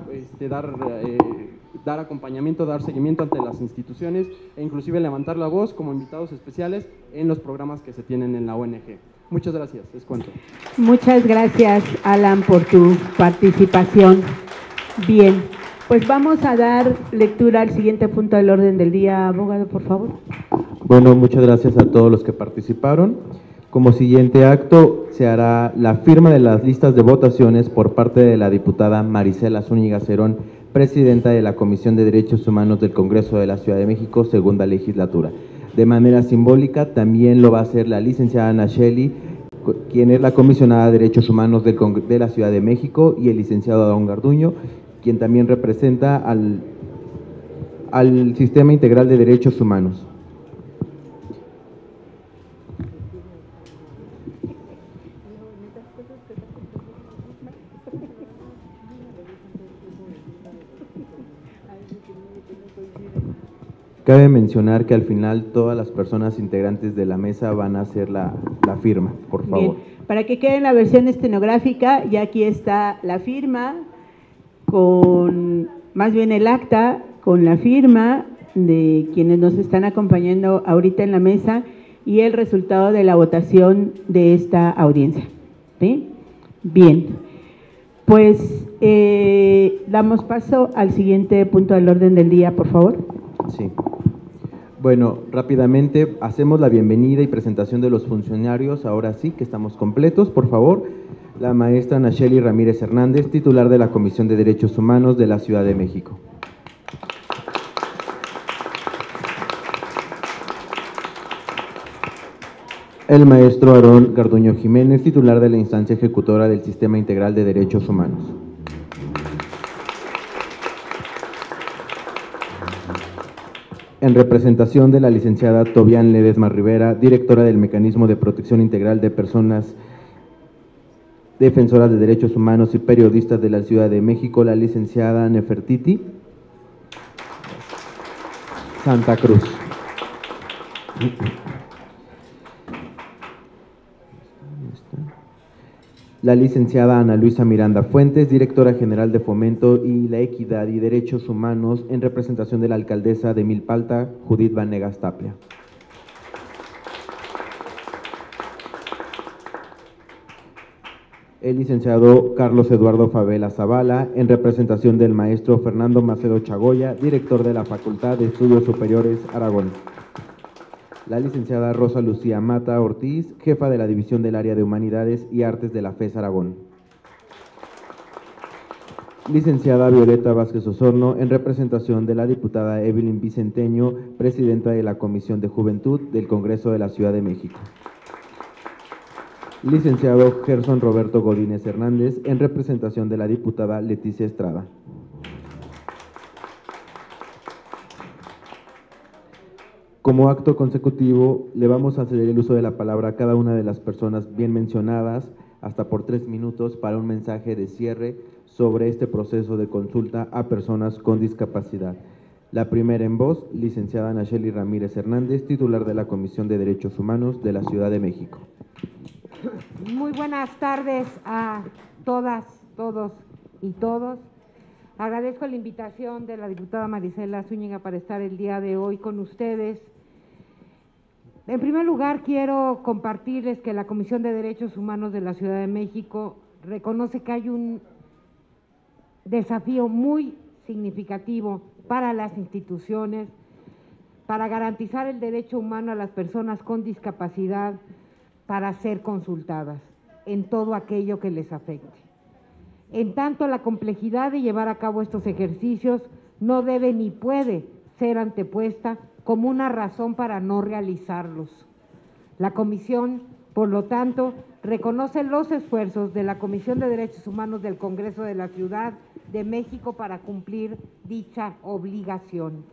dar acompañamiento, dar seguimiento ante las instituciones e inclusive levantar la voz como invitados especiales en los programas que se tienen en la ONG. Muchas gracias, es cuanto. Muchas gracias, Alan, por tu participación. Bien, pues vamos a dar lectura al siguiente punto del orden del día. Abogado, por favor. Bueno, muchas gracias a todos los que participaron. Como siguiente acto se hará la firma de las listas de votaciones por parte de la diputada Marisela Zúñiga Cerón, presidenta de la Comisión de Derechos Humanos del Congreso de la Ciudad de México, segunda legislatura. De manera simbólica también lo va a hacer la licenciada Ana Shelley, quien es la comisionada de Derechos Humanos de la Ciudad de México, y el licenciado Adón Garduño, quien también representa al Sistema Integral de Derechos Humanos. Cabe mencionar que al final todas las personas integrantes de la mesa van a hacer la firma, por favor. Bien, para que quede en la versión estenográfica, ya aquí está la firma, más bien el acta, con la firma de quienes nos están acompañando ahorita en la mesa y el resultado de la votación de esta audiencia. ¿Sí? Bien, pues damos paso al siguiente punto del orden del día, por favor. Sí. Bueno, rápidamente hacemos la bienvenida y presentación de los funcionarios, ahora sí que estamos completos, por favor. La maestra Nacheli Ramírez Hernández, titular de la Comisión de Derechos Humanos de la Ciudad de México. El maestro Aarón Garduño Jiménez, titular de la instancia ejecutora del Sistema Integral de Derechos Humanos. En representación de la licenciada Tobián Ledesma Rivera, directora del Mecanismo de Protección Integral de Personas Defensoras de Derechos Humanos y Periodistas de la Ciudad de México, la licenciada Nefertiti Santa Cruz. La licenciada Ana Luisa Miranda Fuentes, directora general de Fomento y la Equidad y Derechos Humanos, en representación de la alcaldesa de Milpalta, Judith Vanegas Tapia. El licenciado Carlos Eduardo Favela Zavala, en representación del maestro Fernando Macedo Chagoya, director de la Facultad de Estudios Superiores Aragón. La licenciada Rosa Lucía Mata Ortiz, jefa de la División del Área de Humanidades y Artes de la FES Aragón. Licenciada Violeta Vázquez Osorno, en representación de la diputada Evelyn Vicenteño, presidenta de la Comisión de Juventud del Congreso de la Ciudad de México. Licenciado Gerson Roberto Godínez Hernández, en representación de la diputada Leticia Estrada. Como acto consecutivo, le vamos a ceder el uso de la palabra a cada una de las personas bien mencionadas, hasta por 3 minutos, para un mensaje de cierre sobre este proceso de consulta a personas con discapacidad. La primera en voz, licenciada Nacheli Ramírez Hernández, titular de la Comisión de Derechos Humanos de la Ciudad de México. Muy buenas tardes a todas, todos y todos. Agradezco la invitación de la diputada Marisela Zúñiga para estar el día de hoy con ustedes. En primer lugar, quiero compartirles que la Comisión de Derechos Humanos de la Ciudad de México reconoce que hay un desafío muy significativo para las instituciones para garantizar el derecho humano a las personas con discapacidad para ser consultadas en todo aquello que les afecte. En tanto, la complejidad de llevar a cabo estos ejercicios no debe ni puede ser antepuesta como una razón para no realizarlos. La Comisión, por lo tanto, reconoce los esfuerzos de la Comisión de Derechos Humanos del Congreso de la Ciudad de México para cumplir dicha obligación.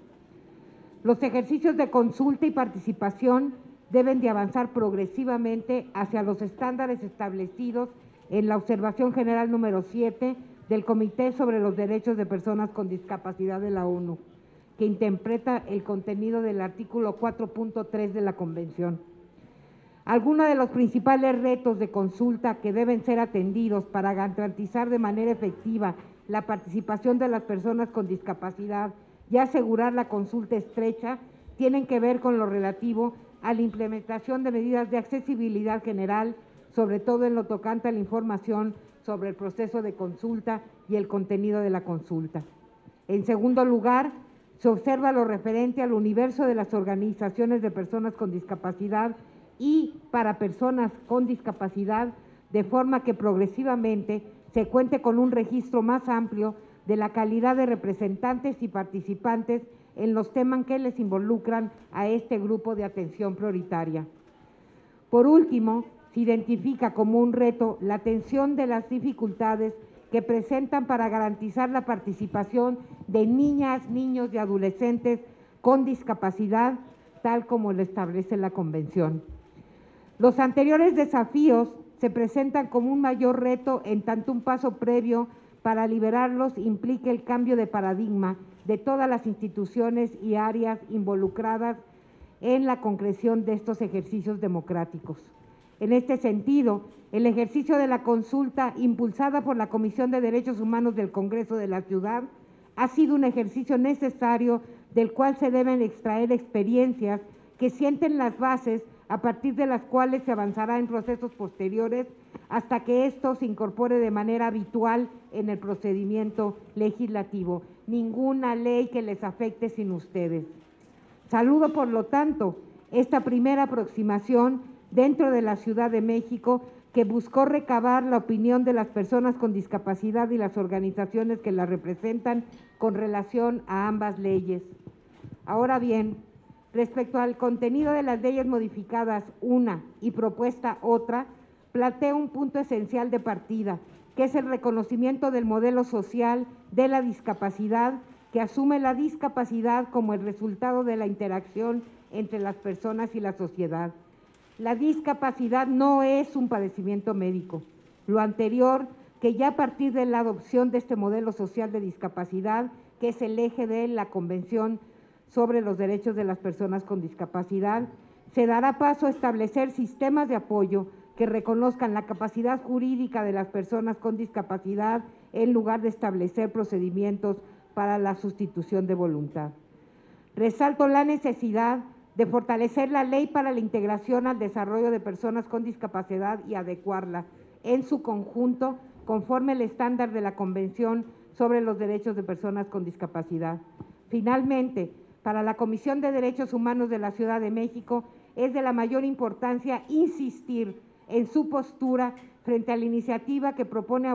Los ejercicios de consulta y participación deben de avanzar progresivamente hacia los estándares establecidos en la Observación General número 7 del Comité sobre los Derechos de Personas con Discapacidad de la ONU, que interpreta el contenido del artículo 4.3 de la Convención. Algunos de los principales retos de consulta que deben ser atendidos para garantizar de manera efectiva la participación de las personas con discapacidad y asegurar la consulta estrecha tienen que ver con lo relativo a la implementación de medidas de accesibilidad general, sobre todo en lo tocante a la información sobre el proceso de consulta y el contenido de la consulta. En segundo lugar, se observa lo referente al universo de las organizaciones de personas con discapacidad y para personas con discapacidad, de forma que progresivamente se cuente con un registro más amplio de la calidad de representantes y participantes en los temas que les involucran a este grupo de atención prioritaria. Por último, se identifica como un reto la atención de las dificultades que presentan para garantizar la participación de niñas, niños y adolescentes con discapacidad, tal como lo establece la Convención. Los anteriores desafíos se presentan como un mayor reto, en tanto un paso previo para liberarlos implica el cambio de paradigma de todas las instituciones y áreas involucradas en la concreción de estos ejercicios democráticos. En este sentido, el ejercicio de la consulta impulsada por la Comisión de Derechos Humanos del Congreso de la Ciudad ha sido un ejercicio necesario del cual se deben extraer experiencias que sienten las bases a partir de las cuales se avanzará en procesos posteriores hasta que esto se incorpore de manera habitual en el procedimiento legislativo. Ninguna ley que les afecte sin ustedes. Saludo, por lo tanto, esta primera aproximación dentro de la Ciudad de México que buscó recabar la opinión de las personas con discapacidad y las organizaciones que la representan con relación a ambas leyes. Ahora bien, respecto al contenido de las leyes modificadas una y propuesta otra, planteo un punto esencial de partida, que es el reconocimiento del modelo social de la discapacidad, que asume la discapacidad como el resultado de la interacción entre las personas y la sociedad. La discapacidad no es un padecimiento médico. Lo anterior, que ya a partir de la adopción de este modelo social de discapacidad, que es el eje de la Convención sobre los Derechos de las Personas con Discapacidad, se dará paso a establecer sistemas de apoyo que reconozcan la capacidad jurídica de las personas con discapacidad en lugar de establecer procedimientos para la sustitución de voluntad. Resalto la necesidad de fortalecer la ley para la integración al desarrollo de personas con discapacidad y adecuarla en su conjunto conforme el estándar de la Convención sobre los Derechos de Personas con Discapacidad. Finalmente, para la Comisión de Derechos Humanos de la Ciudad de México es de la mayor importancia insistir en su postura frente a la iniciativa que propone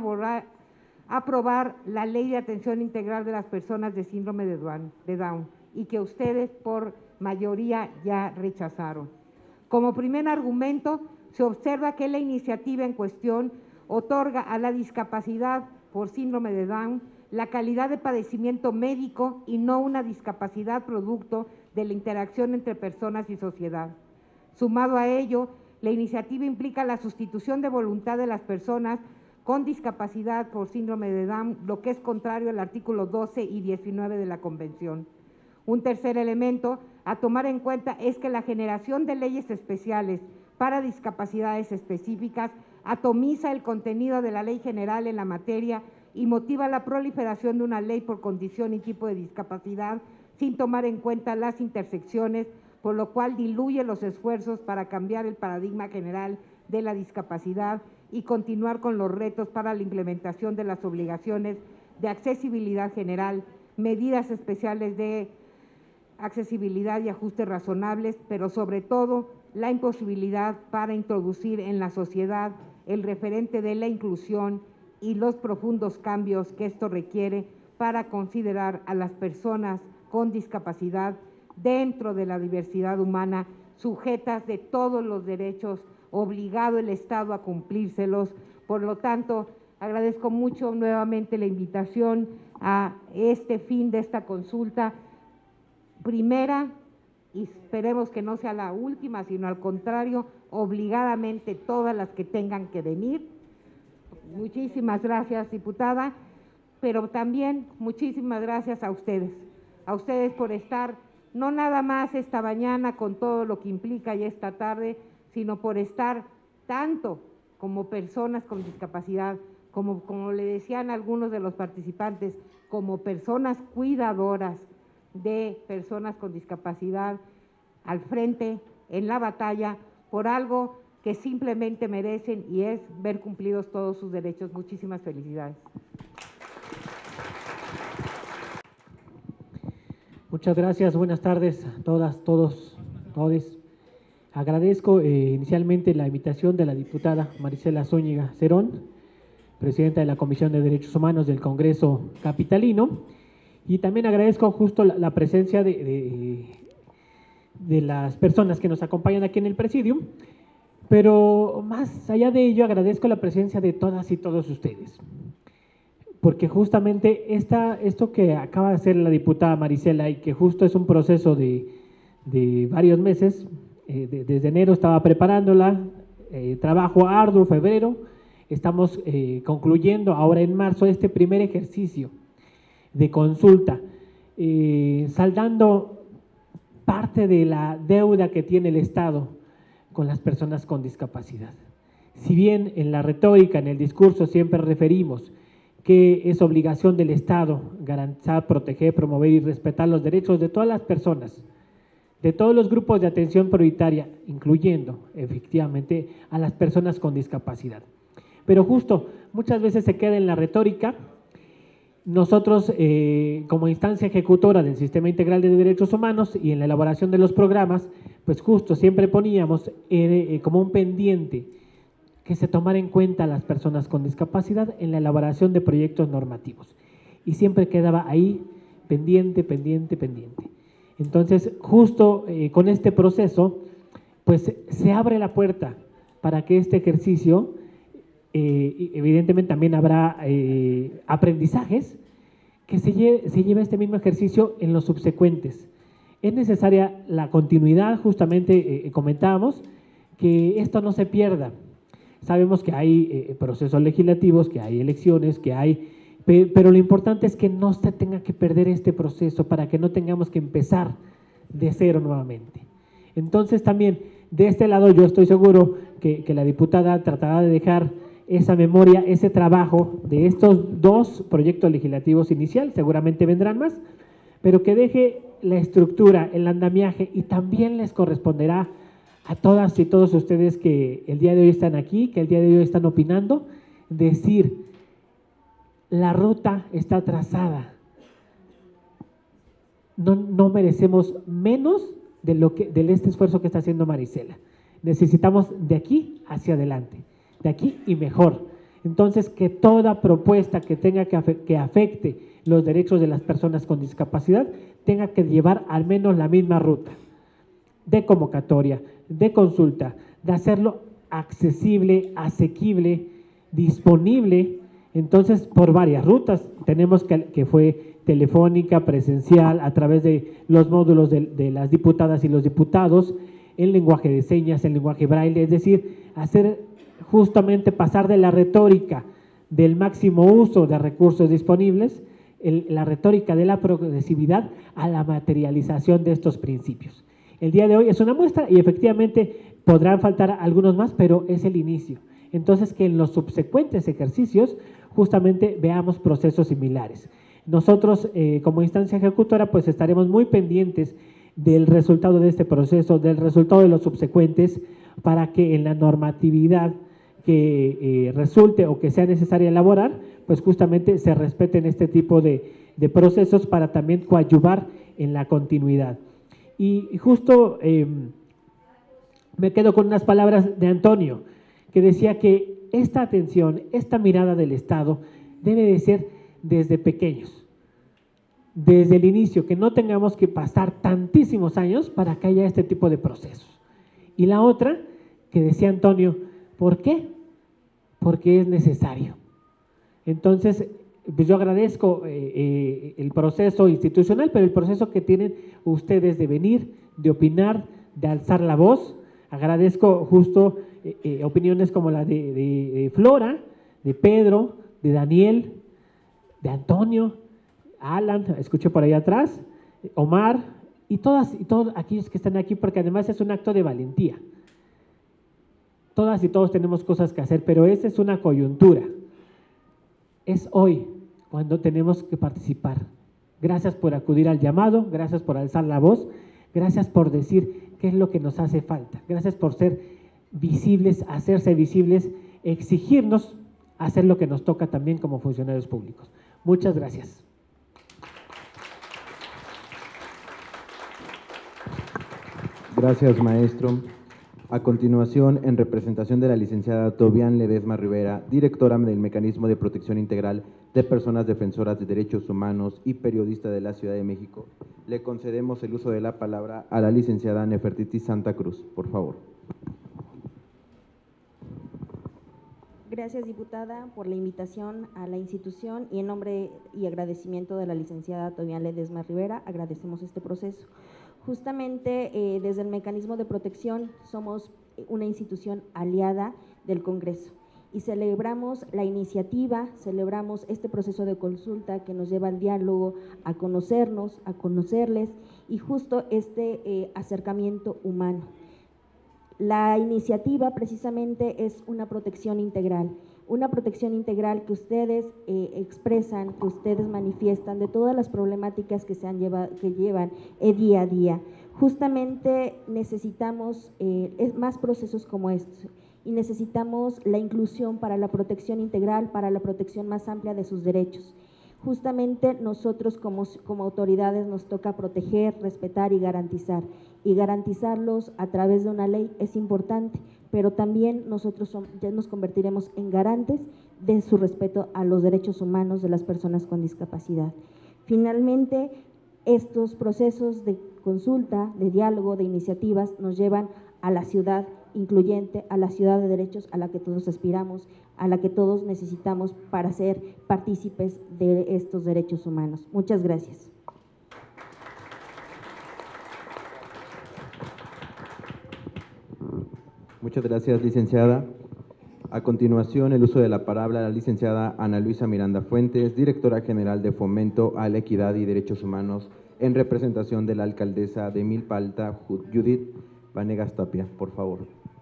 aprobar la Ley de Atención Integral de las Personas de Síndrome de Down y que ustedes por mayoría ya rechazaron. Como primer argumento, se observa que la iniciativa en cuestión otorga a la discapacidad por síndrome de Down la calidad de padecimiento médico y no una discapacidad producto de la interacción entre personas y sociedad. Sumado a ello, la iniciativa implica la sustitución de voluntad de las personas con discapacidad por síndrome de Down, lo que es contrario al artículo 12 y 19 de la Convención. Un tercer elemento a tomar en cuenta es que la generación de leyes especiales para discapacidades específicas atomiza el contenido de la ley general en la materia y motiva la proliferación de una ley por condición y tipo de discapacidad sin tomar en cuenta las intersecciones, por lo cual diluye los esfuerzos para cambiar el paradigma general de la discapacidad y continuar con los retos para la implementación de las obligaciones de accesibilidad general, medidas especiales de accesibilidad y ajustes razonables, pero sobre todo la imposibilidad para introducir en la sociedad el referente de la inclusión y los profundos cambios que esto requiere para considerar a las personas con discapacidad dentro de la diversidad humana, sujetas de todos los derechos, obligado el Estado a cumplírselos. Por lo tanto, agradezco mucho nuevamente la invitación a este fin de esta consulta primera, y esperemos que no sea la última, sino al contrario, obligadamente todas las que tengan que venir. Muchísimas gracias, diputada, pero también muchísimas gracias a ustedes por estar no nada más esta mañana con todo lo que implica y esta tarde, sino por estar tanto como personas con discapacidad, como le decían algunos de los participantes, como personas cuidadoras de personas con discapacidad al frente en la batalla por algo que simplemente merecen y es ver cumplidos todos sus derechos. Muchísimas felicidades. Muchas gracias, buenas tardes a todas, todos. Agradezco inicialmente la invitación de la diputada Marisela Zúñiga Cerón, presidenta de la Comisión de Derechos Humanos del Congreso Capitalino, y también agradezco justo la presencia de las personas que nos acompañan aquí en el presidium, pero más allá de ello agradezco la presencia de todas y todos ustedes, porque justamente esto que acaba de hacer la diputada Marisela y que justo es un proceso de varios meses, desde enero estaba preparándola, trabajo arduo, febrero, estamos concluyendo ahora en marzo este primer ejercicio de consulta, saldando parte de la deuda que tiene el Estado con las personas con discapacidad. Si bien en la retórica, en el discurso siempre referimos que es obligación del Estado garantizar, proteger, promover y respetar los derechos de todas las personas, de todos los grupos de atención prioritaria, incluyendo efectivamente a las personas con discapacidad. Pero justo muchas veces se queda en la retórica. Nosotros, como instancia ejecutora del Sistema Integral de Derechos Humanos y en la elaboración de los programas, pues justo siempre poníamos como un pendiente que se tomara en cuenta a las personas con discapacidad en la elaboración de proyectos normativos. Y siempre quedaba ahí pendiente. Entonces, justo con este proceso, pues se abre la puerta para que este ejercicio, evidentemente también habrá aprendizajes, que se lleve este mismo ejercicio en los subsecuentes. Es necesaria la continuidad, justamente comentábamos, que esto no se pierda. Sabemos que hay procesos legislativos, que hay elecciones, pero lo importante es que no se tenga que perder este proceso para que no tengamos que empezar de cero nuevamente. Entonces también de este lado yo estoy seguro que la diputada tratará de dejar esa memoria, ese trabajo de estos dos proyectos legislativos inicial, seguramente vendrán más, pero que deje la estructura, el andamiaje, y también les corresponderá a todas y todos ustedes que el día de hoy están aquí, que el día de hoy están opinando, decir: la ruta está trazada. No merecemos menos de este esfuerzo que está haciendo Marisela. Necesitamos de aquí hacia adelante, de aquí y mejor. Entonces, que toda propuesta que tenga que afecte los derechos de las personas con discapacidad tenga que llevar al menos la misma ruta de convocatoria, de consulta, de hacerlo accesible, asequible, disponible. Entonces, por varias rutas, tenemos que fue telefónica, presencial, a través de los módulos de las diputadas y los diputados, en lenguaje de señas, en lenguaje braille, es decir, hacer justamente pasar de la retórica del máximo uso de recursos disponibles, la retórica de la progresividad, a la materialización de estos principios. El día de hoy es una muestra y efectivamente podrán faltar algunos más, pero es el inicio. Entonces, que en los subsecuentes ejercicios justamente veamos procesos similares. Nosotros, como instancia ejecutora, pues estaremos muy pendientes del resultado de este proceso, del resultado de los subsecuentes, para que en la normatividad que resulte o que sea necesaria elaborar, pues justamente se respeten este tipo de procesos para también coadyuvar en la continuidad. Y justo me quedo con unas palabras de Antonio, que decía que esta atención, esta mirada del Estado debe de ser desde pequeños, desde el inicio, que no tengamos que pasar tantísimos años para que haya este tipo de procesos. Y la otra, que decía Antonio, ¿por qué? Porque es necesario. Entonces, pues yo agradezco el proceso institucional, pero el proceso que tienen ustedes de venir, de opinar, de alzar la voz. Agradezco justo opiniones como la de Flora, de Pedro, de Daniel, de Antonio, Alan, escuché por ahí atrás, Omar, y todos aquellos que están aquí, porque además es un acto de valentía. Todas y todos tenemos cosas que hacer, pero esa es una coyuntura. Es hoy cuando tenemos que participar. Gracias por acudir al llamado, gracias por alzar la voz, gracias por decir qué es lo que nos hace falta, gracias por ser visibles, hacerse visibles, exigirnos hacer lo que nos toca también como funcionarios públicos. Muchas gracias. Gracias, maestro. A continuación, en representación de la licenciada Tobián Ledesma Rivera, directora del Mecanismo de Protección Integral de Personas Defensoras de Derechos Humanos y periodista de la Ciudad de México, le concedemos el uso de la palabra a la licenciada Nefertiti Santa Cruz, por favor. Gracias, diputada, por la invitación a la institución y en nombre y agradecimiento de la licenciada Tobián Ledesma Rivera, agradecemos este proceso. Justamente desde el Mecanismo de Protección somos una institución aliada del Congreso y celebramos la iniciativa, celebramos este proceso de consulta que nos lleva al diálogo, a conocernos, a conocerles y justo este acercamiento humano. La iniciativa precisamente es una protección integral que ustedes expresan, que ustedes manifiestan de todas las problemáticas que llevan día a día. Justamente necesitamos más procesos como estos y necesitamos la inclusión para la protección integral, para la protección más amplia de sus derechos. Justamente nosotros como autoridades nos toca proteger, respetar y garantizarlos a través de una ley es importante, pero también nosotros ya nos convertiremos en garantes de su respeto a los derechos humanos de las personas con discapacidad. Finalmente, estos procesos de consulta, de diálogo, de iniciativas nos llevan a la ciudad incluyente, a la ciudad de derechos a la que todos aspiramos, a la que todos necesitamos para ser partícipes de estos derechos humanos. Muchas gracias. Muchas gracias, licenciada. A continuación, el uso de la palabra a la licenciada Ana Luisa Miranda Fuentes, directora general de Fomento a la Equidad y Derechos Humanos, en representación de la alcaldesa de Milpa Alta, Judith Vanegas Tapia. Por favor.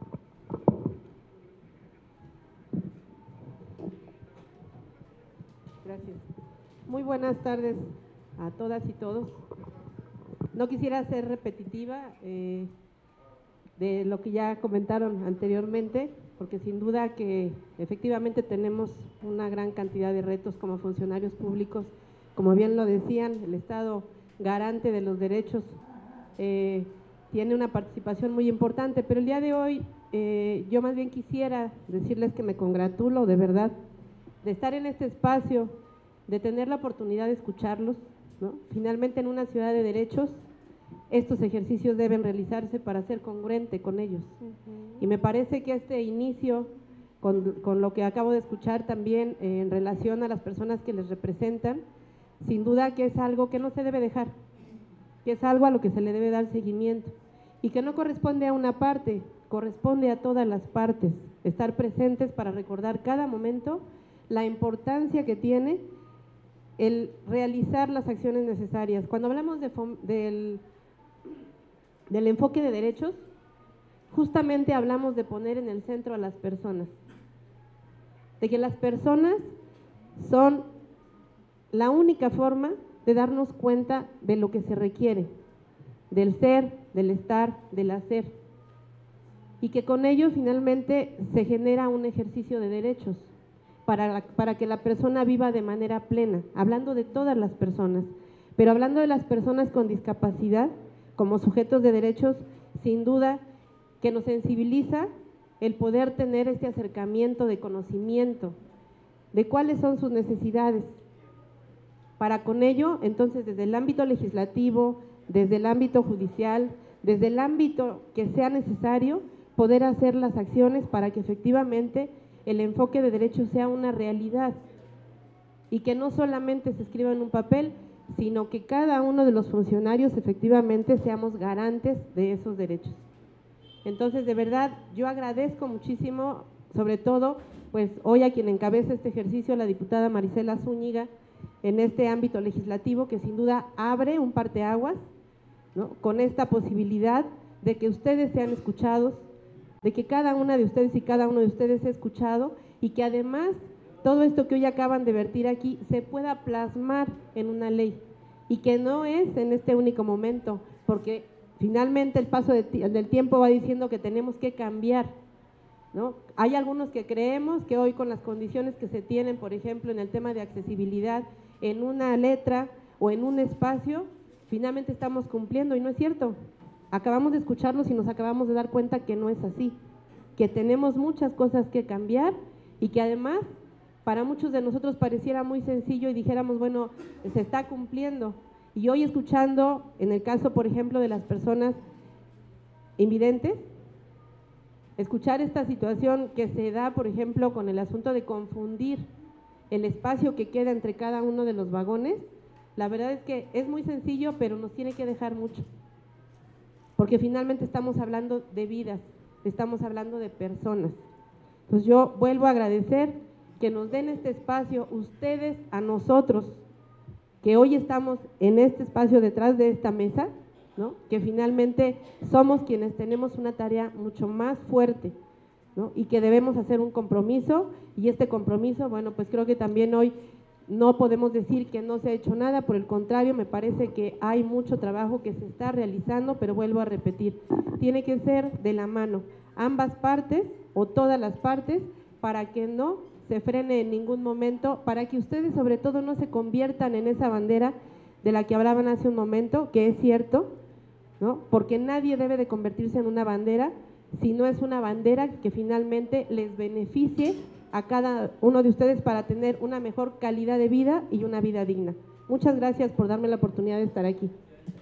Gracias. Muy buenas tardes a todas y todos. No quisiera ser repetitiva de lo que ya comentaron anteriormente, porque sin duda que efectivamente tenemos una gran cantidad de retos como funcionarios públicos. Como bien lo decían, el Estado garante de los derechos tiene una participación muy importante, pero el día de hoy yo más bien quisiera decirles que me congratulo de verdad de estar en este espacio, de tener la oportunidad de escucharlos, ¿no? Finalmente, en una ciudad de derechos, estos ejercicios deben realizarse para ser congruente con ellos. Y me parece que este inicio, con lo que acabo de escuchar también en relación a las personas que les representan, sin duda que es algo que no se debe dejar, que es algo a lo que se le debe dar seguimiento y que no corresponde a una parte, corresponde a todas las partes, estar presentes para recordar cada momento la importancia que tiene el realizar las acciones necesarias. Cuando hablamos del enfoque de derechos, justamente hablamos de poner en el centro a las personas, de que las personas son la única forma de darnos cuenta de lo que se requiere, del ser, del estar, del hacer, y que con ello finalmente se genera un ejercicio de derechos para que la persona viva de manera plena, hablando de todas las personas, pero hablando de las personas con discapacidad como sujetos de derechos, sin duda que nos sensibiliza el poder tener este acercamiento de conocimiento de cuáles son sus necesidades, para con ello, entonces, desde el ámbito legislativo, desde el ámbito judicial, desde el ámbito que sea necesario, poder hacer las acciones para que efectivamente el enfoque de derechos sea una realidad y que no solamente se escriba en un papel, sino que cada uno de los funcionarios efectivamente seamos garantes de esos derechos. Entonces, de verdad, yo agradezco muchísimo, sobre todo, pues hoy a quien encabeza este ejercicio, la diputada Marisela Zúñiga, en este ámbito legislativo, que sin duda abre un parteaguas, ¿no?, con esta posibilidad de que ustedes sean escuchados, de que cada una de ustedes y cada uno de ustedes sea escuchado y que además todo esto que hoy acaban de vertir aquí se pueda plasmar en una ley y que no es en este único momento, porque finalmente el paso del tiempo va diciendo que tenemos que cambiar, ¿no? Hay algunos que creemos que hoy con las condiciones que se tienen, por ejemplo, en el tema de accesibilidad, en una letra o en un espacio, finalmente estamos cumpliendo y no es cierto. Acabamos de escucharlos y nos acabamos de dar cuenta que no es así, que tenemos muchas cosas que cambiar y que además para muchos de nosotros pareciera muy sencillo y dijéramos, bueno, se está cumpliendo. Y hoy escuchando, en el caso, por ejemplo, de las personas invidentes, escuchar esta situación que se da, por ejemplo, con el asunto de confundir el espacio que queda entre cada uno de los vagones, la verdad es que es muy sencillo, pero nos tiene que dejar mucho. Porque finalmente estamos hablando de vidas, estamos hablando de personas. Pues yo vuelvo a agradecer que nos den este espacio, ustedes a nosotros, que hoy estamos en este espacio detrás de esta mesa, ¿no? Que finalmente somos quienes tenemos una tarea mucho más fuerte, ¿no? Y que debemos hacer un compromiso, y este compromiso, bueno, pues creo que también hoy no podemos decir que no se ha hecho nada, por el contrario, me parece que hay mucho trabajo que se está realizando, pero vuelvo a repetir, tiene que ser de la mano, ambas partes o todas las partes, para que no se frene en ningún momento, para que ustedes sobre todo no se conviertan en esa bandera de la que hablaban hace un momento, que es cierto, ¿no? Porque nadie debe de convertirse en una bandera, si no es una bandera que finalmente les beneficie a cada uno de ustedes para tener una mejor calidad de vida y una vida digna. Muchas gracias por darme la oportunidad de estar aquí.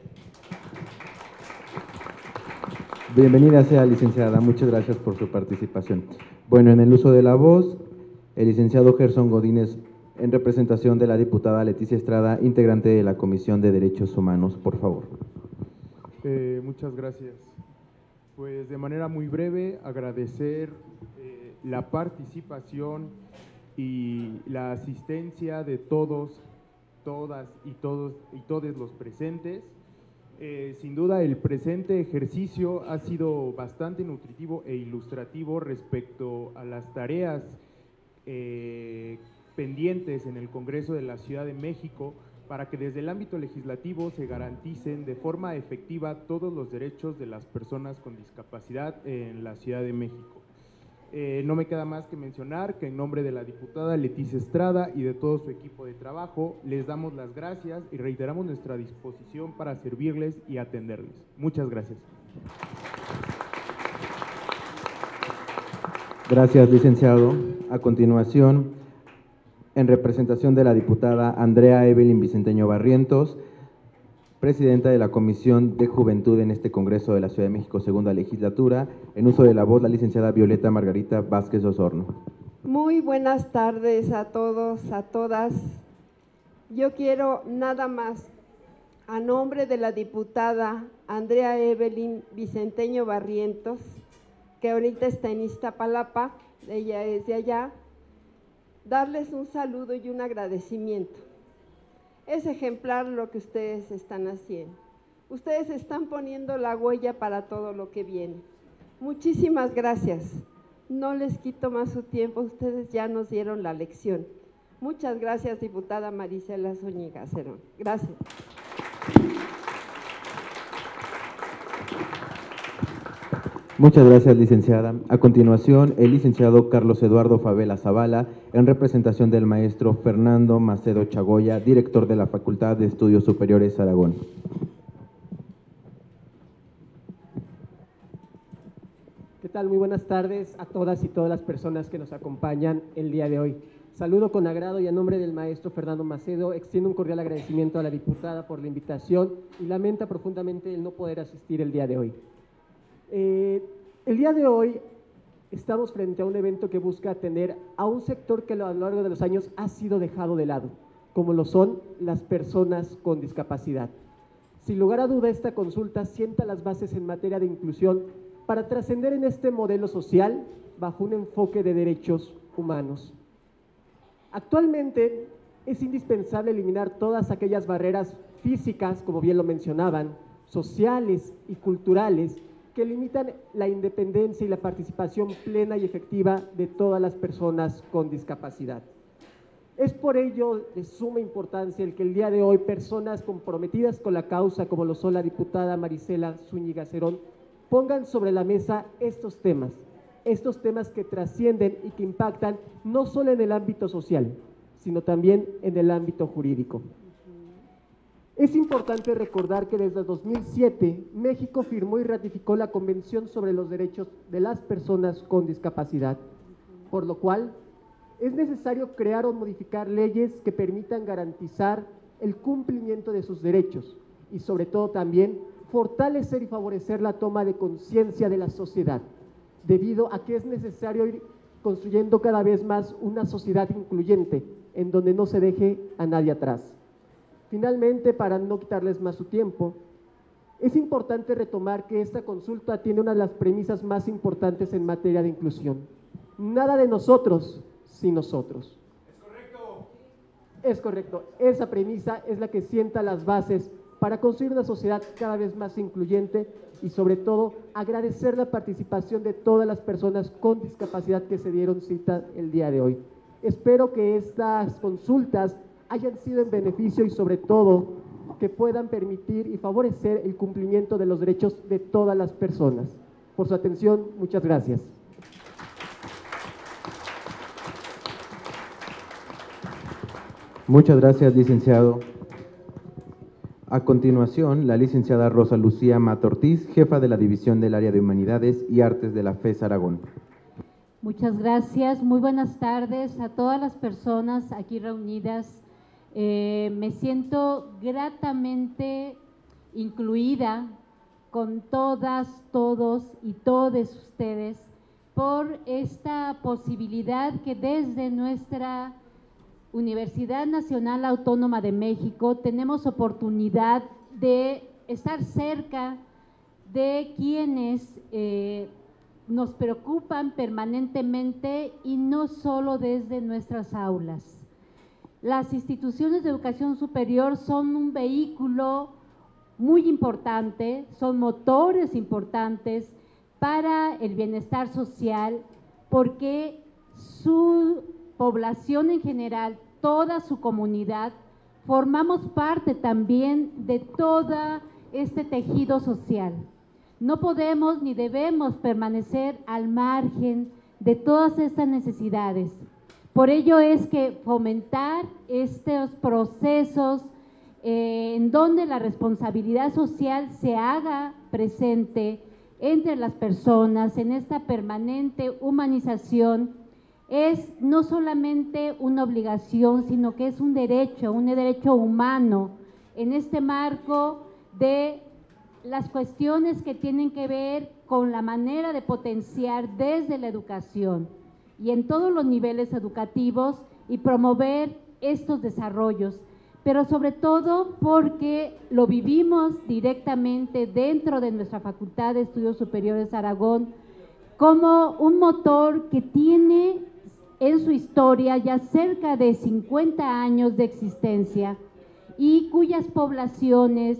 Bienvenida sea, licenciada. Muchas gracias por su participación. Bueno, en el uso de la voz, el licenciado Gerson Godínez, en representación de la diputada Leticia Estrada, integrante de la Comisión de Derechos Humanos, por favor. Muchas gracias. Pues de manera muy breve, agradecer la participación y la asistencia de todos, todas y todos los presentes. Sin duda el presente ejercicio ha sido bastante nutritivo e ilustrativo respecto a las tareas pendientes en el Congreso de la Ciudad de México para que desde el ámbito legislativo se garanticen de forma efectiva todos los derechos de las personas con discapacidad en la Ciudad de México. No me queda más que mencionar que en nombre de la diputada Leticia Estrada y de todo su equipo de trabajo, les damos las gracias y reiteramos nuestra disposición para servirles y atenderles. Muchas gracias. Gracias, licenciado. A continuación, en representación de la diputada Andrea Evelyn Vicenteño Barrientos, presidenta de la Comisión de Juventud en este Congreso de la Ciudad de México, segunda legislatura, en uso de la voz, la licenciada Violeta Margarita Vázquez Osorno. Muy buenas tardes a todos, a todas. Yo quiero nada más, a nombre de la diputada Andrea Evelyn Vicenteño Barrientos, que ahorita está en Iztapalapa, ella es de allá, darles un saludo y un agradecimiento. Es ejemplar lo que ustedes están haciendo. Ustedes están poniendo la huella para todo lo que viene. Muchísimas gracias. No les quito más su tiempo, ustedes ya nos dieron la lección. Muchas gracias, diputada Marisela Zúñiga Cerón. Gracias. Muchas gracias, licenciada. A continuación, el licenciado Carlos Eduardo Favela Zavala, en representación del maestro Fernando Macedo Chagoya, director de la Facultad de Estudios Superiores Aragón. ¿Qué tal? Muy buenas tardes a todas y todas las personas que nos acompañan el día de hoy. Saludo con agrado y a nombre del maestro Fernando Macedo, extiendo un cordial agradecimiento a la diputada por la invitación y lamenta profundamente el no poder asistir el día de hoy. El día de hoy estamos frente a un evento que busca atender a un sector que a lo largo de los años ha sido dejado de lado, como lo son las personas con discapacidad. Sin lugar a duda, esta consulta sienta las bases en materia de inclusión para trascender en este modelo social bajo un enfoque de derechos humanos. Actualmente es indispensable eliminar todas aquellas barreras físicas, como bien lo mencionaban, sociales y culturales, que limitan la independencia y la participación plena y efectiva de todas las personas con discapacidad. Es por ello de suma importancia el que el día de hoy personas comprometidas con la causa, como lo son la diputada Marisela Zúñiga Cerón, pongan sobre la mesa estos temas que trascienden y que impactan no solo en el ámbito social, sino también en el ámbito jurídico. Es importante recordar que desde 2007 México firmó y ratificó la Convención sobre los Derechos de las Personas con Discapacidad, por lo cual es necesario crear o modificar leyes que permitan garantizar el cumplimiento de sus derechos y sobre todo también fortalecer y favorecer la toma de conciencia de la sociedad, debido a que es necesario ir construyendo cada vez más una sociedad incluyente en donde no se deje a nadie atrás. Finalmente, para no quitarles más su tiempo, es importante retomar que esta consulta tiene una de las premisas más importantes en materia de inclusión. Nada de nosotros sin nosotros. Es correcto. Esa premisa es la que sienta las bases para construir una sociedad cada vez más incluyente y sobre todo agradecer la participación de todas las personas con discapacidad que se dieron cita el día de hoy. Espero que estas consultas hayan sido en beneficio y sobre todo que puedan permitir y favorecer el cumplimiento de los derechos de todas las personas. Por su atención, muchas gracias. Muchas gracias, licenciado. A continuación, la licenciada Rosa Lucía Mata Ortiz, jefa de la División del Área de Humanidades y Artes de la FES Aragón. Muchas gracias, muy buenas tardes a todas las personas aquí reunidas. Me siento gratamente incluida con todas, todos y todes ustedes por esta posibilidad que desde nuestra Universidad Nacional Autónoma de México tenemos oportunidad de estar cerca de quienes nos preocupan permanentemente y no solo desde nuestras aulas. Las instituciones de educación superior son un vehículo muy importante, son motores importantes para el bienestar social, porque su población en general, toda su comunidad, formamos parte también de todo este tejido social. No podemos ni debemos permanecer al margen de todas estas necesidades. Por ello es que fomentar estos procesos en donde la responsabilidad social se haga presente entre las personas, en esta permanente humanización, es no solamente una obligación, sino que es un derecho humano en este marco de las cuestiones que tienen que ver con la manera de potenciar desde la educación y en todos los niveles educativos y promover estos desarrollos, pero sobre todo porque lo vivimos directamente dentro de nuestra Facultad de Estudios Superiores Aragón como un motor que tiene en su historia ya cerca de 50 años de existencia y cuyas poblaciones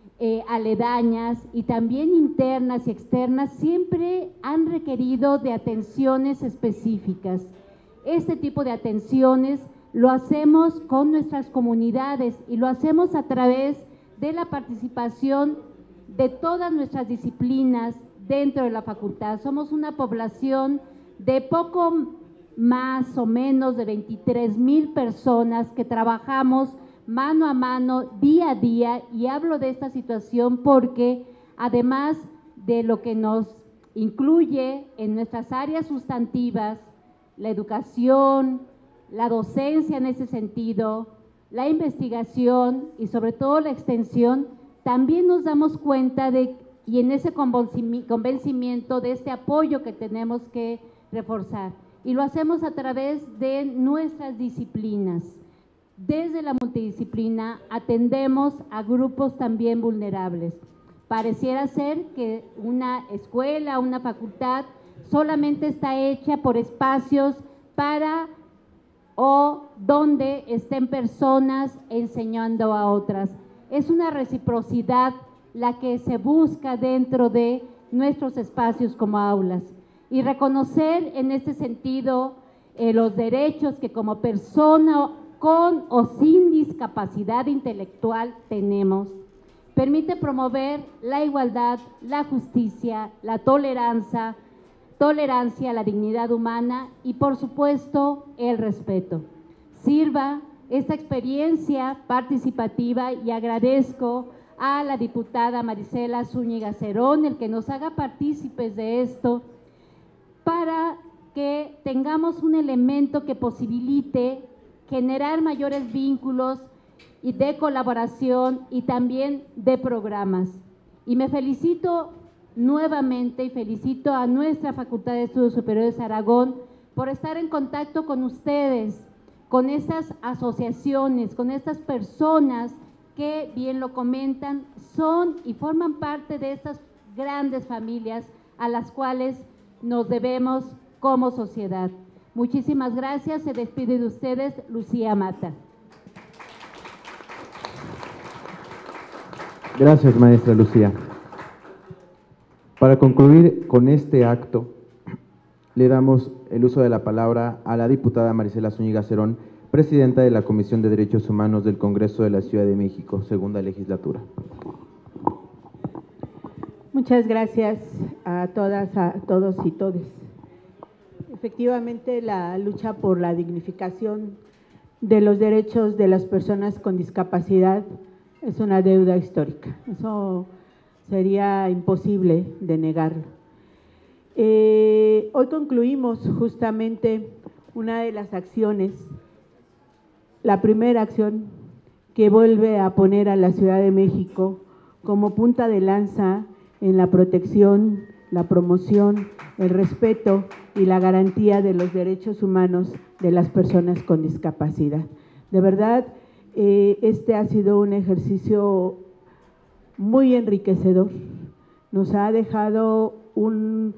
aledañas y también internas y externas siempre han requerido de atenciones específicas. Este tipo de atenciones lo hacemos con nuestras comunidades y lo hacemos a través de la participación de todas nuestras disciplinas dentro de la facultad. Somos una población de poco más o menos de 23,000 personas que trabajamos mano a mano, día a día, y hablo de esta situación porque además de lo que nos incluye en nuestras áreas sustantivas, la educación, la docencia en ese sentido, la investigación y sobre todo la extensión, también nos damos cuenta de, y en ese convencimiento de este apoyo que tenemos que reforzar. Y lo hacemos a través de nuestras disciplinas. Desde la multidisciplina atendemos a grupos también vulnerables. Pareciera ser que una escuela, una facultad solamente está hecha por espacios para o donde estén personas enseñando a otras. Es una reciprocidad la que se busca dentro de nuestros espacios como aulas. Y reconocer en este sentido los derechos que como persona con o sin discapacidad intelectual tenemos, permite promover la igualdad, la justicia, la tolerancia, la dignidad humana y por supuesto el respeto. Sirva esta experiencia participativa y agradezco a la diputada Marisela Zúñiga Cerón el que nos haga partícipes de esto para que tengamos un elemento que posibilite generar mayores vínculos y de colaboración y también de programas. Y me felicito nuevamente y felicito a nuestra Facultad de Estudios Superiores Aragón por estar en contacto con ustedes, con estas asociaciones, con estas personas que, bien lo comentan, son y forman parte de estas grandes familias a las cuales nos debemos como sociedad. Muchísimas gracias. Se despide de ustedes Lucía Mata. Gracias, maestra Lucía. Para concluir con este acto, le damos el uso de la palabra a la diputada Marisela Zúñiga Cerón, presidenta de la Comisión de Derechos Humanos del Congreso de la Ciudad de México, segunda legislatura. Muchas gracias a todas, a todos y todes. Efectivamente, la lucha por la dignificación de los derechos de las personas con discapacidad es una deuda histórica. Eso sería imposible de negarlo. Hoy concluimos justamente una de las acciones, la primera acción que vuelve a poner a la Ciudad de México como punta de lanza en la protección, la promoción, el respeto y la garantía de los derechos humanos de las personas con discapacidad. De verdad, este ha sido un ejercicio muy enriquecedor. Nos ha dejado un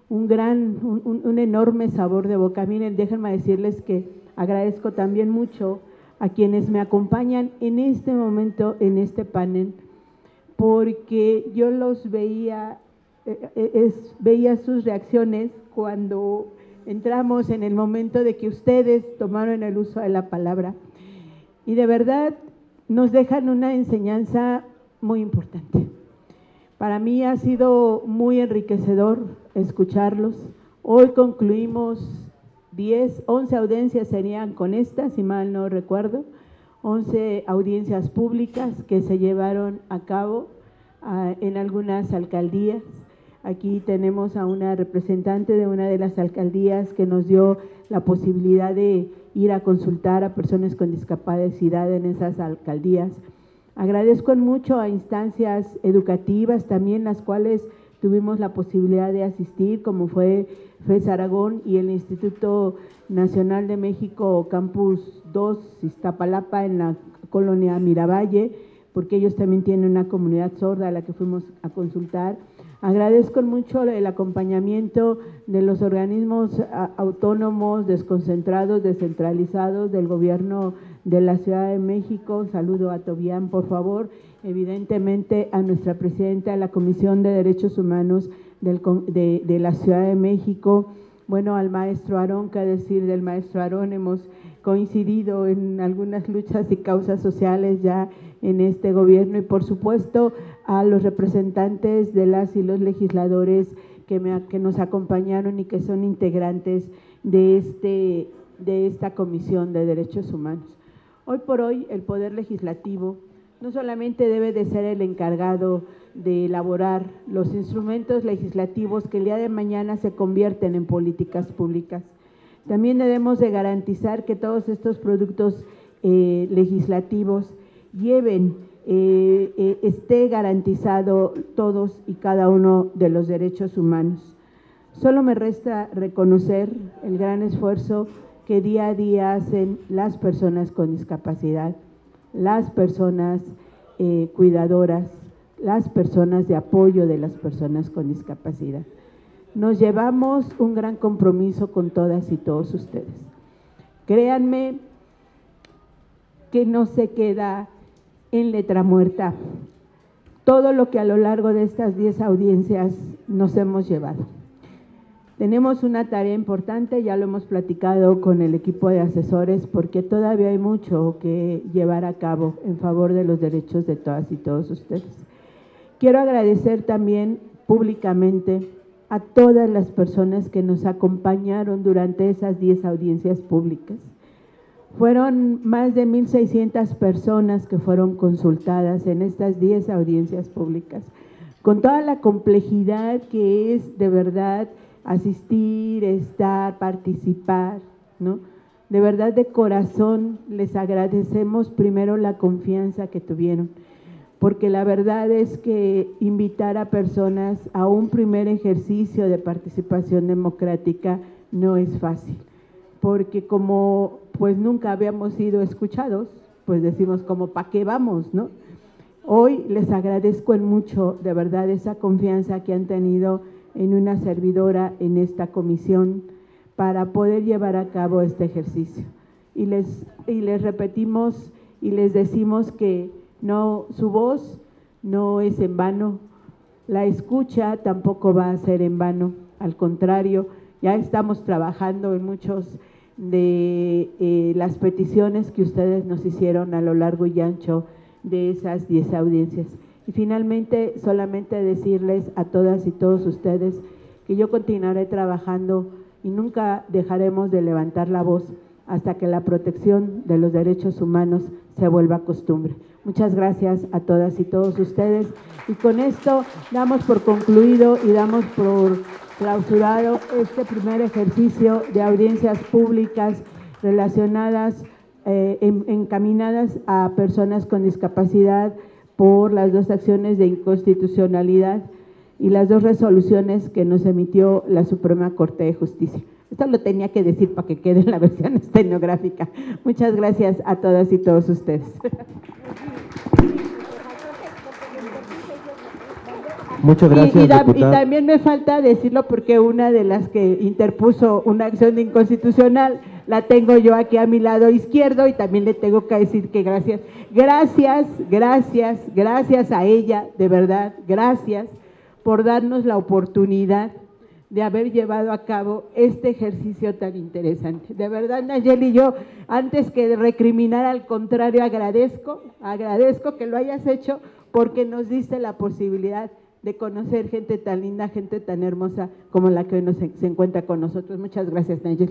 enorme sabor de boca. Miren, déjenme decirles que agradezco también mucho a quienes me acompañan en este momento, en este panel, porque yo los veía, veía sus reacciones cuando entramos en el momento de que ustedes tomaron el uso de la palabra. Y de verdad nos dejan una enseñanza muy importante. Para mí ha sido muy enriquecedor escucharlos. Hoy concluimos 11 audiencias serían con esta, si mal no recuerdo, 11 audiencias públicas que se llevaron a cabo en algunas alcaldías. Aquí tenemos a una representante de una de las alcaldías que nos dio la posibilidad de ir a consultar a personas con discapacidad en esas alcaldías. Agradezco mucho a instancias educativas también, las cuales tuvimos la posibilidad de asistir, como fue FES Aragón y el Instituto Nacional de México Campus 2 Iztapalapa en la colonia Miravalle, porque ellos también tienen una comunidad sorda a la que fuimos a consultar. Agradezco mucho el acompañamiento de los organismos autónomos, desconcentrados, descentralizados del gobierno de la Ciudad de México. Saludo a Tobián, por favor. Evidentemente a nuestra presidenta de la Comisión de Derechos Humanos de la Ciudad de México. Bueno, al maestro Aarón, qué decir del maestro Aarón, hemos coincidido en algunas luchas y causas sociales ya en este gobierno, y por supuesto a los representantes de las y los legisladores que nos acompañaron y que son integrantes de esta Comisión de Derechos Humanos. Hoy por hoy el Poder Legislativo no solamente debe de ser el encargado de elaborar los instrumentos legislativos que el día de mañana se convierten en políticas públicas, también debemos de garantizar que todos estos productos legislativos esté garantizado todos y cada uno de los derechos humanos. Solo me resta reconocer el gran esfuerzo que día a día hacen las personas con discapacidad, las personas cuidadoras, las personas de apoyo de las personas con discapacidad. Nos llevamos un gran compromiso con todas y todos ustedes. Créanme que no se queda en letra muerta todo lo que a lo largo de estas 10 audiencias nos hemos llevado. Tenemos una tarea importante, ya lo hemos platicado con el equipo de asesores, porque todavía hay mucho que llevar a cabo en favor de los derechos de todas y todos ustedes. Quiero agradecer también públicamente a todas las personas que nos acompañaron durante esas 10 audiencias públicas. Fueron más de 1,600 personas que fueron consultadas en estas 10 audiencias públicas, con toda la complejidad que es de verdad asistir, estar, participar, ¿no? De verdad, de corazón, les agradecemos primero la confianza que tuvieron, porque la verdad es que invitar a personas a un primer ejercicio de participación democrática no es fácil, porque como pues nunca habíamos sido escuchados, pues decimos como ¿para qué vamos?, ¿no? Hoy les agradezco mucho, de verdad, esa confianza que han tenido en una servidora en esta comisión, para poder llevar a cabo este ejercicio. Y les repetimos y les decimos que no, su voz no es en vano, la escucha tampoco va a ser en vano, al contrario, ya estamos trabajando en muchos de las peticiones que ustedes nos hicieron a lo largo y ancho de esas 10 audiencias. Y finalmente, solamente decirles a todas y todos ustedes que yo continuaré trabajando y nunca dejaremos de levantar la voz hasta que la protección de los derechos humanos se vuelva costumbre. Muchas gracias a todas y todos ustedes. Y con esto damos por concluido y damos por clausurado este primer ejercicio de audiencias públicas relacionadas, encaminadas a personas con discapacidad por las 2 acciones de inconstitucionalidad y las 2 resoluciones que nos emitió la Suprema Corte de Justicia. Esto lo tenía que decir para que quede en la versión estenográfica. Muchas gracias a todas y todos ustedes. Muchas gracias, y también me falta decirlo porque una de las que interpuso una acción de inconstitucional la tengo yo aquí a mi lado izquierdo y también le tengo que decir que gracias a ella, de verdad, gracias por darnos la oportunidad de haber llevado a cabo este ejercicio tan interesante. De verdad, Nayeli, yo antes que recriminar, al contrario, agradezco que lo hayas hecho porque nos diste la posibilidad de conocer gente tan linda, gente tan hermosa como la que hoy se encuentra con nosotros. Muchas gracias, Nayeli.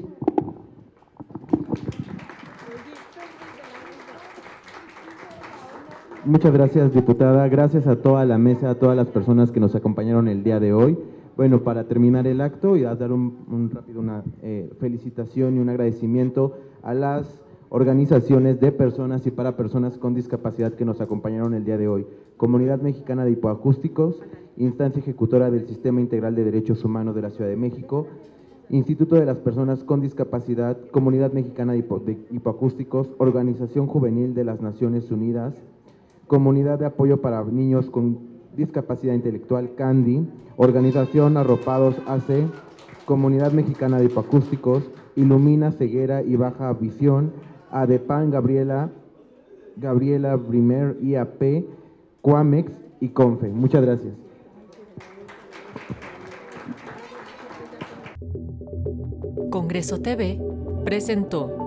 Muchas gracias, diputada. Gracias a toda la mesa, a todas las personas que nos acompañaron el día de hoy. Bueno, para terminar el acto y dar una felicitación y un agradecimiento a las organizaciones de personas y para personas con discapacidad que nos acompañaron el día de hoy. Comunidad Mexicana de Hipoacústicos, Instancia Ejecutora del Sistema Integral de Derechos Humanos de la Ciudad de México, Instituto de las Personas con Discapacidad, Comunidad Mexicana de Hipoacústicos, Organización Juvenil de las Naciones Unidas, Comunidad de Apoyo para Niños con Discapacidad Intelectual, CANDI, Organización Arropados AC, Comunidad Mexicana de Hipoacústicos, Ilumina Ceguera y Baja Visión, ADEPAN, Gabriela Brimer, IAP, Cuamex y CONFE. Muchas gracias. Congreso TV presentó.